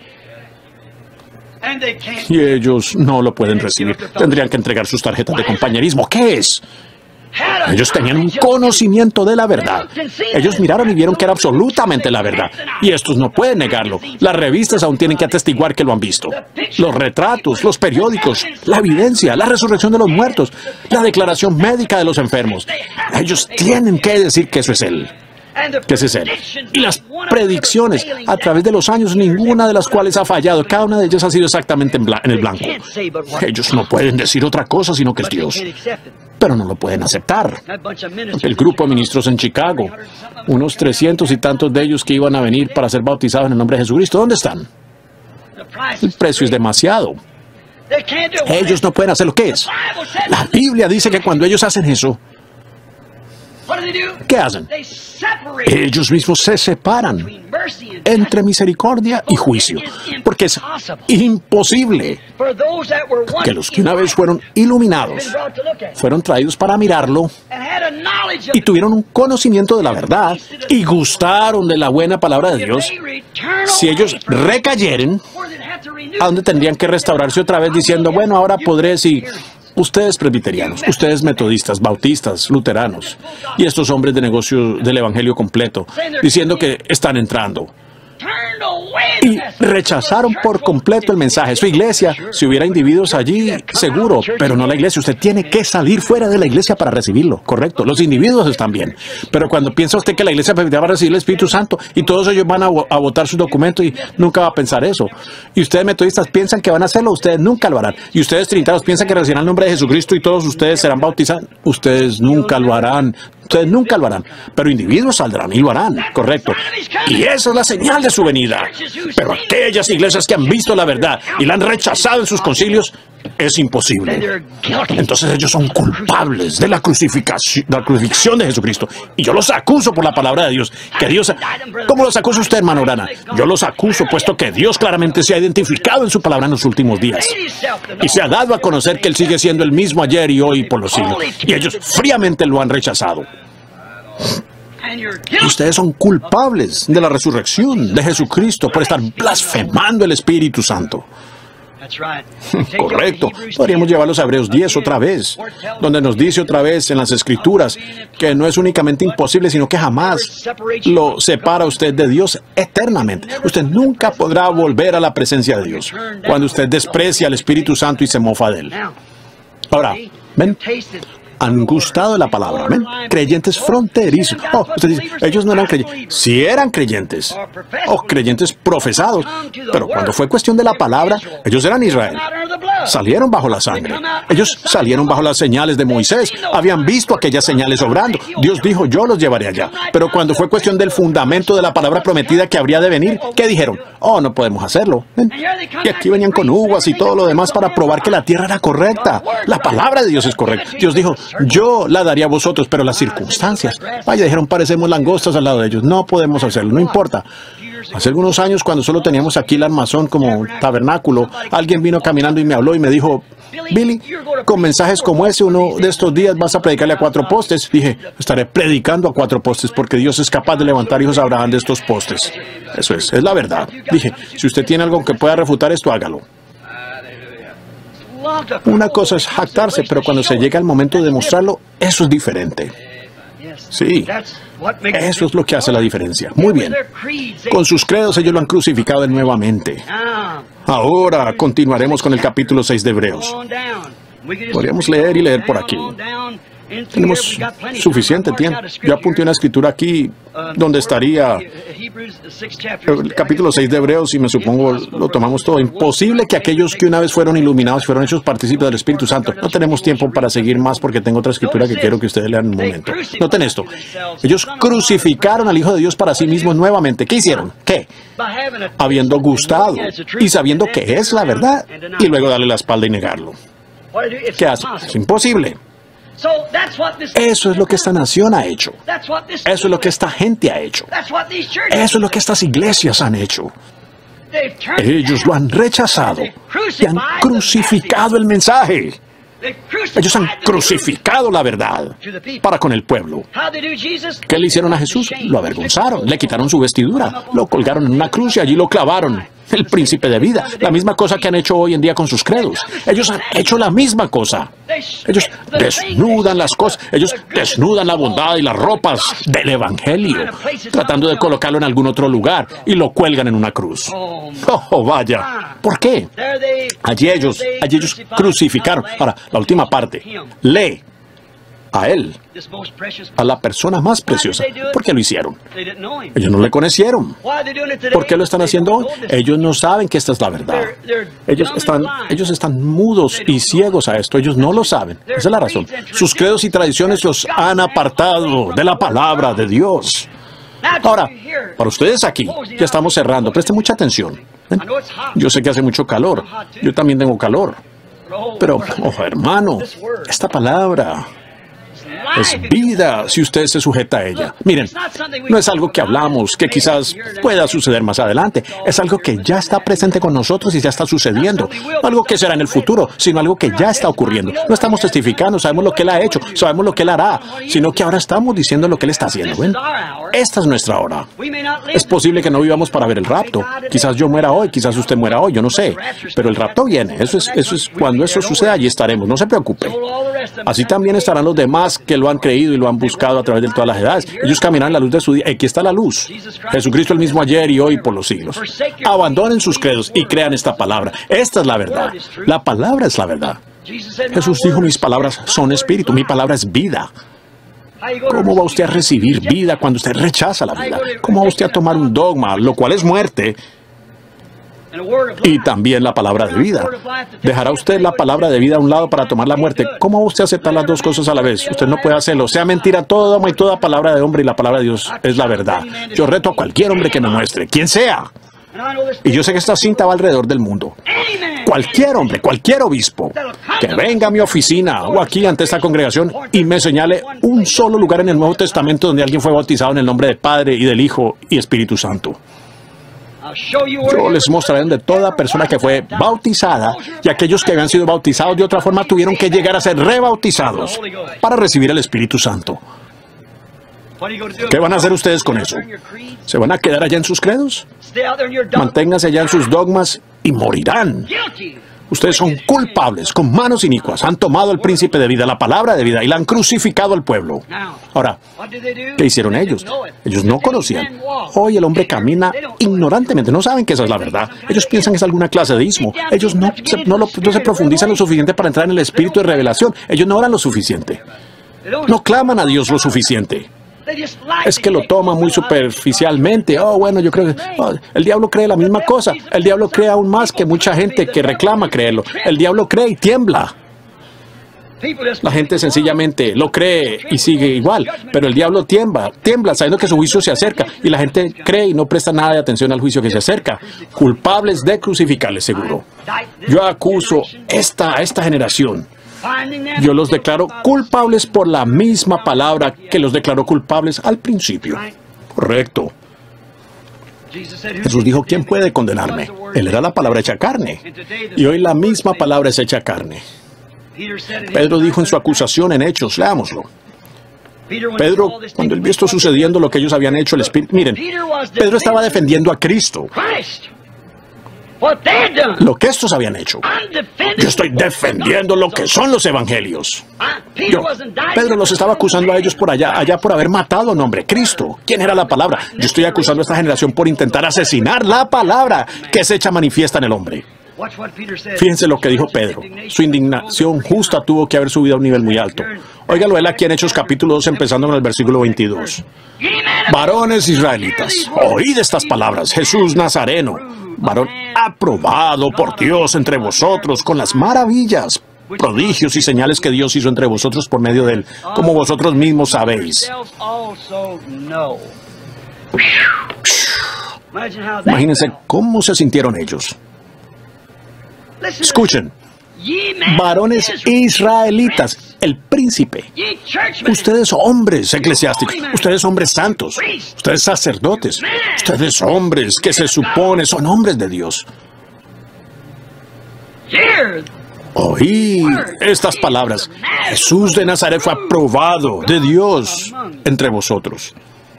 S1: Y ellos no lo pueden recibir. Tendrían que entregar sus tarjetas de compañerismo. ¿Qué es? Ellos tenían un conocimiento de la verdad. Ellos miraron y vieron que era absolutamente la verdad. Y estos no pueden negarlo. Las revistas aún tienen que atestiguar que lo han visto. Los retratos, los periódicos, la evidencia, la resurrección de los muertos, la declaración médica de los enfermos. Ellos tienen que decir que eso es Él. que ese es Él. Y las predicciones a través de los años, ninguna de las cuales ha fallado, cada una de ellas ha sido exactamente en, bla en el blanco. Ellos no pueden decir otra cosa sino que es Dios, pero no lo pueden aceptar. El grupo de ministros en Chicago, unos trescientos y tantos de ellos que iban a venir para ser bautizados en el nombre de Jesucristo, ¿dónde están? El precio es demasiado. Ellos no pueden hacer lo que es. La Biblia dice que cuando ellos hacen eso, ¿qué hacen? Ellos mismos se separan entre misericordia y juicio, porque es imposible que los que una vez fueron iluminados, fueron traídos para mirarlo y tuvieron un conocimiento de la verdad y gustaron de la buena palabra de Dios, si ellos recayeren, ¿a dónde tendrían que restaurarse otra vez diciendo, bueno, ahora podré si... Ustedes presbiterianos, ustedes metodistas, bautistas, luteranos y estos hombres de negocio del evangelio completo, diciendo que están entrando. Y rechazaron por completo el mensaje. Su iglesia, si hubiera individuos allí, seguro, pero no la iglesia. Usted tiene que salir fuera de la iglesia para recibirlo, correcto. Los individuos están bien. Pero cuando piensa usted que la iglesia va a recibir el Espíritu Santo y todos ellos van a, a votar sus documentos y nunca va a pensar eso. Y ustedes metodistas piensan que van a hacerlo, ustedes nunca lo harán. Y ustedes trinitarios piensan que recibirán el nombre de Jesucristo y todos ustedes serán bautizados. Ustedes nunca lo harán. Ustedes nunca lo harán, pero individuos saldrán y lo harán, correcto. Y esa es la señal de su venida. Pero aquellas iglesias que han visto la verdad y la han rechazado en sus concilios, es imposible. Entonces ellos son culpables de la crucifixión, de la crucifixión de Jesucristo. Y yo los acuso por la palabra de Dios. Que Dios, ¿cómo los acusa usted, hermano Urana? Yo los acuso puesto que Dios claramente se ha identificado en su palabra en los últimos días. Y se ha dado a conocer que Él sigue siendo el mismo ayer y hoy y por los siglos. Y ellos fríamente lo han rechazado. Ustedes son culpables de la resurrección de Jesucristo por estar blasfemando el Espíritu Santo. Correcto. Podríamos llevarlos a Hebreos diez otra vez, donde nos dice otra vez en las Escrituras que no es únicamente imposible, sino que jamás lo separa usted de Dios eternamente. Usted nunca podrá volver a la presencia de Dios cuando usted desprecia al Espíritu Santo y se mofa de Él. Ahora, ven, han gustado de la palabra, ¿ven? Creyentes fronterizos. Oh, usted dice, ellos no eran creyentes. Sí eran creyentes. Oh, creyentes profesados. Pero cuando fue cuestión de la palabra, ellos eran Israel. Salieron bajo la sangre. Ellos salieron bajo las señales de Moisés. Habían visto aquellas señales obrando. Dios dijo, yo los llevaré allá. Pero cuando fue cuestión del fundamento de la palabra prometida que habría de venir, ¿qué dijeron? Oh, no podemos hacerlo. ¿Ven? Y aquí venían con uvas y todo lo demás para probar que la tierra era correcta. La palabra de Dios es correcta. Dios dijo, yo la daría a vosotros, pero las circunstancias. Vaya, dijeron, parecemos langostas al lado de ellos. No podemos hacerlo, no importa. Hace algunos años, cuando solo teníamos aquí el armazón como tabernáculo, alguien vino caminando y me habló y me dijo, Billy, con mensajes como ese, uno de estos días vas a predicarle a cuatro postes. Dije, estaré predicando a cuatro postes porque Dios es capaz de levantar hijos a Abraham de estos postes. Eso es, es la verdad. Dije, si usted tiene algo que pueda refutar esto, hágalo. Una cosa es jactarse, pero cuando se llega el momento de demostrarlo, eso es diferente. Sí, eso es lo que hace la diferencia. Muy bien. Con sus credos ellos lo han crucificado nuevamente. Ahora continuaremos con el capítulo seis de Hebreos. Podríamos leer y leer por aquí. Tenemos suficiente tiempo. Yo apunté una escritura aquí donde estaría el capítulo seis de Hebreos y me supongo lo tomamos todo. Imposible que aquellos que una vez fueron iluminados fueron hechos partícipes del Espíritu Santo. No tenemos tiempo para seguir más porque tengo otra escritura que quiero que ustedes lean en un momento. Noten esto. Ellos crucificaron al Hijo de Dios para sí mismos nuevamente. ¿Qué hicieron? ¿Qué? Habiendo gustado y sabiendo que es la verdad y luego darle la espalda y negarlo. ¿Qué hacen? Es imposible. Eso es lo que esta nación ha hecho. Eso es lo que esta gente ha hecho. Eso es lo que estas iglesias han hecho. Ellos lo han rechazado y han crucificado el mensaje. Ellos han crucificado la verdad para con el pueblo. ¿Qué le hicieron a Jesús? Lo avergonzaron, le quitaron su vestidura, lo colgaron en una cruz y allí lo clavaron. El príncipe de vida, la misma cosa que han hecho hoy en día con sus credos. Ellos han hecho la misma cosa. Ellos desnudan las cosas, ellos desnudan la bondad y las ropas del evangelio, tratando de colocarlo en algún otro lugar y lo cuelgan en una cruz. Oh, vaya. ¿Por qué? Allí ellos, allí ellos crucificaron. Ahora, la última parte. Lee. a Él, a la persona más preciosa. ¿Por qué lo hicieron? Ellos no le conocieron. ¿Por qué lo están haciendo hoy? Ellos no saben que esta es la verdad. Ellos están, ellos están mudos y ciegos a esto. Ellos no lo saben. Esa es la razón. Sus credos y tradiciones los han apartado de la palabra de Dios. Ahora, para ustedes aquí, ya estamos cerrando. Presten mucha atención. ¿Ven? Yo sé que hace mucho calor. Yo también tengo calor. Pero, oh, hermano, esta palabra es vida si usted se sujeta a ella. Miren, no es algo que hablamos, que quizás pueda suceder más adelante. Es algo que ya está presente con nosotros y ya está sucediendo. No algo que será en el futuro, sino algo que ya está ocurriendo. No estamos testificando, sabemos lo que Él ha hecho, sabemos lo que Él hará, sino que ahora estamos diciendo lo que Él está haciendo. ¿Ven? Esta es nuestra hora. Es posible que no vivamos para ver el rapto. Quizás yo muera hoy, quizás usted muera hoy, yo no sé. Pero el rapto viene. Eso es, eso es cuando eso suceda, allí estaremos. No se preocupe. Así también estarán los demás que lo han creído y lo han buscado a través de todas las edades. Ellos caminarán en la luz de su día. Aquí está la luz. Jesucristo el mismo ayer y hoy por los siglos. Abandonen sus credos y crean esta palabra. Esta es la verdad. La palabra es la verdad. Jesús dijo, mis palabras son espíritu, mi palabra es vida. ¿Cómo va usted a recibir vida cuando usted rechaza la vida? ¿Cómo va usted a tomar un dogma, lo cual es muerte, y también la palabra de vida? ¿Dejará usted la palabra de vida a un lado para tomar la muerte? ¿Cómo va usted a aceptar las dos cosas a la vez? Usted no puede hacerlo. Sea mentira todo dogma y toda palabra de hombre, y la palabra de Dios es la verdad. Yo reto a cualquier hombre que me muestre, quien sea. Y yo sé que esta cinta va alrededor del mundo. Cualquier hombre, cualquier obispo, que venga a mi oficina o aquí ante esta congregación y me señale un solo lugar en el Nuevo Testamento donde alguien fue bautizado en el nombre del Padre y del Hijo y Espíritu Santo. Yo les mostraré donde toda persona que fue bautizada y aquellos que habían sido bautizados de otra forma tuvieron que llegar a ser rebautizados para recibir el Espíritu Santo. ¿Qué van a hacer ustedes con eso? ¿Se van a quedar allá en sus credos? Manténganse allá en sus dogmas y morirán. Ustedes son culpables, con manos inicuas. Han tomado el príncipe de vida, la palabra de vida, y la han crucificado al pueblo. Ahora, ¿qué hicieron ellos? Ellos no conocían. Hoy el hombre camina ignorantemente. No saben que esa es la verdad. Ellos piensan que es alguna clase de ismo. Ellos no se, no lo, no se profundizan lo suficiente para entrar en el espíritu de revelación. Ellos no oran lo suficiente. No claman a Dios lo suficiente. Es que lo toma muy superficialmente. Oh, bueno, yo creo que oh, el diablo cree la misma cosa. El diablo cree aún más que mucha gente que reclama creerlo. El diablo cree y tiembla. La gente sencillamente lo cree y sigue igual, pero el diablo tiembla, tiembla sabiendo que su juicio se acerca, y la gente cree y no presta nada de atención al juicio que se acerca. Culpables de crucificarles, seguro. Yo acuso esta, a esta generación. Yo los declaro culpables por la misma palabra que los declaró culpables al principio. Correcto. Jesús dijo, ¿quién puede condenarme? Él era la palabra hecha carne. Y hoy la misma palabra es hecha carne. Pedro dijo en su acusación en Hechos, leámoslo. Pedro, cuando él vio esto sucediendo, lo que ellos habían hecho, el Espíritu... Miren, Pedro estaba defendiendo a Cristo. Lo que estos habían hecho. Yo estoy defendiendo lo que son los evangelios. Yo, Pedro los estaba acusando a ellos por allá, allá por haber matado a un hombre, Cristo. ¿Quién era la palabra? Yo estoy acusando a esta generación por intentar asesinar la palabra que se echa manifiesta en el hombre. Fíjense lo que dijo Pedro. Su indignación justa tuvo que haber subido a un nivel muy alto. Óigalo él aquí en Hechos capítulo dos, empezando con el versículo veintidós. Varones israelitas, oíd estas palabras. Jesús Nazareno, varón aprobado por Dios entre vosotros con las maravillas, prodigios y señales que Dios hizo entre vosotros por medio de él, como vosotros mismos sabéis. Imagínense cómo se sintieron ellos. Escuchen, varones israelitas, el príncipe. Ustedes hombres eclesiásticos, ustedes hombres santos, ustedes sacerdotes, ustedes hombres que se supone son hombres de Dios. Oí estas palabras. Jesús de Nazaret fue aprobado de Dios entre vosotros.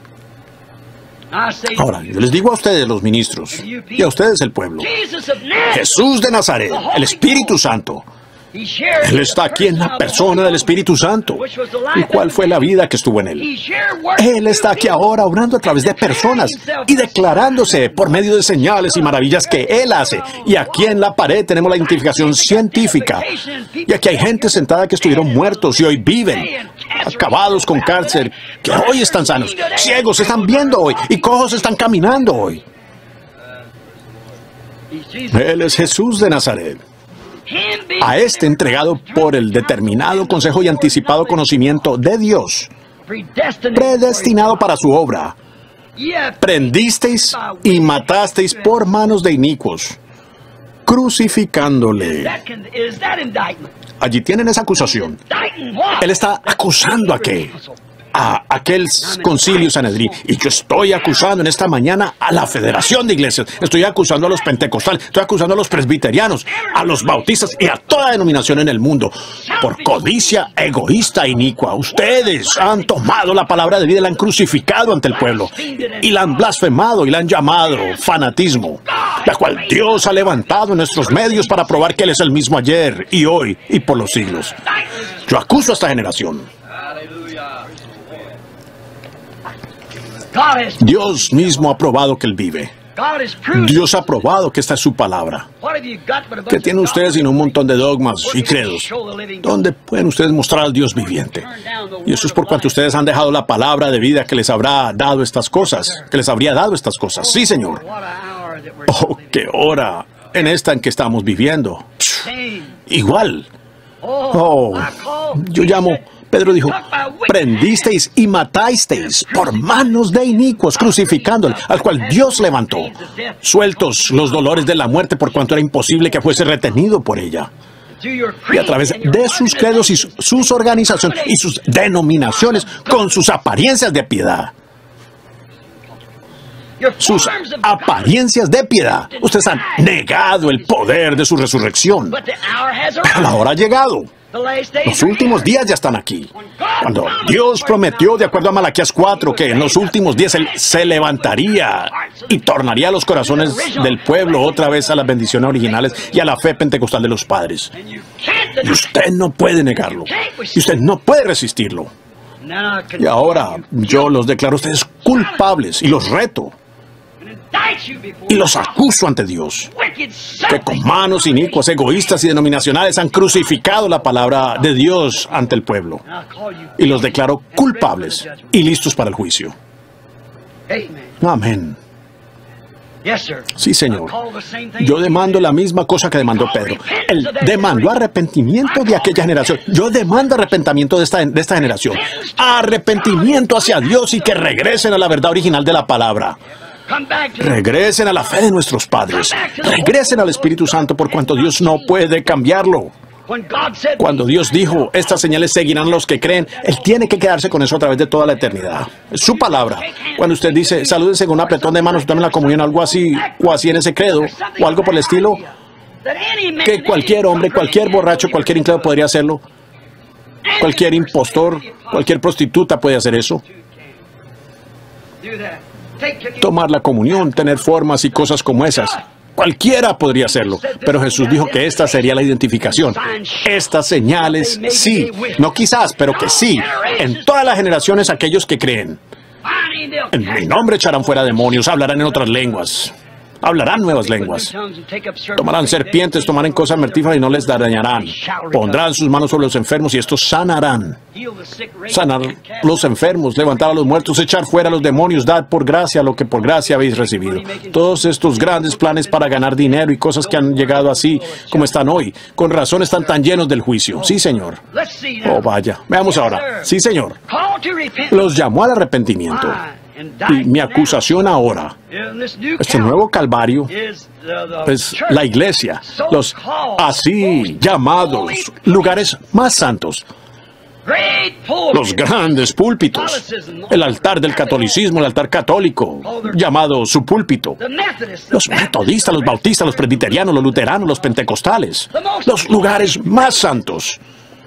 S1: Ahora, yo les digo a ustedes, los ministros, y a ustedes, el pueblo, Jesús de Nazaret, el Espíritu Santo, Él está aquí en la persona del Espíritu Santo. ¿Y cuál fue la vida que estuvo en él? Él está aquí ahora obrando a través de personas y declarándose por medio de señales y maravillas que Él hace. Y aquí en la pared tenemos la identificación científica. Y aquí hay gente sentada que estuvieron muertos y hoy viven, acabados con cáncer, que hoy están sanos. Ciegos están viendo hoy y cojos están caminando hoy. Él es Jesús de Nazaret. A este entregado por el determinado consejo y anticipado conocimiento de Dios, predestinado para su obra, prendisteis y matasteis por manos de inicuos, crucificándole. Allí tienen esa acusación. Él está acusando a qué? A aquel concilio Sanedrín. Y yo estoy acusando en esta mañana a la Federación de Iglesias. Estoy acusando a los pentecostales. Estoy acusando a los presbiterianos, a los bautistas y a toda denominación en el mundo. Por codicia egoísta e inicua. Ustedes han tomado la palabra de vida y la han crucificado ante el pueblo. Y la han blasfemado y la han llamado fanatismo. La cual Dios ha levantado en nuestros medios para probar que Él es el mismo ayer y hoy y por los siglos. Yo acuso a esta generación. Dios mismo ha probado que Él vive. Dios ha probado que esta es su palabra. ¿Qué tienen ustedes sino un montón de dogmas y credos? ¿Dónde pueden ustedes mostrar al Dios viviente? Y eso es por cuanto ustedes han dejado la palabra de vida que les habrá dado estas cosas, que les habría dado estas cosas. Sí, Señor. Oh, qué hora en esta en que estamos viviendo. Igual. Oh, yo llamo... Pedro dijo, prendisteis y matasteis por manos de inicuos, crucificándole, al cual Dios levantó, sueltos los dolores de la muerte por cuanto era imposible que fuese retenido por ella. Y a través de sus credos y sus organizaciones y sus denominaciones, con sus apariencias de piedad. Sus apariencias de piedad. Ustedes han negado el poder de su resurrección. Pero la hora ha llegado. Los últimos días ya están aquí. Cuando Dios prometió, de acuerdo a Malaquías cuatro, que en los últimos días Él se levantaría y tornaría los corazones del pueblo otra vez a las bendiciones originales y a la fe pentecostal de los padres. Y usted no puede negarlo. Y usted no puede resistirlo. Y ahora yo los declaro a ustedes culpables y los reto. Y los acuso ante Dios, que con manos inicuas, egoístas y denominacionales han crucificado la palabra de Dios ante el pueblo. Y los declaro culpables y listos para el juicio. Amén. Sí, Señor. Yo demando la misma cosa que demandó Pedro. Él demandó arrepentimiento de aquella generación. Yo demando arrepentimiento de esta, de esta generación. Arrepentimiento hacia Dios y que regresen a la verdad original de la palabra. Regresen a la fe de nuestros padres. Regresen al Espíritu Santo por cuanto Dios no puede cambiarlo. Cuando Dios dijo, estas señales seguirán a los que creen, Él tiene que quedarse con eso a través de toda la eternidad. Es su palabra. Cuando usted dice, salúdense con un apretón de manos, tomen la comunión, algo así, o así en ese credo, o algo por el estilo, que cualquier hombre, cualquier borracho, cualquier incrédulo podría hacerlo. Cualquier impostor, cualquier prostituta puede hacer eso. Tomar la comunión, tener formas y cosas como esas. Cualquiera podría hacerlo, pero Jesús dijo que esta sería la identificación. Estas señales, sí, no quizás, pero que sí, en todas las generaciones aquellos que creen. En mi nombre echarán fuera demonios, hablarán en otras lenguas. Hablarán nuevas lenguas. Tomarán serpientes, tomarán cosas mortíferas y no les dañarán. Pondrán sus manos sobre los enfermos y estos sanarán. Sanar los enfermos, levantar a los muertos, echar fuera a los demonios, dar por gracia lo que por gracia habéis recibido. Todos estos grandes planes para ganar dinero y cosas que han llegado así como están hoy, con razón están tan llenos del juicio. Sí, Señor. Oh, vaya. Veamos ahora. Sí, Señor. Los llamó al arrepentimiento. Y mi acusación ahora, este nuevo Calvario, es la iglesia, los así llamados lugares más santos, los grandes púlpitos, el altar del catolicismo, el altar católico, llamado su púlpito, los metodistas, los bautistas, los presbiterianos, los luteranos, los pentecostales, los lugares más santos.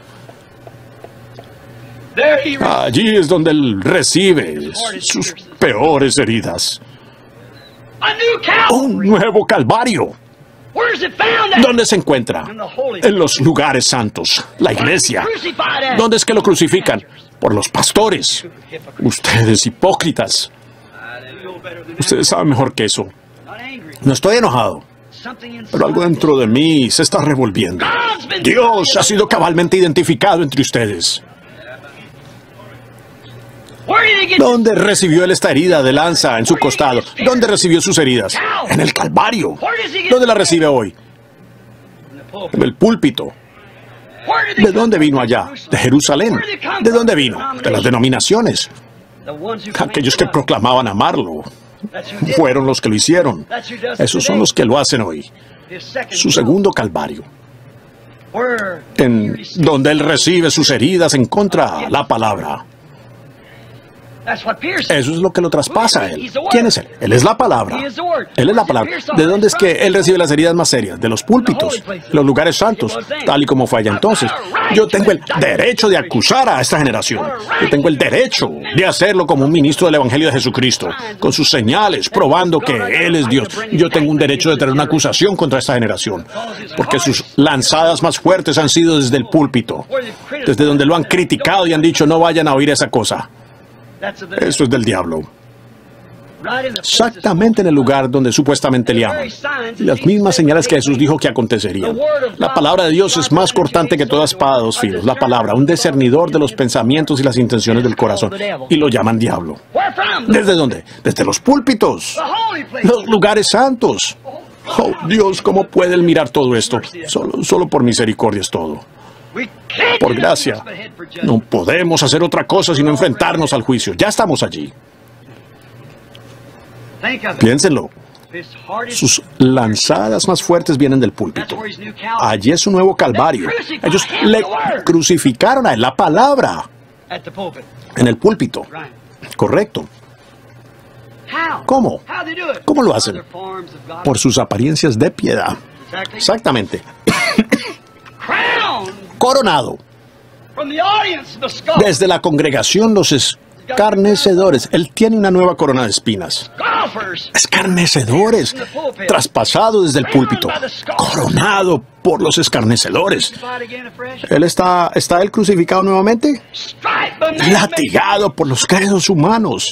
S1: Allí es donde Él recibe sus peores heridas. Un nuevo Calvario. ¿Dónde se encuentra? En los lugares santos, la iglesia. ¿Dónde es que lo crucifican? Por los pastores. Ustedes hipócritas. Ustedes saben mejor que eso. No estoy enojado, pero algo dentro de mí se está revolviendo. Dios ha sido cabalmente identificado entre ustedes. ¿Dónde recibió él esta herida de lanza en su costado? ¿Dónde recibió sus heridas? En el Calvario. ¿Dónde la recibe hoy? En el púlpito. ¿De dónde vino allá? De Jerusalén. ¿De dónde vino? De las denominaciones. Aquellos que proclamaban amarlo fueron los que lo hicieron. Esos son los que lo hacen hoy. Su segundo Calvario, en donde él recibe sus heridas en contra de la palabra. Eso es lo que lo traspasa a él. ¿Quién es él? Él es la palabra. Él es la palabra. ¿De dónde es que él recibe las heridas más serias? De los púlpitos, los lugares santos, tal y como fue allá entonces. Yo tengo el derecho de acusar a esta generación. Yo tengo el derecho de hacerlo como un ministro del Evangelio de Jesucristo, con sus señales, probando que Él es Dios. Yo tengo un derecho de tener una acusación contra esta generación, porque sus lanzadas más fuertes han sido desde el púlpito, desde donde lo han criticado y han dicho no vayan a oír esa cosa. Esto es del diablo. Exactamente en el lugar donde supuestamente le aman. Las mismas señales que Jesús dijo que acontecerían. La palabra de Dios es más cortante que toda espada de dos filos. La palabra, un discernidor de los pensamientos y las intenciones del corazón. Y lo llaman diablo. ¿Desde dónde? Desde los púlpitos. Los lugares santos. Oh, Dios, ¿cómo puede él mirar todo esto? Solo, solo por misericordia es todo. Por gracia. No podemos hacer otra cosa sino enfrentarnos al juicio. Ya estamos allí. Piénsenlo. Sus lanzadas más fuertes vienen del púlpito. Allí es su nuevo Calvario. Ellos le crucificaron a él, la palabra, en el púlpito. Correcto. ¿Cómo? ¿Cómo lo hacen? Por sus apariencias de piedad. Exactamente. Coronado. Desde la congregación, los escarnecedores. Él tiene una nueva corona de espinas. Escarnecedores. Traspasado desde el púlpito. Coronado por los escarnecedores. ¿Él está, está él crucificado nuevamente? Latigado por los credos humanos.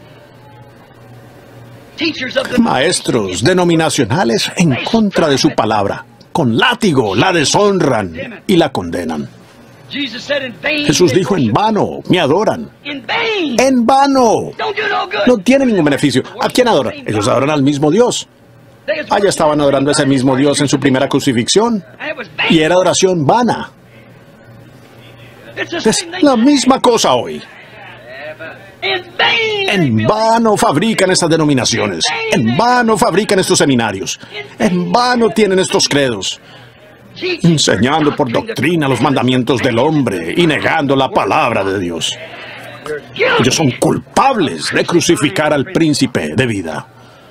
S1: Maestros denominacionales en contra de su palabra. Con látigo la deshonran y la condenan. Jesús dijo, en vano me adoran. En vano. No tiene ningún beneficio. ¿A quién adoran? Ellos adoran al mismo Dios. Allá estaban adorando a ese mismo Dios en su primera crucifixión. Y era adoración vana. Es la misma cosa hoy. En vano fabrican estas denominaciones. En vano fabrican estos seminarios. En vano tienen estos credos. Enseñando por doctrina los mandamientos del hombre y negando la palabra de Dios. Ellos son culpables de crucificar al príncipe de vida.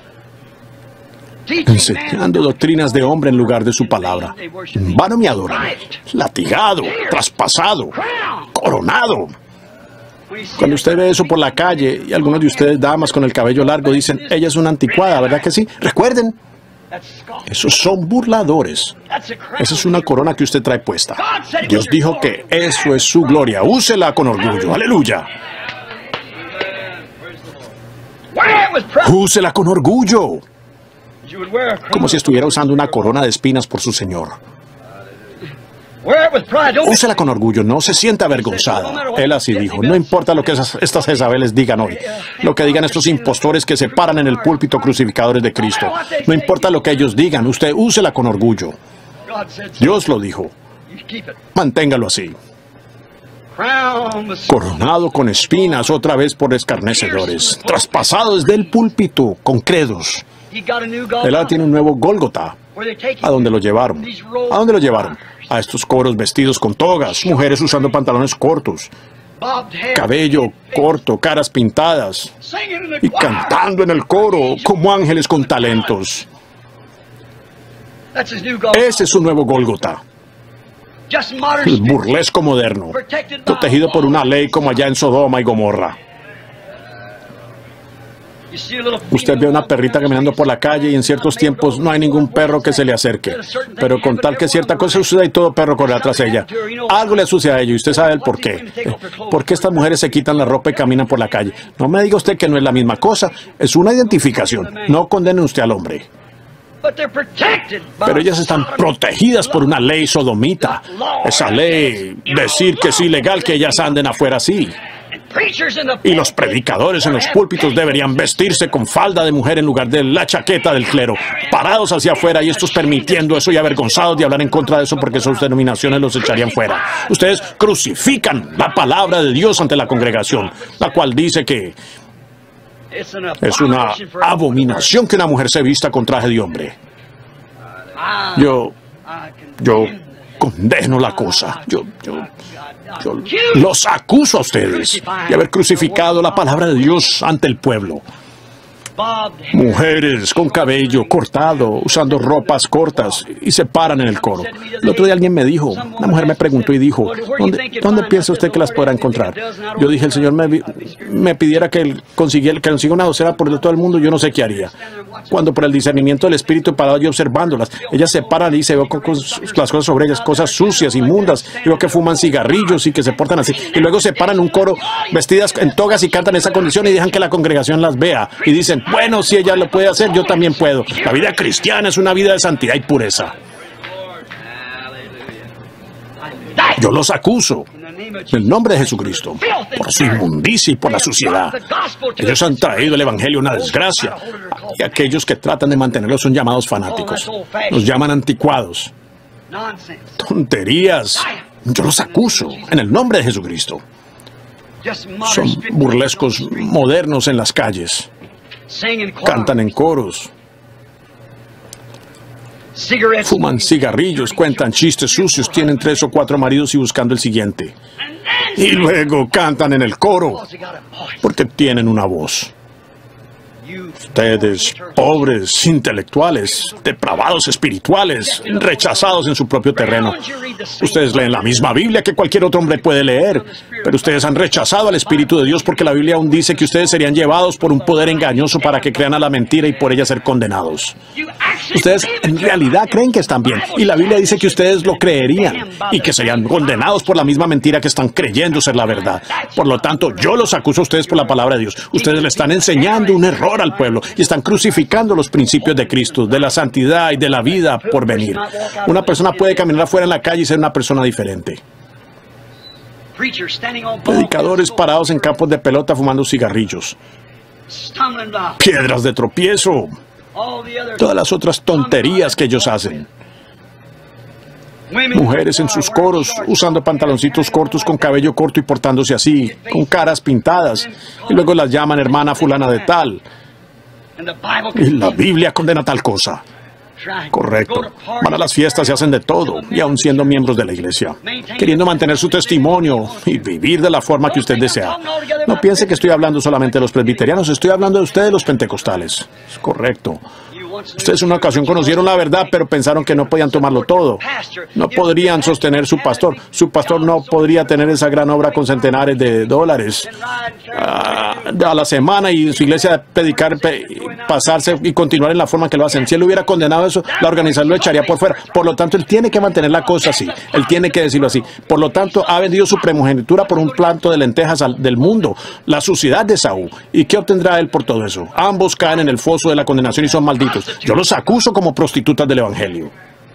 S1: Enseñando doctrinas de hombre en lugar de su palabra. En vano me adoran. Latigado, traspasado, coronado. Cuando usted ve eso por la calle y algunos de ustedes, damas con el cabello largo, dicen, ella es una anticuada, ¿verdad que sí? Recuerden, esos son burladores. Esa es una corona que usted trae puesta. Dios dijo que eso es su gloria. Úsela con orgullo. Aleluya. Úsela con orgullo. Como si estuviera usando una corona de espinas por su Señor. Úsela con orgullo, no se sienta avergonzada. Él así dijo, no importa lo que esas, estas Jezabeles digan hoy, lo que digan estos impostores que se paran en el púlpito crucificadores de Cristo. No importa lo que ellos digan, usted úsela con orgullo. Dios lo dijo. Manténgalo así. Coronado con espinas otra vez por escarnecedores, traspasado desde el púlpito con credos. Él ahora tiene un nuevo Gólgota. ¿A dónde lo llevaron? ¿A dónde lo llevaron? A estos coros vestidos con togas, mujeres usando pantalones cortos, cabello corto, caras pintadas, y cantando en el coro como ángeles con talentos. Ese es su nuevo Gólgota. El burlesco moderno, protegido por una ley como allá en Sodoma y Gomorra. Usted ve a una perrita caminando por la calle y en ciertos tiempos no hay ningún perro que se le acerque. Pero con tal que cierta cosa suceda y todo perro corre tras ella. Algo le sucede a ella y usted sabe el por qué. ¿Por qué estas mujeres se quitan la ropa y caminan por la calle? No me diga usted que no es la misma cosa. Es una identificación. No condene usted al hombre. Pero ellas están protegidas por una ley sodomita. Esa ley, decir que es ilegal que ellas anden afuera así. Y los predicadores en los púlpitos deberían vestirse con falda de mujer en lugar de la chaqueta del clero, parados hacia afuera y estos permitiendo eso y avergonzados de hablar en contra de eso porque sus denominaciones los echarían fuera. Ustedes crucifican la palabra de Dios ante la congregación, la cual dice que es una abominación que una mujer se vista con traje de hombre. Yo, yo condeno la cosa. Yo, yo, yo los acuso a ustedes de haber crucificado la palabra de Dios ante el pueblo. Mujeres con cabello cortado, usando ropas cortas y se paran en el coro. El otro día alguien me dijo, una mujer me preguntó y dijo, ¿dónde, ¿dónde piensa usted que las podrá encontrar? Yo dije, el Señor me, me pidiera que consiguiera, que consiga una docena por todo el mundo, yo no sé qué haría. Cuando por el discernimiento del Espíritu parado yo observándolas, ellas se paran y se veo con, con las cosas sobre ellas, cosas sucias, inmundas, y veo que fuman cigarrillos y que se portan así. Y luego se paran en un coro vestidas en togas y cantan esa condición y dejan que la congregación las vea. Y dicen, bueno, si ella lo puede hacer, yo también puedo. La vida cristiana es una vida de santidad y pureza. Yo los acuso en el nombre de Jesucristo por su inmundicia y por la suciedad. Ellos han traído el Evangelio una desgracia y aquellos que tratan de mantenerlo son llamados fanáticos. Los llaman anticuados. Tonterías. Yo los acuso en el nombre de Jesucristo. Son burlescos modernos en las calles. Cantan en coros. Fuman cigarrillos, cuentan chistes sucios, tienen tres o cuatro maridos y buscando el siguiente. Y luego cantan en el coro porque tienen una voz. Ustedes, pobres, intelectuales, depravados espirituales, rechazados en su propio terreno. Ustedes leen la misma Biblia que cualquier otro hombre puede leer, pero ustedes han rechazado al Espíritu de Dios porque la Biblia aún dice que ustedes serían llevados por un poder engañoso para que crean a la mentira y por ella ser condenados. Ustedes en realidad creen que están bien y la Biblia dice que ustedes lo creerían y que serían condenados por la misma mentira que están creyendo ser la verdad. Por lo tanto, yo los acuso a ustedes por la palabra de Dios. Ustedes le están enseñando un error al pueblo y están crucificando los principios de Cristo, de la santidad y de la vida por venir. Una persona puede caminar afuera en la calle y ser una persona diferente. Predicadores parados en campos de pelota fumando cigarrillos. Piedras de tropiezo. Todas las otras tonterías que ellos hacen. Mujeres en sus coros usando pantaloncitos cortos con cabello corto y portándose así, con caras pintadas. Y luego las llaman hermana fulana de tal. Y la Biblia condena tal cosa. Correcto. Van a las fiestas y hacen de todo, y aún siendo miembros de la iglesia, queriendo mantener su testimonio y vivir de la forma que usted desea. No piense que estoy hablando solamente de los presbiterianos, estoy hablando de ustedes, los pentecostales. Es correcto. Ustedes en una ocasión conocieron la verdad, pero pensaron que no podían tomarlo todo. No podrían sostener su pastor. Su pastor no podría tener esa gran obra con centenares de dólares a, a la semana y su iglesia predicar, pe, pasarse y continuar en la forma que lo hacen. Si él hubiera condenado eso, la organización lo echaría por fuera. Por lo tanto, él tiene que mantener la cosa así. Él tiene que decirlo así. Por lo tanto, ha vendido su primogenitura por un plato de lentejas al, del mundo. La suciedad de Esaú. ¿Y qué obtendrá él por todo eso? Ambos caen en el foso de la condenación y son malditos. Yo los acuso como prostitutas del Evangelio.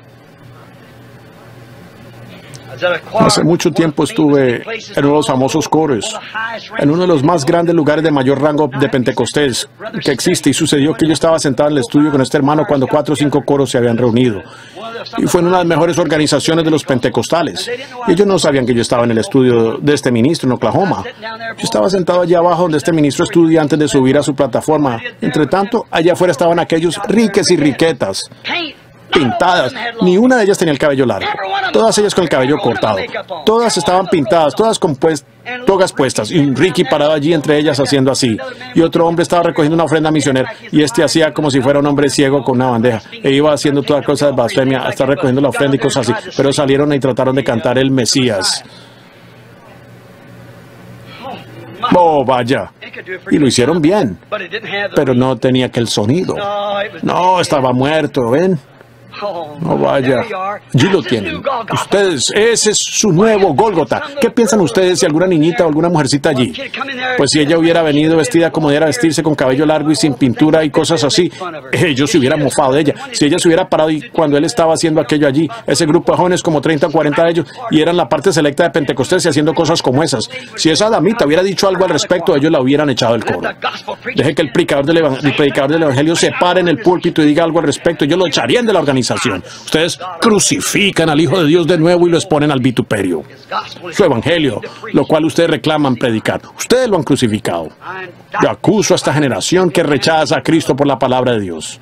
S1: Hace mucho tiempo estuve en uno de los famosos coros, en uno de los más grandes lugares de mayor rango de Pentecostés que existe, y sucedió que yo estaba sentado en el estudio con este hermano cuando cuatro o cinco coros se habían reunido. Y fue en una de las mejores organizaciones de los pentecostales. Y ellos no sabían que yo estaba en el estudio de este ministro en Oklahoma. Yo estaba sentado allá abajo donde este ministro estudia antes de subir a su plataforma. Entre tanto, allá afuera estaban aquellos riques y riquetas, pintadas. Ni una de ellas tenía el cabello largo. Todas ellas con el cabello cortado. Todas estaban pintadas, todas con pues, togas puestas. Y un Ricky parado allí entre ellas haciendo así. Y otro hombre estaba recogiendo una ofrenda misionera. Y este hacía como si fuera un hombre ciego con una bandeja. E iba haciendo toda cosa de blasfemia, hasta recogiendo la ofrenda y cosas así. Pero salieron y trataron de cantar el Mesías. Oh, vaya. Y lo hicieron bien. Pero no tenía aquel sonido. No, estaba muerto, ¿ven? No vaya. Allí lo tienen. Ustedes, ese es su nuevo Gólgota. ¿Qué piensan ustedes si alguna niñita o alguna mujercita allí? Pues si ella hubiera venido vestida como debiera vestirse, con cabello largo y sin pintura y cosas así, ellos se hubieran mofado de ella. Si ella se hubiera parado y cuando él estaba haciendo aquello allí, ese grupo de jóvenes, como treinta o cuarenta de ellos, y eran la parte selecta de Pentecostés y haciendo cosas como esas. Si esa damita hubiera dicho algo al respecto, ellos la hubieran echado del coro. Deje que el predicador del, el predicador del Evangelio se pare en el púlpito y diga algo al respecto. Ellos lo echarían de la organización. Ustedes crucifican al Hijo de Dios de nuevo y lo exponen al vituperio. Su evangelio, lo cual ustedes reclaman predicar. Ustedes lo han crucificado. Yo acuso a esta generación que rechaza a Cristo por la palabra de Dios.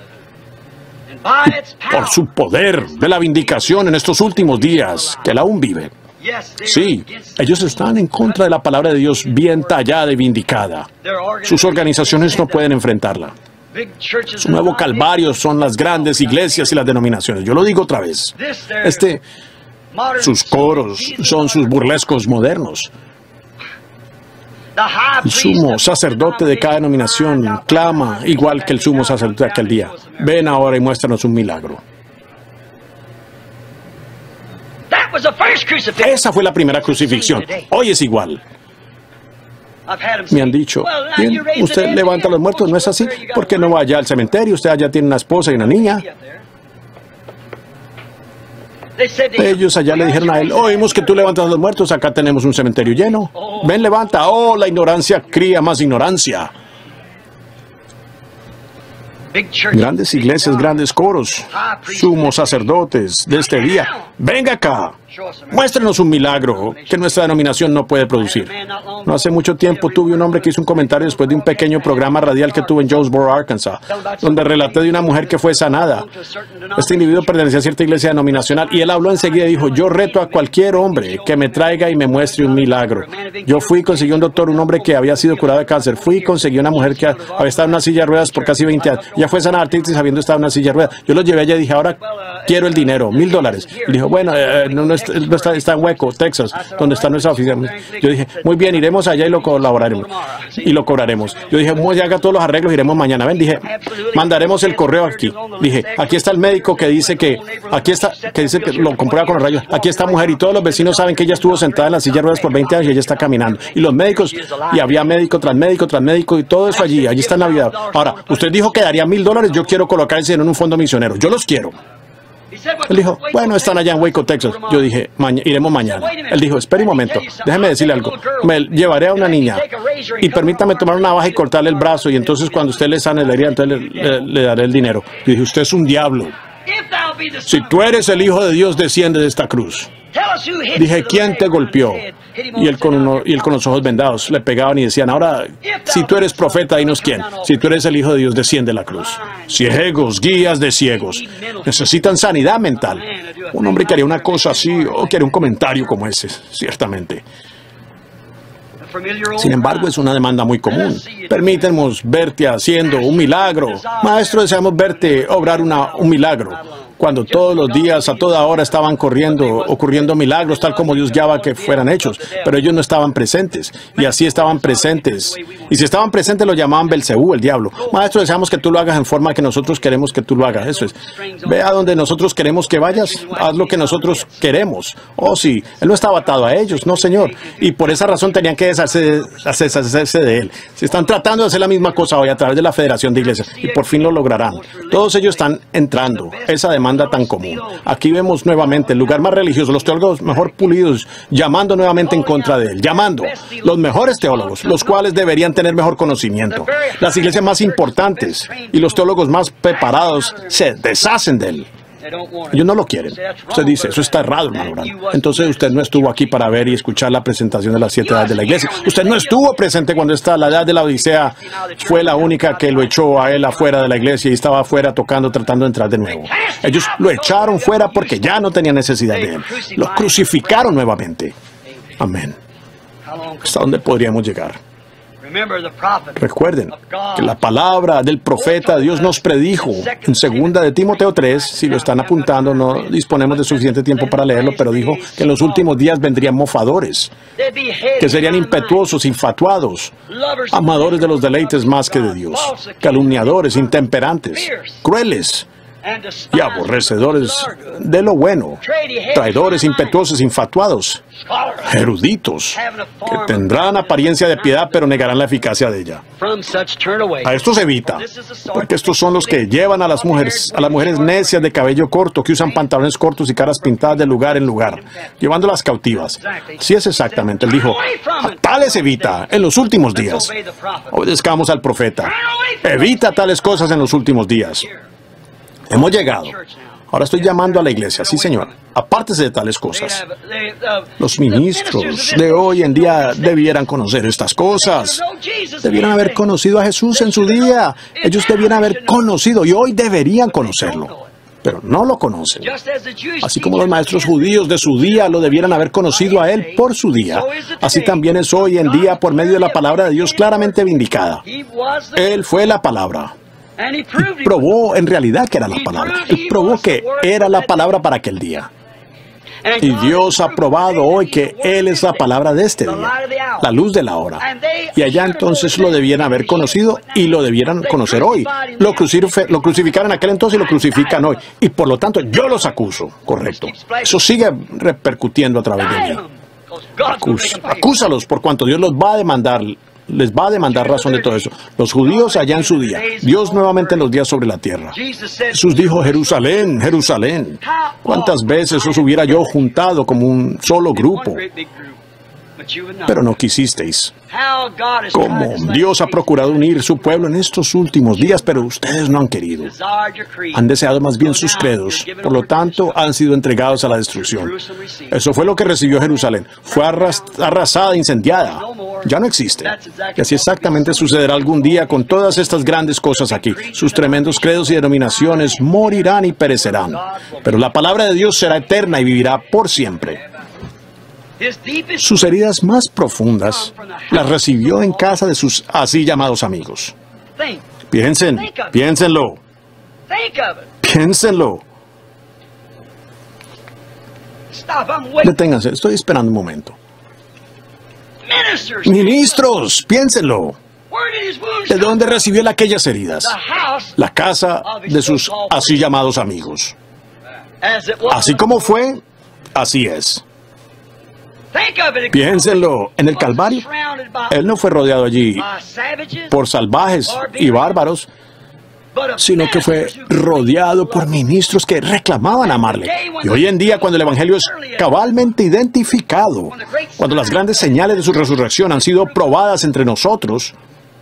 S1: Y por su poder de la vindicación en estos últimos días, que él aún vive. Sí, ellos están en contra de la palabra de Dios bien tallada y vindicada. Sus organizaciones no pueden enfrentarla. Su nuevo calvario son las grandes iglesias y las denominaciones. Yo lo digo otra vez. Este, sus coros son sus burlescos modernos. El sumo sacerdote de cada denominación clama igual que el sumo sacerdote de aquel día. Ven ahora y muéstranos un milagro. Esa fue la primera crucifixión. Hoy es igual. Me han dicho, bien, usted levanta a los muertos, ¿no es así? ¿Por qué no va allá al cementerio? Usted allá tiene una esposa y una niña. Ellos allá le dijeron a él, oímos que tú levantas a los muertos, acá tenemos un cementerio lleno. Ven, levanta. Oh, la ignorancia cría más ignorancia. Grandes iglesias, grandes coros, sumos sacerdotes de este día. Venga acá, muéstrenos un milagro que nuestra denominación no puede producir. No hace mucho tiempo tuve un hombre que hizo un comentario después de un pequeño programa radial que tuve en Jonesboro, Arkansas, donde relaté de una mujer que fue sanada. Este individuo pertenecía a cierta iglesia denominacional y él habló enseguida y dijo, yo reto a cualquier hombre que me traiga y me muestre un milagro. Yo fui y conseguí un doctor, un hombre que había sido curado de cáncer. Fui y conseguí una mujer que había estado en una silla de ruedas por casi veinte años. Ya fue sanada de artritis habiendo estado en una silla de ruedas. Yo lo llevé allá y dije, ahora quiero el dinero, mil dólares. Y dijo, bueno, eh, no, no, está, no está, está en Hueco, Texas, donde está nuestra oficina. Yo dije, muy bien, iremos allá y lo colaboraremos. Y lo cobraremos. Yo dije, muy haga todos los arreglos, iremos mañana. Ven, dije, mandaremos el correo aquí. Dije, aquí está el médico que dice que, aquí está, que dice que lo comprueba con los rayos. Aquí está mujer y todos los vecinos saben que ella estuvo sentada en la silla de ruedas por veinte años y ella está caminando. Y los médicos, y había médico tras médico tras médico y todo eso allí, allí está en Navidad. Ahora, usted dijo que daría mil dólares, yo quiero colocar ese dinero en un fondo misionero. Yo los quiero. Él dijo, bueno, están allá en Waco, Texas. Yo dije, maña, iremos mañana. Él dijo, espere un momento, déjeme decirle algo. Me llevaré a una niña y permítame tomar una navaja y cortarle el brazo y entonces cuando usted le sane la herida, entonces le, le, le daré el dinero. Yo dije, usted es un diablo. Si tú eres el Hijo de Dios, desciende de esta cruz. Dije, ¿quién te golpeó? Y él, con uno, y él con los ojos vendados le pegaban y decían, ahora, si tú eres profeta, dinos quién. Si tú eres el Hijo de Dios, desciende de la cruz. Ciegos, guías de ciegos. Necesitan sanidad mental. Un hombre que haría una cosa así, o que haría un comentario como ese, ciertamente. Sin embargo, es una demanda muy común. Permítanos verte haciendo un milagro. Maestro, deseamos verte obrar una, un milagro. Cuando todos los días, a toda hora, estaban corriendo, ocurriendo milagros, tal como Dios guiaba que fueran hechos. Pero ellos no estaban presentes. Y así estaban presentes. Y si estaban presentes, lo llamaban Belcebú, el diablo. Maestro, deseamos que tú lo hagas en forma que nosotros queremos que tú lo hagas. Eso es. Ve a donde nosotros queremos que vayas. Haz lo que nosotros queremos. Oh, sí. Él no estaba atado a ellos. No, Señor. Y por esa razón tenían que deshacerse, deshacerse de él. Se están tratando de hacer la misma cosa hoy a través de la Federación de Iglesias. Y por fin lo lograrán. Todos ellos están entrando. Esa demanda tan común. Aquí vemos nuevamente el lugar más religioso, los teólogos mejor pulidos, llamando nuevamente en contra de él, llamando los mejores teólogos, los cuales deberían tener mejor conocimiento. Las iglesias más importantes y los teólogos más preparados se deshacen de él. Ellos no lo quieren. Usted dice, eso está errado, hermano Branham. Entonces usted no estuvo aquí para ver y escuchar la presentación de las siete edades de la iglesia. Usted no estuvo presente cuando esta, la edad de la Odisea fue la única que lo echó a él afuera de la iglesia y estaba afuera tocando, tratando de entrar de nuevo. Ellos lo echaron fuera porque ya no tenían necesidad de él. Lo crucificaron nuevamente. Amén. ¿Hasta dónde podríamos llegar? Recuerden que la palabra del profeta Dios nos predijo en segunda de Timoteo tres, si lo están apuntando, no disponemos de suficiente tiempo para leerlo, pero dijo que en los últimos días vendrían mofadores, que serían impetuosos, infatuados, amadores de los deleites más que de Dios, calumniadores, intemperantes, crueles y aborrecedores de lo bueno, traidores, impetuosos, infatuados, eruditos, que tendrán apariencia de piedad pero negarán la eficacia de ella. A estos evita, porque estos son los que llevan a las mujeres, a las mujeres necias de cabello corto, que usan pantalones cortos y caras pintadas de lugar en lugar, llevándolas cautivas. Sí es exactamente, él dijo, a tales evita en los últimos días. Obedezcamos al profeta. Evita tales cosas en los últimos días. Hemos llegado. Ahora estoy llamando a la iglesia. Sí, Señor. Apártese de tales cosas. Los ministros de hoy en día debieran conocer estas cosas. Debieran haber conocido a Jesús en su día. Ellos debieran haber conocido y hoy deberían conocerlo. Pero no lo conocen. Así como los maestros judíos de su día lo debieran haber conocido a Él por su día, así también es hoy en día por medio de la palabra de Dios claramente vindicada. Él fue la palabra. Y probó en realidad que era la palabra. Él probó que era la palabra para aquel día. Y Dios ha probado hoy que Él es la palabra de este día, la luz de la hora. Y allá entonces lo debieran haber conocido y lo debieran conocer hoy. Lo, crucif lo crucificaron en aquel entonces y lo crucifican hoy. Y por lo tanto yo los acuso. Correcto. Eso sigue repercutiendo a través de mí. Acus acúsalos por cuanto Dios los va a demandar. Les va a demandar razón de todo eso. Los judíos allá en su día, Dios nuevamente en los días sobre la tierra. Jesús dijo, Jerusalén, Jerusalén, ¿cuántas veces os hubiera yo juntado como un solo grupo? Pero no quisisteis. Como Dios ha procurado unir su pueblo en estos últimos días, pero ustedes no han querido. Han deseado más bien sus credos, por lo tanto han sido entregados a la destrucción. Eso fue lo que recibió Jerusalén. Fue arras arrasada, incendiada. Ya no existe. Y así exactamente sucederá algún día con todas estas grandes cosas aquí. Sus tremendos credos y denominaciones morirán y perecerán. Pero la palabra de Dios será eterna y vivirá por siempre. Sus heridas más profundas las recibió en casa de sus así llamados amigos. Piensen, piénsenlo. Piénsenlo. Deténganse, estoy esperando un momento. Ministros, piénsenlo. ¿De dónde recibió él aquellas heridas? La casa de sus así llamados amigos. Así como fue, así es. Piénsenlo, en el Calvario, Él no fue rodeado allí por salvajes y bárbaros, sino que fue rodeado por ministros que reclamaban amarle. Y hoy en día, cuando el Evangelio es cabalmente identificado, cuando las grandes señales de su resurrección han sido probadas entre nosotros,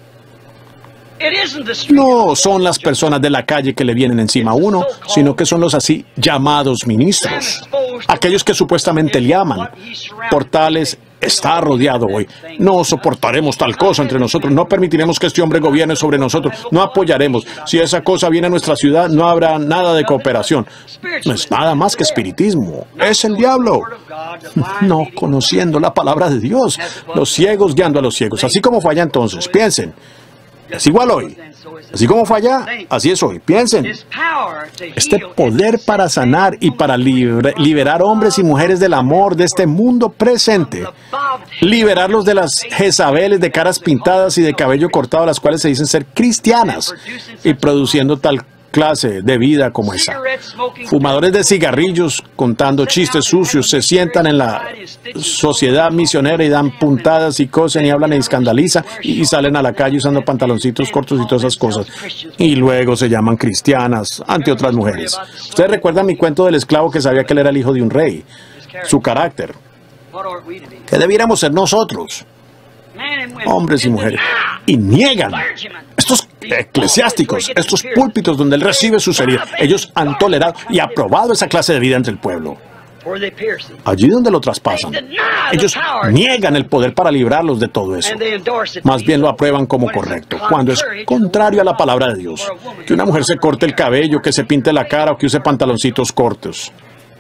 S1: no son las personas de la calle que le vienen encima a uno, sino que son los así llamados ministros, aquellos que supuestamente le aman. Por tales está rodeado hoy. No soportaremos tal cosa entre nosotros, no permitiremos que este hombre gobierne sobre nosotros, no apoyaremos. Si esa cosa viene a nuestra ciudad, no habrá nada de cooperación. No es nada más que espiritismo, es el diablo. No conociendo la palabra de Dios, los ciegos guiando a los ciegos, así como fue allá entonces. Piensen. Es igual hoy. Así como fue allá, así es hoy. Piensen. Este poder para sanar y para liber liberar hombres y mujeres del amor de este mundo presente. Liberarlos de las Jezabeles de caras pintadas y de cabello cortado, las cuales se dicen ser cristianas y produciendo tal clase de vida como esa. Fumadores de cigarrillos contando chistes sucios se sientan en la sociedad misionera y dan puntadas y cosen y hablan y escandalizan y salen a la calle usando pantaloncitos cortos y todas esas cosas. Y luego se llaman cristianas ante otras mujeres. Ustedes recuerdan mi cuento del esclavo que sabía que él era el hijo de un rey. Su carácter. ¿Qué debiéramos ser nosotros? Hombres y mujeres. Y niegan. Estos eclesiásticos, estos púlpitos donde él recibe sus heridas, ellos han tolerado y aprobado esa clase de vida entre el pueblo. Allí donde lo traspasan, ellos niegan el poder para librarlos de todo eso. Más bien lo aprueban como correcto, cuando es contrario a la palabra de Dios. Que una mujer se corte el cabello, que se pinte la cara o que use pantaloncitos cortos.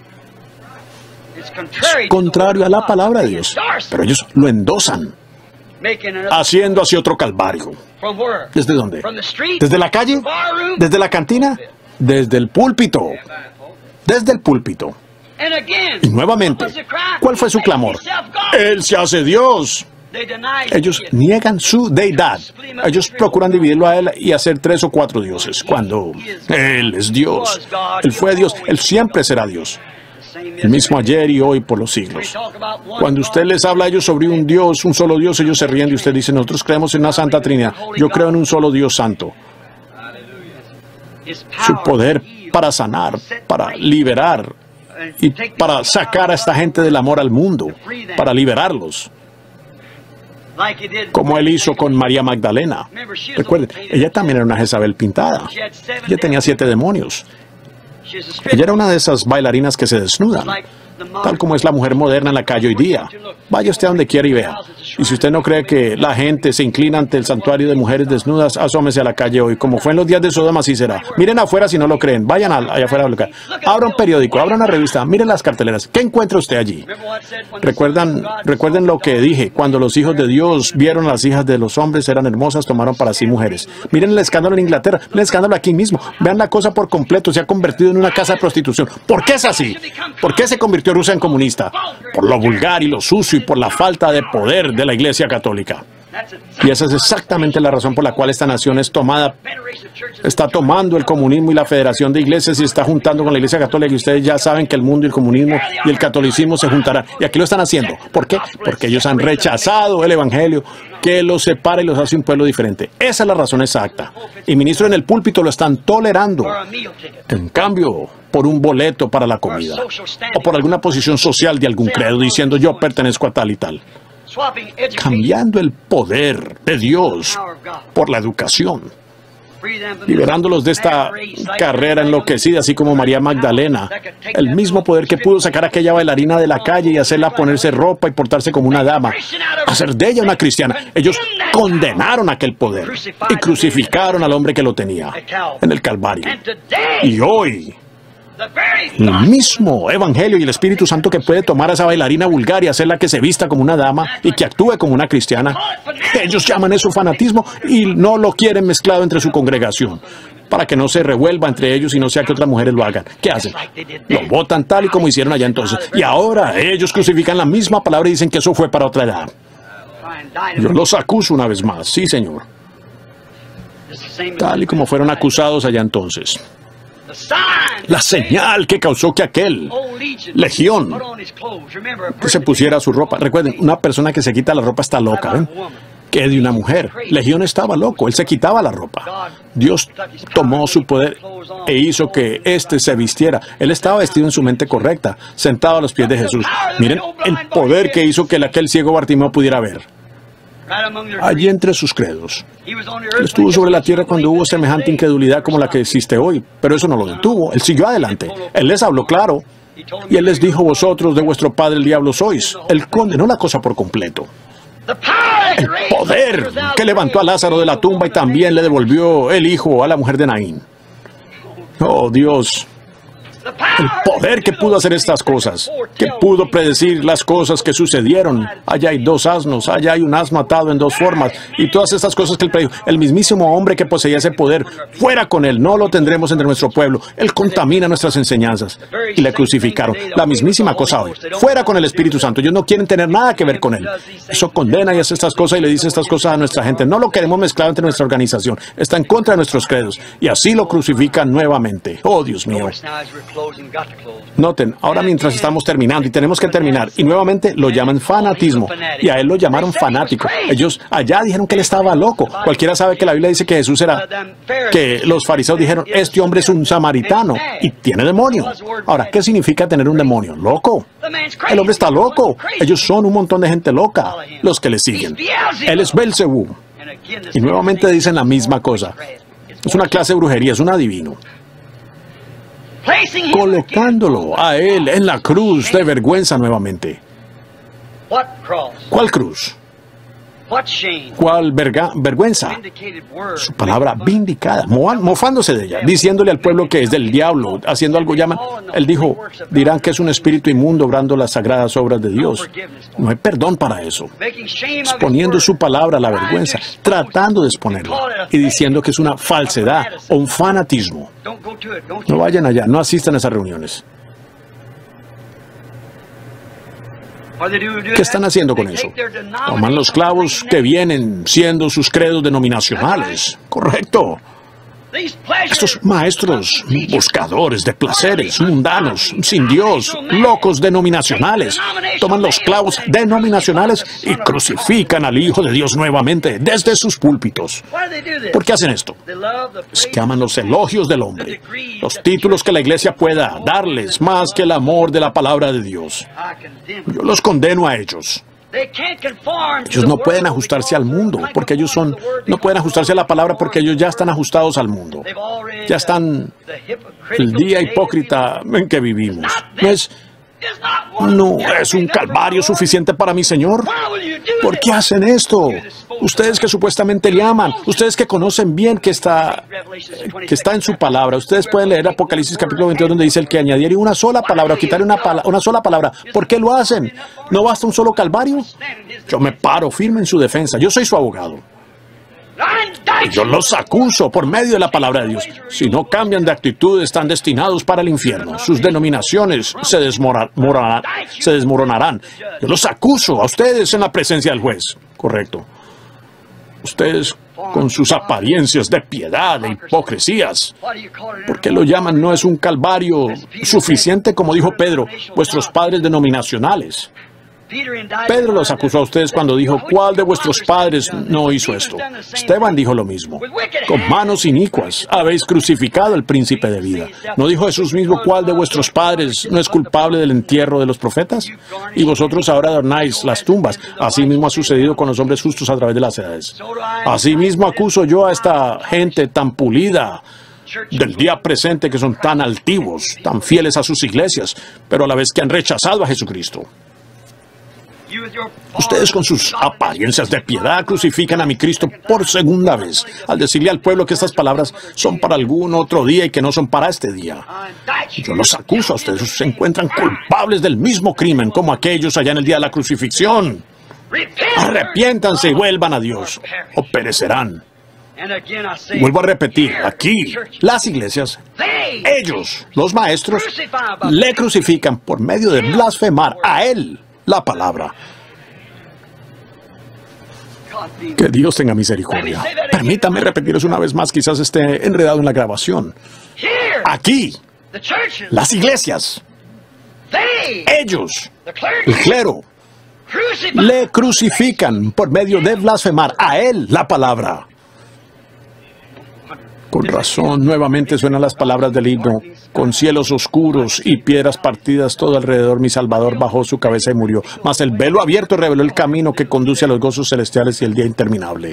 S1: Es contrario a la palabra de Dios, pero ellos lo endosan. haciendo hacia otro calvario. ¿Desde dónde? ¿Desde la calle? ¿Desde la cantina? Desde el púlpito. Desde el púlpito. Y nuevamente, ¿cuál fue su clamor? Él se hace Dios. Ellos niegan su deidad. Ellos procuran dividirlo a Él y hacer tres o cuatro dioses, cuando Él es Dios. Él fue Dios. Él siempre será Dios. El mismo ayer y hoy por los siglos. Cuando usted les habla a ellos sobre un Dios, un solo Dios, ellos se ríen y usted dice, nosotros creemos en una Santa Trinidad. Yo creo en un solo Dios santo. Su poder para sanar, para liberar y para sacar a esta gente del amor al mundo, para liberarlos. Como Él hizo con María Magdalena. Recuerden, ella también era una Jezabel pintada. Ella tenía siete demonios. Ella era una de esas bailarinas que se desnudan, tal como es la mujer moderna en la calle hoy día. Vaya usted a donde quiera y vea. Y si usted no cree que la gente se inclina ante el santuario de mujeres desnudas, asómese a la calle hoy, como fue en los días de Sodoma, así será. Miren afuera si no lo creen. Vayan allá afuera a local. Abra un periódico, abra una revista, miren las carteleras. ¿Qué encuentra usted allí? ¿Recuerdan, recuerden lo que dije? Cuando los hijos de Dios vieron a las hijas de los hombres eran hermosas, tomaron para sí mujeres. Miren el escándalo en Inglaterra, miren el escándalo aquí mismo. Vean la cosa por completo, se ha convertido en una casa de prostitución. ¿Por qué es así? ¿Por qué se convirtió Rusia en comunista? Por lo vulgar y lo sucio y por la falta de poder de la Iglesia Católica. Y esa es exactamente la razón por la cual esta nación es tomada, está tomando el comunismo y la federación de iglesias y está juntando con la Iglesia Católica. Y ustedes ya saben que el mundo y el comunismo y el catolicismo se juntarán. Y aquí lo están haciendo. ¿Por qué? Porque ellos han rechazado el Evangelio que los separa y los hace un pueblo diferente. Esa es la razón exacta. Y ministros en el púlpito lo están tolerando. En cambio, por un boleto para la comida. O por alguna posición social de algún credo diciendo yo pertenezco a tal y tal. Cambiando el poder de Dios por la educación, liberándolos de esta carrera enloquecida, así como María Magdalena, el mismo poder que pudo sacar a aquella bailarina de la calle y hacerla ponerse ropa y portarse como una dama, hacer de ella una cristiana. Ellos condenaron aquel poder y crucificaron al hombre que lo tenía en el Calvario. Y hoy, el mismo Evangelio y el Espíritu Santo que puede tomar a esa bailarina vulgar y hacerla que se vista como una dama y que actúe como una cristiana, ellos llaman eso fanatismo y no lo quieren mezclado entre su congregación, para que no se revuelva entre ellos y no sea que otras mujeres lo hagan. ¿Qué hacen? Lo votan tal y como hicieron allá entonces. Y ahora ellos crucifican la misma palabra y dicen que eso fue para otra edad. Yo los acuso una vez más, sí, señor. Tal y como fueron acusados allá entonces. La señal que causó que aquel Legión que se pusiera su ropa. Recuerden, una persona que se quita la ropa está loca, ¿ven? Que de una mujer. Legión estaba loco, él se quitaba la ropa. Dios tomó su poder e hizo que éste se vistiera. Él estaba vestido en su mente correcta, sentado a los pies de Jesús. Miren el poder que hizo que aquel ciego Bartimeo pudiera ver. Allí entre sus credos. Él estuvo sobre la tierra cuando hubo semejante incredulidad como la que existe hoy, pero eso no lo detuvo. Él siguió adelante. Él les habló claro. Y Él les dijo, vosotros de vuestro padre el diablo sois. Él condenó la cosa por completo. El poder que levantó a Lázaro de la tumba y también le devolvió el hijo a la mujer de Naín. Oh, Dios. El poder que pudo hacer estas cosas, que pudo predecir las cosas que sucedieron. Allá hay dos asnos, allá hay un asno atado en dos formas, y todas estas cosas que él predijo. El mismísimo hombre que poseía ese poder, fuera con él, no lo tendremos entre nuestro pueblo. Él contamina nuestras enseñanzas. Y le crucificaron. La mismísima cosa hoy. Fuera con el Espíritu Santo. Ellos no quieren tener nada que ver con él. Eso condena y hace estas cosas y le dice estas cosas a nuestra gente. No lo queremos mezclado entre nuestra organización. Está en contra de nuestros credos. Y así lo crucifican nuevamente. Oh, Dios mío. Noten, ahora mientras estamos terminando y tenemos que terminar, y nuevamente lo llaman fanatismo, y a él lo llamaron fanático. Ellos allá dijeron que él estaba loco. Cualquiera sabe que la Biblia dice que Jesús era, que los fariseos dijeron, este hombre es un samaritano y tiene demonio. Ahora, ¿qué significa tener un demonio? Loco. El hombre está loco. Ellos son un montón de gente loca, los que le siguen. Él es Belcebú. Y nuevamente dicen la misma cosa. Es una clase de brujería, es un adivino. Colocándolo a él en la cruz de vergüenza nuevamente. ¿Cuál cruz? ¿Cuál verga, vergüenza? Su palabra vindicada, mofándose de ella, diciéndole al pueblo que es del diablo, haciendo algo llaman. Él dijo, dirán que es un espíritu inmundo obrando las sagradas obras de Dios. No hay perdón para eso. Exponiendo su palabra a la vergüenza, tratando de exponerla y diciendo que es una falsedad o un fanatismo. No vayan allá, no asistan a esas reuniones. ¿Qué están haciendo con eso? Toman los clavos que vienen siendo sus credos denominacionales. Correcto. Estos maestros, buscadores de placeres, mundanos, sin Dios, locos denominacionales, toman los clavos denominacionales y crucifican al Hijo de Dios nuevamente desde sus púlpitos. ¿Por qué hacen esto? Es que aman los elogios del hombre, los títulos que la iglesia pueda darles más que el amor de la palabra de Dios. Yo los condeno a ellos. Ellos no pueden ajustarse al mundo, porque ellos son, no pueden ajustarse a la palabra porque ellos ya están ajustados al mundo. Ya están el día hipócrita en que vivimos. No es, no es un calvario suficiente para mi Señor. ¿Por qué hacen esto? Ustedes que supuestamente le aman, ustedes que conocen bien que está, que está en su palabra. Ustedes pueden leer Apocalipsis capítulo veintidós donde dice el que añadiere una sola palabra o quitar una, pala una sola palabra. ¿Por qué lo hacen? ¿No basta un solo calvario? Yo me paro firme en su defensa. Yo soy su abogado. Y yo los acuso por medio de la palabra de Dios. Si no cambian de actitud, están destinados para el infierno. Sus denominaciones se, desmoronarán, se desmoronarán. Yo los acuso a ustedes en la presencia del juez. Correcto. Ustedes con sus apariencias de piedad e hipocresías. ¿Por qué lo llaman? No es un calvario suficiente, como dijo Pedro, vuestros padres denominacionales. Pedro los acusó a ustedes cuando dijo, ¿cuál de vuestros padres no hizo esto? Esteban dijo lo mismo. Con manos inicuas habéis crucificado al príncipe de vida. ¿No dijo Jesús mismo, cuál de vuestros padres no es culpable del entierro de los profetas? Y vosotros ahora adornáis las tumbas. Así mismo ha sucedido con los hombres justos a través de las edades. Asimismo acuso yo a esta gente tan pulida del día presente, que son tan altivos, tan fieles a sus iglesias, pero a la vez que han rechazado a Jesucristo. Ustedes con sus apariencias de piedad crucifican a mi Cristo por segunda vez, al decirle al pueblo que estas palabras son para algún otro día y que no son para este día. Yo los acuso a ustedes, se encuentran culpables del mismo crimen como aquellos allá en el día de la crucifixión. Arrepiéntanse y vuelvan a Dios, o perecerán. Vuelvo a repetir, aquí, las iglesias, ellos, los maestros, le crucifican por medio de blasfemar a Él la palabra. Que Dios tenga misericordia. Permítame repetirles una vez más, quizás esté enredado en la grabación. Aquí, las iglesias, ellos, el clero, le crucifican por medio de blasfemar a Él la palabra. Con razón, nuevamente suenan las palabras del himno. Con cielos oscuros y piedras partidas todo alrededor, mi Salvador bajó su cabeza y murió. Mas el velo abierto reveló el camino que conduce a los gozos celestiales y el día interminable.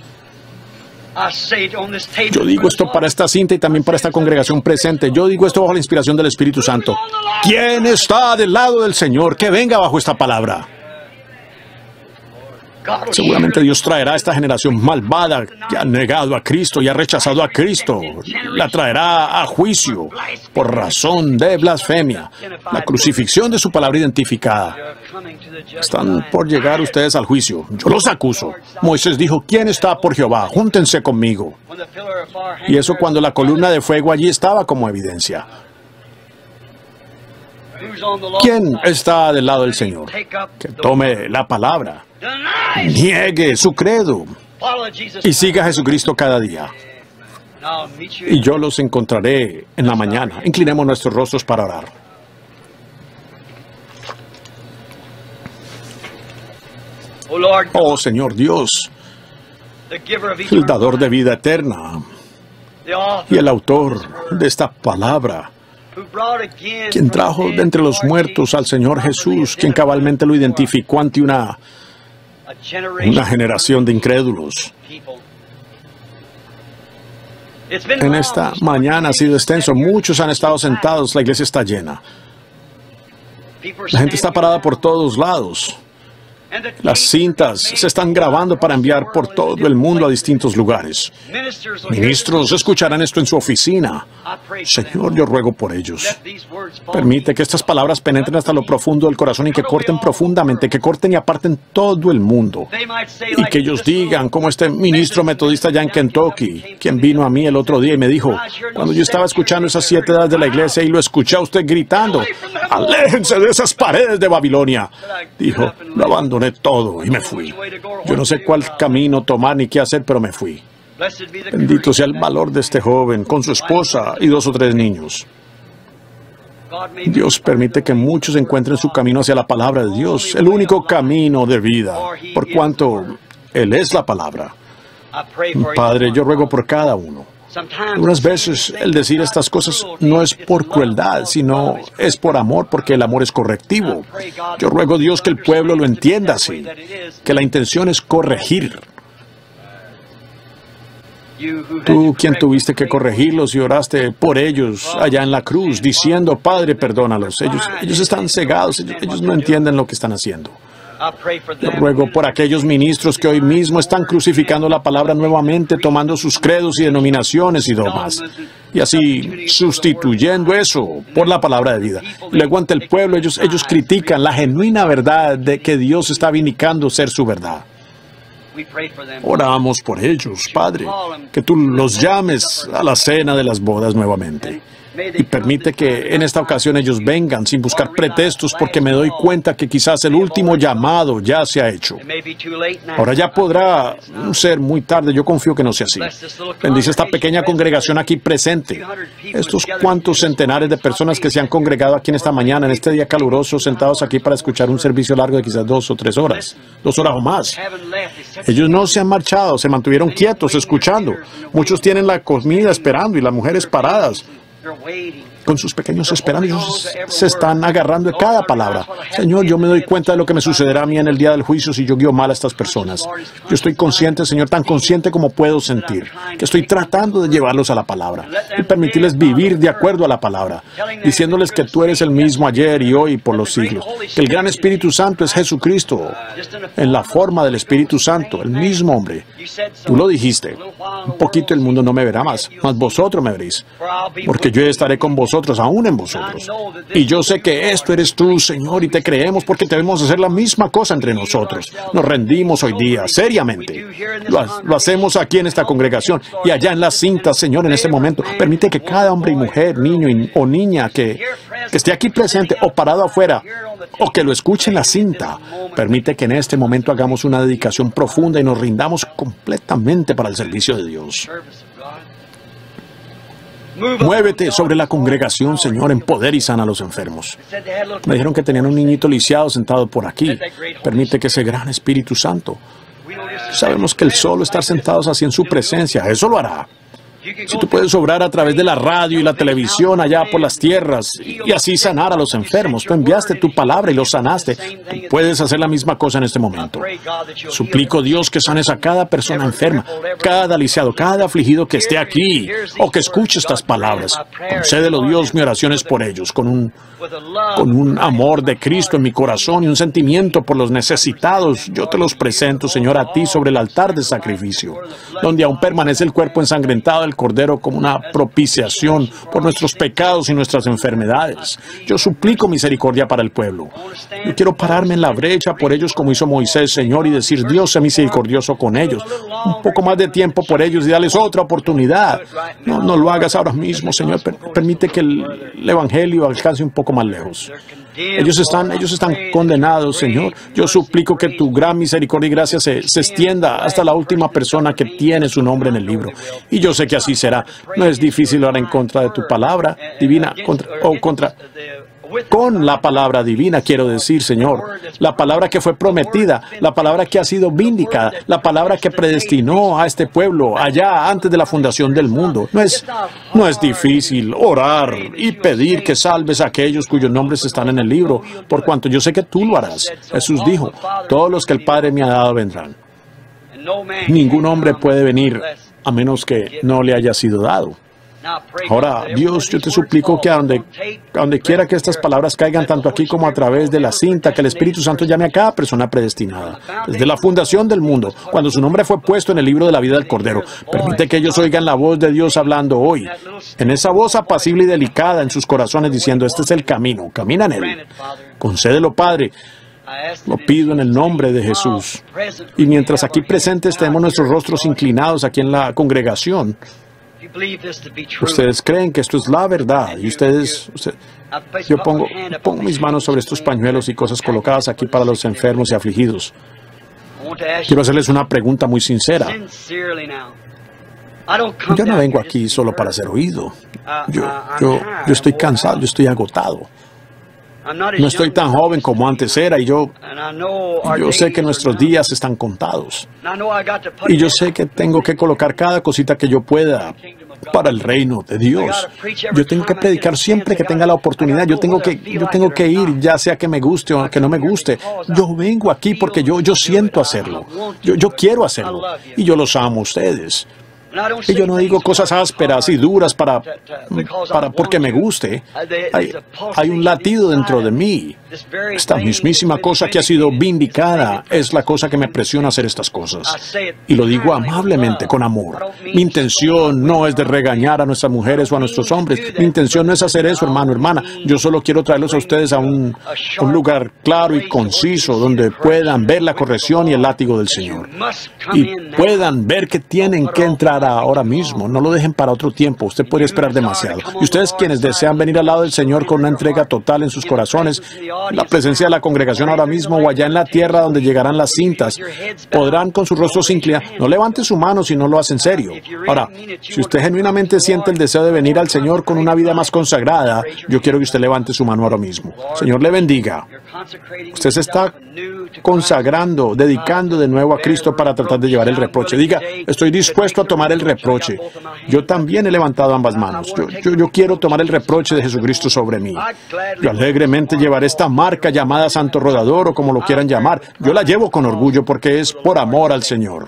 S1: Yo digo esto para esta cinta y también para esta congregación presente. Yo digo esto bajo la inspiración del Espíritu Santo. ¿Quién está del lado del Señor? Que venga bajo esta palabra. Seguramente Dios traerá a esta generación malvada que ha negado a Cristo y ha rechazado a Cristo. La traerá a juicio por razón de blasfemia. La crucifixión de su palabra identificada. Están por llegar ustedes al juicio. Yo los acuso. Moisés dijo, ¿quién está por Jehová? Júntense conmigo. Y eso cuando la columna de fuego allí estaba como evidencia. ¿Quién está del lado del Señor? Que tome la palabra, niegue su credo y siga a Jesucristo cada día. Y yo los encontraré en la mañana. Inclinemos nuestros rostros para orar. Oh Señor Dios, el dador de vida eterna y el autor de esta palabra, quien trajo de entre los muertos al Señor Jesús, quien cabalmente lo identificó ante una, una generación de incrédulos. En esta mañana ha sido extenso, muchos han estado sentados, la iglesia está llena. La gente está parada por todos lados. Las cintas se están grabando para enviar por todo el mundo a distintos lugares. Ministros escucharán esto en su oficina. Señor, yo ruego por ellos. Permite que estas palabras penetren hasta lo profundo del corazón y que corten profundamente, que corten y aparten todo el mundo. Y que ellos digan, como este ministro metodista allá en Kentucky, quien vino a mí el otro día y me dijo, cuando yo estaba escuchando esas siete edades de la iglesia y lo escuché a usted gritando, aléjense de esas paredes de Babilonia. Dijo, lo abandoné todo y me fui. Yo no sé cuál camino tomar ni qué hacer, pero me fui. Bendito sea el valor de este joven, con su esposa y dos o tres niños. Dios permite que muchos encuentren su camino hacia la palabra de Dios, el único camino de vida, por cuanto Él es la palabra. Padre, yo ruego por cada uno. Algunas veces el decir estas cosas no es por crueldad, sino es por amor, porque el amor es correctivo. Yo ruego a Dios que el pueblo lo entienda así, que la intención es corregir. Tú, quien tuviste que corregirlos y oraste por ellos allá en la cruz, diciendo, Padre, perdónalos. Ellos, ellos están cegados, ellos, ellos no entienden lo que están haciendo. Yo ruego por aquellos ministros que hoy mismo están crucificando la palabra nuevamente, tomando sus credos y denominaciones y dogmas, y así sustituyendo eso por la palabra de vida. Luego ante el pueblo ellos, ellos critican la genuina verdad de que Dios está vindicando ser su verdad. Oramos por ellos, Padre, que tú los llames a la cena de las bodas nuevamente. Y permite que en esta ocasión ellos vengan sin buscar pretextos, porque me doy cuenta que quizás el último llamado ya se ha hecho. Ahora ya podrá ser muy tarde, yo confío que no sea así. Bendice esta pequeña congregación aquí presente. Estos cuantos centenares de personas que se han congregado aquí en esta mañana, en este día caluroso, sentados aquí para escuchar un servicio largo de quizás dos o tres horas, dos horas o más. Ellos no se han marchado, se mantuvieron quietos, escuchando. Muchos tienen la comida esperando y las mujeres paradas, con sus pequeños esperando. Ellos se están agarrando de cada palabra. Señor, yo me doy cuenta de lo que me sucederá a mí en el día del juicio si yo guío mal a estas personas. Yo estoy consciente, Señor, tan consciente como puedo sentir, que estoy tratando de llevarlos a la palabra y permitirles vivir de acuerdo a la palabra, diciéndoles que tú eres el mismo ayer y hoy y por los siglos, que el gran Espíritu Santo es Jesucristo en la forma del Espíritu Santo, el mismo hombre. Tú lo dijiste. Un poquito el mundo no me verá más, mas vosotros me veréis, porque yo estaré con vosotros, aún en vosotros. Y yo sé que esto eres tú, Señor, y te creemos porque debemos hacer la misma cosa entre nosotros. Nos rendimos hoy día, seriamente. Lo, lo hacemos aquí en esta congregación y allá en las cintas, Señor, en este momento. Permite que cada hombre y mujer, niño y, o niña que, que esté aquí presente o parado afuera, o que lo escuche en la cinta, permite que en este momento hagamos una dedicación profunda y nos rindamos completamente para el servicio de Dios. Muévete sobre la congregación, Señor, en poder y sana a los enfermos. Me dijeron que tenían un niñito lisiado sentado por aquí. Permite que ese gran Espíritu Santo, sabemos que el solo estar sentados así en su presencia, eso lo hará. Si tú puedes obrar a través de la radio y la televisión allá por las tierras y así sanar a los enfermos, tú enviaste tu palabra y los sanaste, tú puedes hacer la misma cosa en este momento. Suplico, Dios, que sanes a cada persona enferma, cada lisiado, cada afligido que esté aquí o que escuche estas palabras. Concédelo, Dios, mi oración es por ellos, con un, con un amor de Cristo en mi corazón y un sentimiento por los necesitados. Yo te los presento, Señor, a ti sobre el altar de sacrificio, donde aún permanece el cuerpo ensangrentado del Cordero como una propiciación por nuestros pecados y nuestras enfermedades. Yo suplico misericordia para el pueblo. Yo quiero pararme en la brecha por ellos como hizo Moisés, Señor, y decir, Dios, sé misericordioso con ellos. Un poco más de tiempo por ellos y darles otra oportunidad. No, no lo hagas ahora mismo, Señor. Per- permite que el, el Evangelio alcance un poco más lejos. Ellos están, ellos están condenados, Señor. Yo suplico que tu gran misericordia y gracia se, se extienda hasta la última persona que tiene su nombre en el libro. Y yo sé que así será. No es difícil orar en contra de tu palabra divina, contra, o contra, con la palabra divina, quiero decir, Señor. La palabra que fue prometida, la palabra que ha sido vindicada, la palabra que predestinó a este pueblo allá antes de la fundación del mundo. No es, no es difícil orar y pedir que salves a aquellos cuyos nombres están en el libro, por cuanto yo sé que tú lo harás. Jesús dijo, todos los que el Padre me ha dado vendrán. Ningún hombre puede venir a menos que no le haya sido dado. Ahora, Dios, yo te suplico que a donde, a donde quiera que estas palabras caigan, tanto aquí como a través de la cinta, que el Espíritu Santo llame a cada persona predestinada. Desde la fundación del mundo, cuando su nombre fue puesto en el libro de la vida del Cordero, permite que ellos oigan la voz de Dios hablando hoy, en esa voz apacible y delicada en sus corazones, diciendo, este es el camino, camina en él. Concédelo, Padre. Lo pido en el nombre de Jesús. Y mientras aquí presentes tenemos nuestros rostros inclinados aquí en la congregación, ustedes creen que esto es la verdad y ustedes, usted, yo pongo, pongo mis manos sobre estos pañuelos y cosas colocadas aquí para los enfermos y afligidos. Quiero hacerles una pregunta muy sincera. Yo no vengo aquí solo para ser oído. Yo, yo, yo estoy cansado, yo estoy agotado. No estoy tan joven como antes era y yo, yo sé que nuestros días están contados. Y yo sé que tengo que colocar cada cosita que yo pueda para el reino de Dios. Yo tengo que predicar siempre que tenga la oportunidad. Yo tengo que, yo tengo que ir, ya sea que me guste o que no me guste. Yo vengo aquí porque yo, yo siento hacerlo. Yo, yo quiero hacerlo. Y yo los amo a ustedes. Y yo no digo cosas ásperas y duras para, para porque me guste. Hay, hay un latido dentro de mí. Esta mismísima cosa que ha sido vindicada es la cosa que me presiona a hacer estas cosas. Y lo digo amablemente, con amor. Mi intención no es de regañar a nuestras mujeres o a nuestros hombres. Mi intención no es hacer eso, hermano, hermana. Yo solo quiero traerlos a ustedes a un, un lugar claro y conciso donde puedan ver la corrección y el látigo del Señor. Y puedan ver que tienen que entrar ahora mismo. No lo dejen para otro tiempo. Usted puede esperar demasiado. Y ustedes quienes desean venir al lado del Señor con una entrega total en sus corazones, la presencia de la congregación ahora mismo o allá en la tierra donde llegarán las cintas, podrán con sus rostros inclinados. No levante su mano si no lo hace en serio. Ahora, si usted genuinamente siente el deseo de venir al Señor con una vida más consagrada, yo quiero que usted levante su mano ahora mismo. Señor le bendiga. Usted se está consagrando, dedicando de nuevo a Cristo para tratar de llevar el reproche. Diga, estoy dispuesto a tomar el reproche. Yo también he levantado ambas manos. Yo, yo, yo quiero tomar el reproche de Jesucristo sobre mí. Yo alegremente llevaré esta marca llamada Santo Rodador o como lo quieran llamar. Yo la llevo con orgullo porque es por amor al Señor.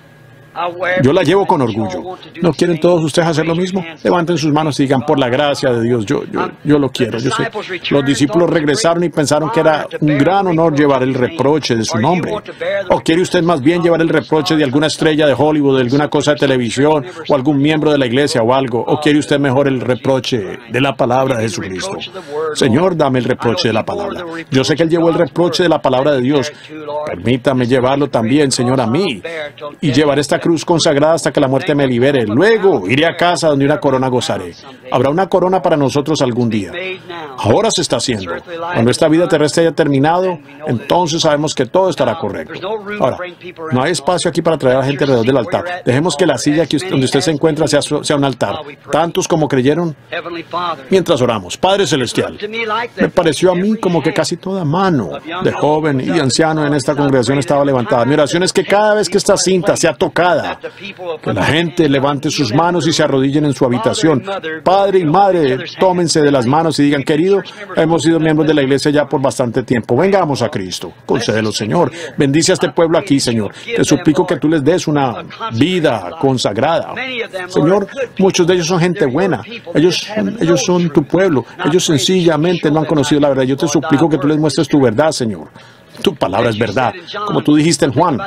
S1: Yo la llevo con orgullo. ¿No quieren todos ustedes hacer lo mismo? Levanten sus manos y digan, por la gracia de Dios, yo, yo, yo lo quiero. Yo sé. Los discípulos regresaron y pensaron que era un gran honor llevar el reproche de su nombre. ¿O quiere usted más bien llevar el reproche de alguna estrella de Hollywood, de alguna cosa de televisión, o algún miembro de la iglesia o algo? ¿O quiere usted mejor el reproche de la palabra de Jesucristo? Señor, dame el reproche de la palabra. Yo sé que Él llevó el reproche de la palabra de Dios. Permítame llevarlo también, Señor, a mí. Y llevar esta cruz consagrada hasta que la muerte me libere. Luego iré a casa donde una corona gozaré. Habrá una corona para nosotros algún día. Ahora se está haciendo. Cuando esta vida terrestre haya terminado, entonces sabemos que todo estará correcto. Ahora, no hay espacio aquí para traer a la gente alrededor del altar. Dejemos que la silla aquí donde usted se encuentra sea, sea un altar. Tantos como creyeron mientras oramos. Padre Celestial, me pareció a mí como que casi toda mano de joven y anciano en esta congregación estaba levantada. Mi oración es que cada vez que esta cinta sea tocada, que la gente levante sus manos y se arrodillen en su habitación. Padre y madre, tómense de las manos y digan, querido, hemos sido miembros de la iglesia ya por bastante tiempo. Vengamos a Cristo. Concédelo, Señor. Bendice a este pueblo aquí, Señor. Te suplico que tú les des una vida consagrada. Señor, muchos de ellos son gente buena. Ellos, ellos son tu pueblo. Ellos sencillamente no han conocido la verdad. Yo te suplico que tú les muestres tu verdad, Señor. Tu palabra es verdad, como tú dijiste en Juan.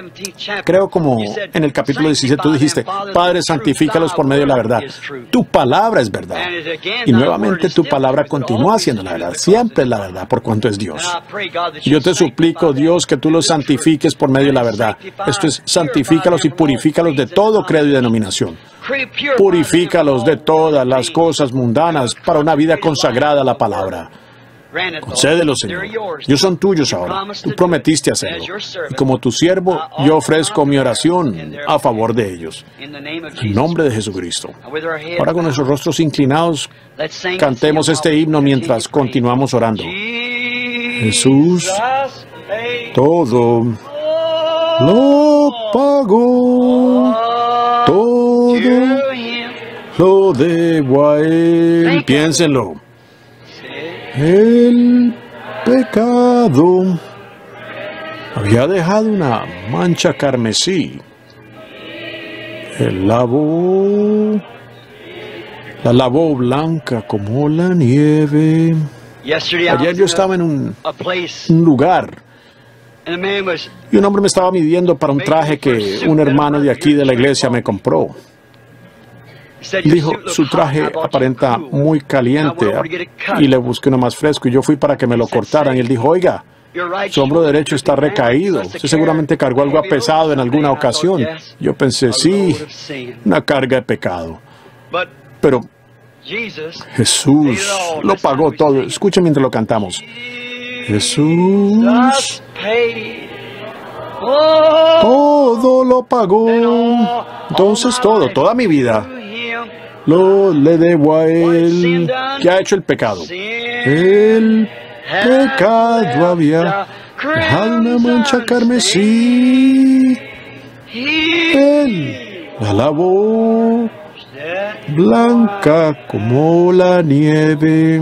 S1: Creo como en el capítulo diecisiete tú dijiste, Padre, santifícalos por medio de la verdad. Tu palabra es verdad. Y nuevamente tu palabra continúa siendo la verdad. Siempre es la verdad, por cuanto es Dios. Y yo te suplico, Dios, que tú los santifiques por medio de la verdad. Esto es, santifícalos y purifícalos de todo credo y denominación. Purifícalos de todas las cosas mundanas para una vida consagrada a la palabra. Concédelo, Señor. Ellos son tuyos ahora. Tú prometiste hacerlo. Y como tu siervo, yo ofrezco mi oración a favor de ellos. En nombre de Jesucristo. Ahora con nuestros rostros inclinados, cantemos este himno mientras continuamos orando. Jesús, todo lo pagó. Todo lo debo a Él. Piénsenlo. El pecado había dejado una mancha carmesí. Él lavó La lavó blanca como la nieve. Ayer yo estaba en un, un lugar y un hombre me estaba midiendo para un traje que un hermano de aquí de la iglesia me compró. Dijo, su traje aparenta muy caliente, y le busqué uno más fresco y yo fui para que me lo cortaran y él dijo, oiga, su hombro derecho está recaído, usted seguramente cargó algo pesado en alguna ocasión. Yo pensé, sí, una carga de pecado. Pero Jesús lo pagó todo. Escuchen mientras lo cantamos. Jesús todo lo pagó. Entonces todo, toda mi vida, lo le debo a Él. ¿Qué ha hecho el pecado? El pecado había dejado una mancha carmesí. Él la lavó blanca como la nieve.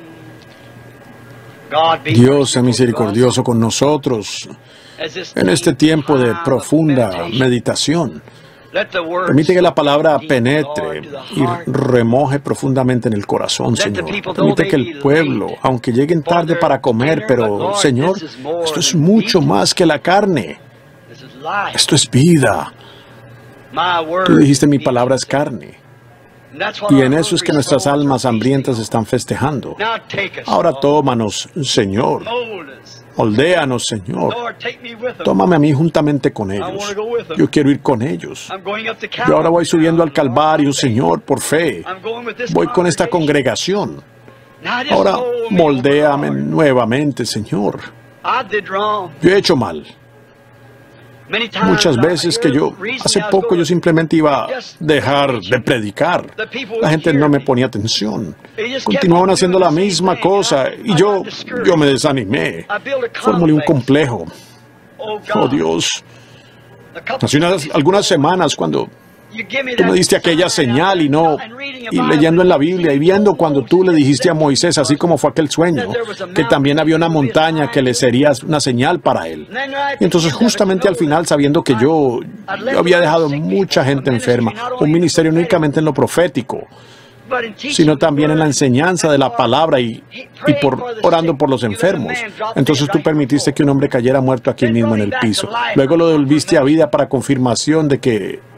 S1: Dios sea misericordioso con nosotros en este tiempo de profunda meditación. Permite que la palabra penetre y remoje profundamente en el corazón, Señor. Permite que el pueblo, aunque lleguen tarde para comer, pero, Señor, esto es mucho más que la carne. Esto es vida. Tú dijiste, mi palabra es carne. Y en eso es que nuestras almas hambrientas están festejando. Ahora tómanos, Señor. Moldéanos, Señor. Tómame a mí juntamente con ellos. Yo quiero ir con ellos. Yo ahora voy subiendo al Calvario, Señor, por fe. Voy con esta congregación. Ahora moldéame nuevamente, Señor. Yo he hecho mal. Muchas veces que yo, hace poco yo simplemente iba a dejar de predicar. La gente no me ponía atención. Continuaban haciendo la misma cosa y yo, yo me desanimé. Formulé un complejo. Oh Dios. Hace unas, algunas semanas cuando tú me diste aquella señal y no, y leyendo en la Biblia y viendo cuando tú le dijiste a Moisés, así como fue aquel sueño, que también había una montaña que le sería una señal para él. Y entonces justamente al final, sabiendo que yo, yo había dejado mucha gente enferma, un ministerio no únicamente en lo profético, sino también en la enseñanza de la palabra y, y por, orando por los enfermos. Entonces tú permitiste que un hombre cayera muerto aquí mismo en el piso. Luego lo devolviste a vida para confirmación de que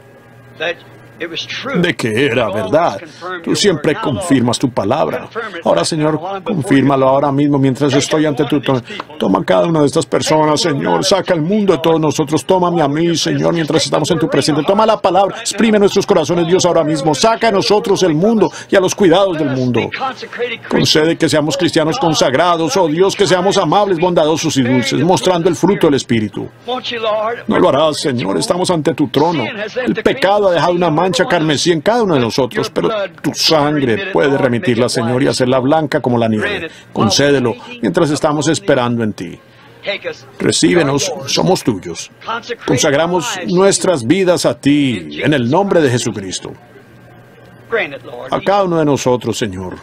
S1: de que era verdad. Tú siempre confirmas tu palabra. Ahora, Señor, confírmalo ahora mismo mientras yo estoy ante tu trono. Toma cada una de estas personas, Señor. Saca el mundo de todos nosotros. Tómame a mí, Señor, mientras estamos en tu presencia. Toma la palabra. Exprime nuestros corazones, Dios, ahora mismo. Saca a nosotros el mundo y a los cuidados del mundo. Concede que seamos cristianos consagrados. Oh Dios, que seamos amables, bondadosos y dulces, mostrando el fruto del Espíritu. No lo harás, Señor. Estamos ante tu trono. El pecado ha dejado una mancha carmesí en cada uno de nosotros, pero tu sangre puede remitirla, Señor, y hacerla blanca como la nieve. Concédelo mientras estamos esperando en ti. Recíbenos, somos tuyos. Consagramos nuestras vidas a ti, en el nombre de Jesucristo. A cada uno de nosotros, Señor.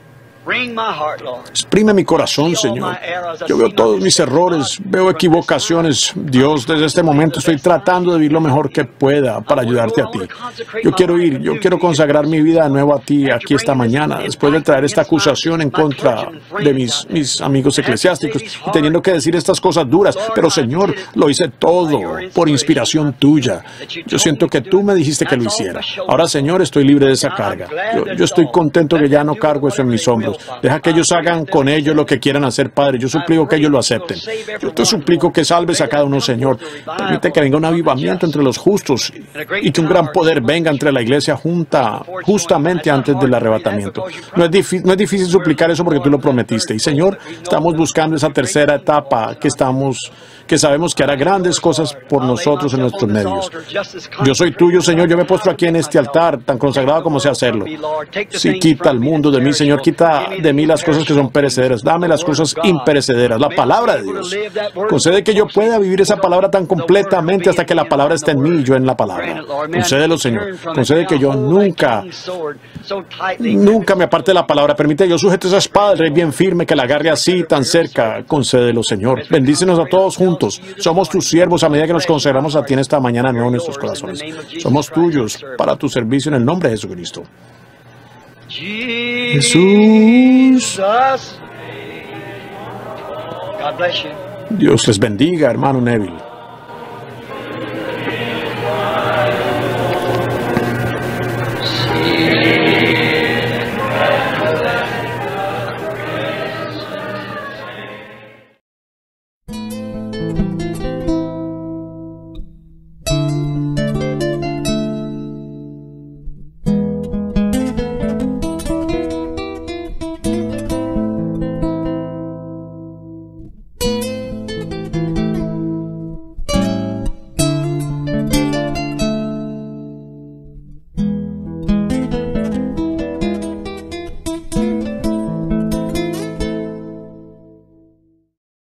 S1: Exprime mi corazón, Señor. Yo veo todos mis errores, veo equivocaciones. Dios, desde este momento estoy tratando de vivir lo mejor que pueda para ayudarte a ti. Yo quiero ir, yo quiero consagrar mi vida de nuevo a ti aquí esta mañana, después de traer esta acusación en contra de mis, mis amigos eclesiásticos y teniendo que decir estas cosas duras. Pero, Señor, lo hice todo por inspiración tuya. Yo siento que tú me dijiste que lo hiciera. Ahora, Señor, estoy libre de esa carga. Yo, yo estoy contento que ya no cargo eso en mis hombros. Deja que ellos hagan con ellos lo que quieran hacer, Padre. Yo suplico que ellos lo acepten. Yo te suplico que salves a cada uno, Señor. Permite que venga un avivamiento entre los justos y que un gran poder venga entre la iglesia junta, justamente antes del arrebatamiento. No es, difícil, no es difícil suplicar eso porque tú lo prometiste. Y, Señor, estamos buscando esa tercera etapa que estamos, que sabemos que hará grandes cosas por nosotros en nuestros medios. Yo soy tuyo, Señor. Yo me he puesto aquí en este altar, tan consagrado como sé hacerlo. Sí, quita el mundo de mí, Señor. Quita de mí las cosas que son perecederas. Dame las cosas imperecederas, la palabra de Dios. Concede que yo pueda vivir esa palabra tan completamente hasta que la palabra esté en mí y yo en la palabra. Concédelo, Señor. Concede que yo nunca, nunca me aparte de la palabra. Permite que yo sujete esa espada del Rey bien firme, que la agarre así, tan cerca. Concédelo, Señor. Bendícenos a todos juntos. Somos tus siervos a medida que nos consagramos a ti en esta mañana, no en nuestros corazones. Somos tuyos para tu servicio en el nombre de Jesucristo. Jesús. Dios les bendiga, hermano Neville.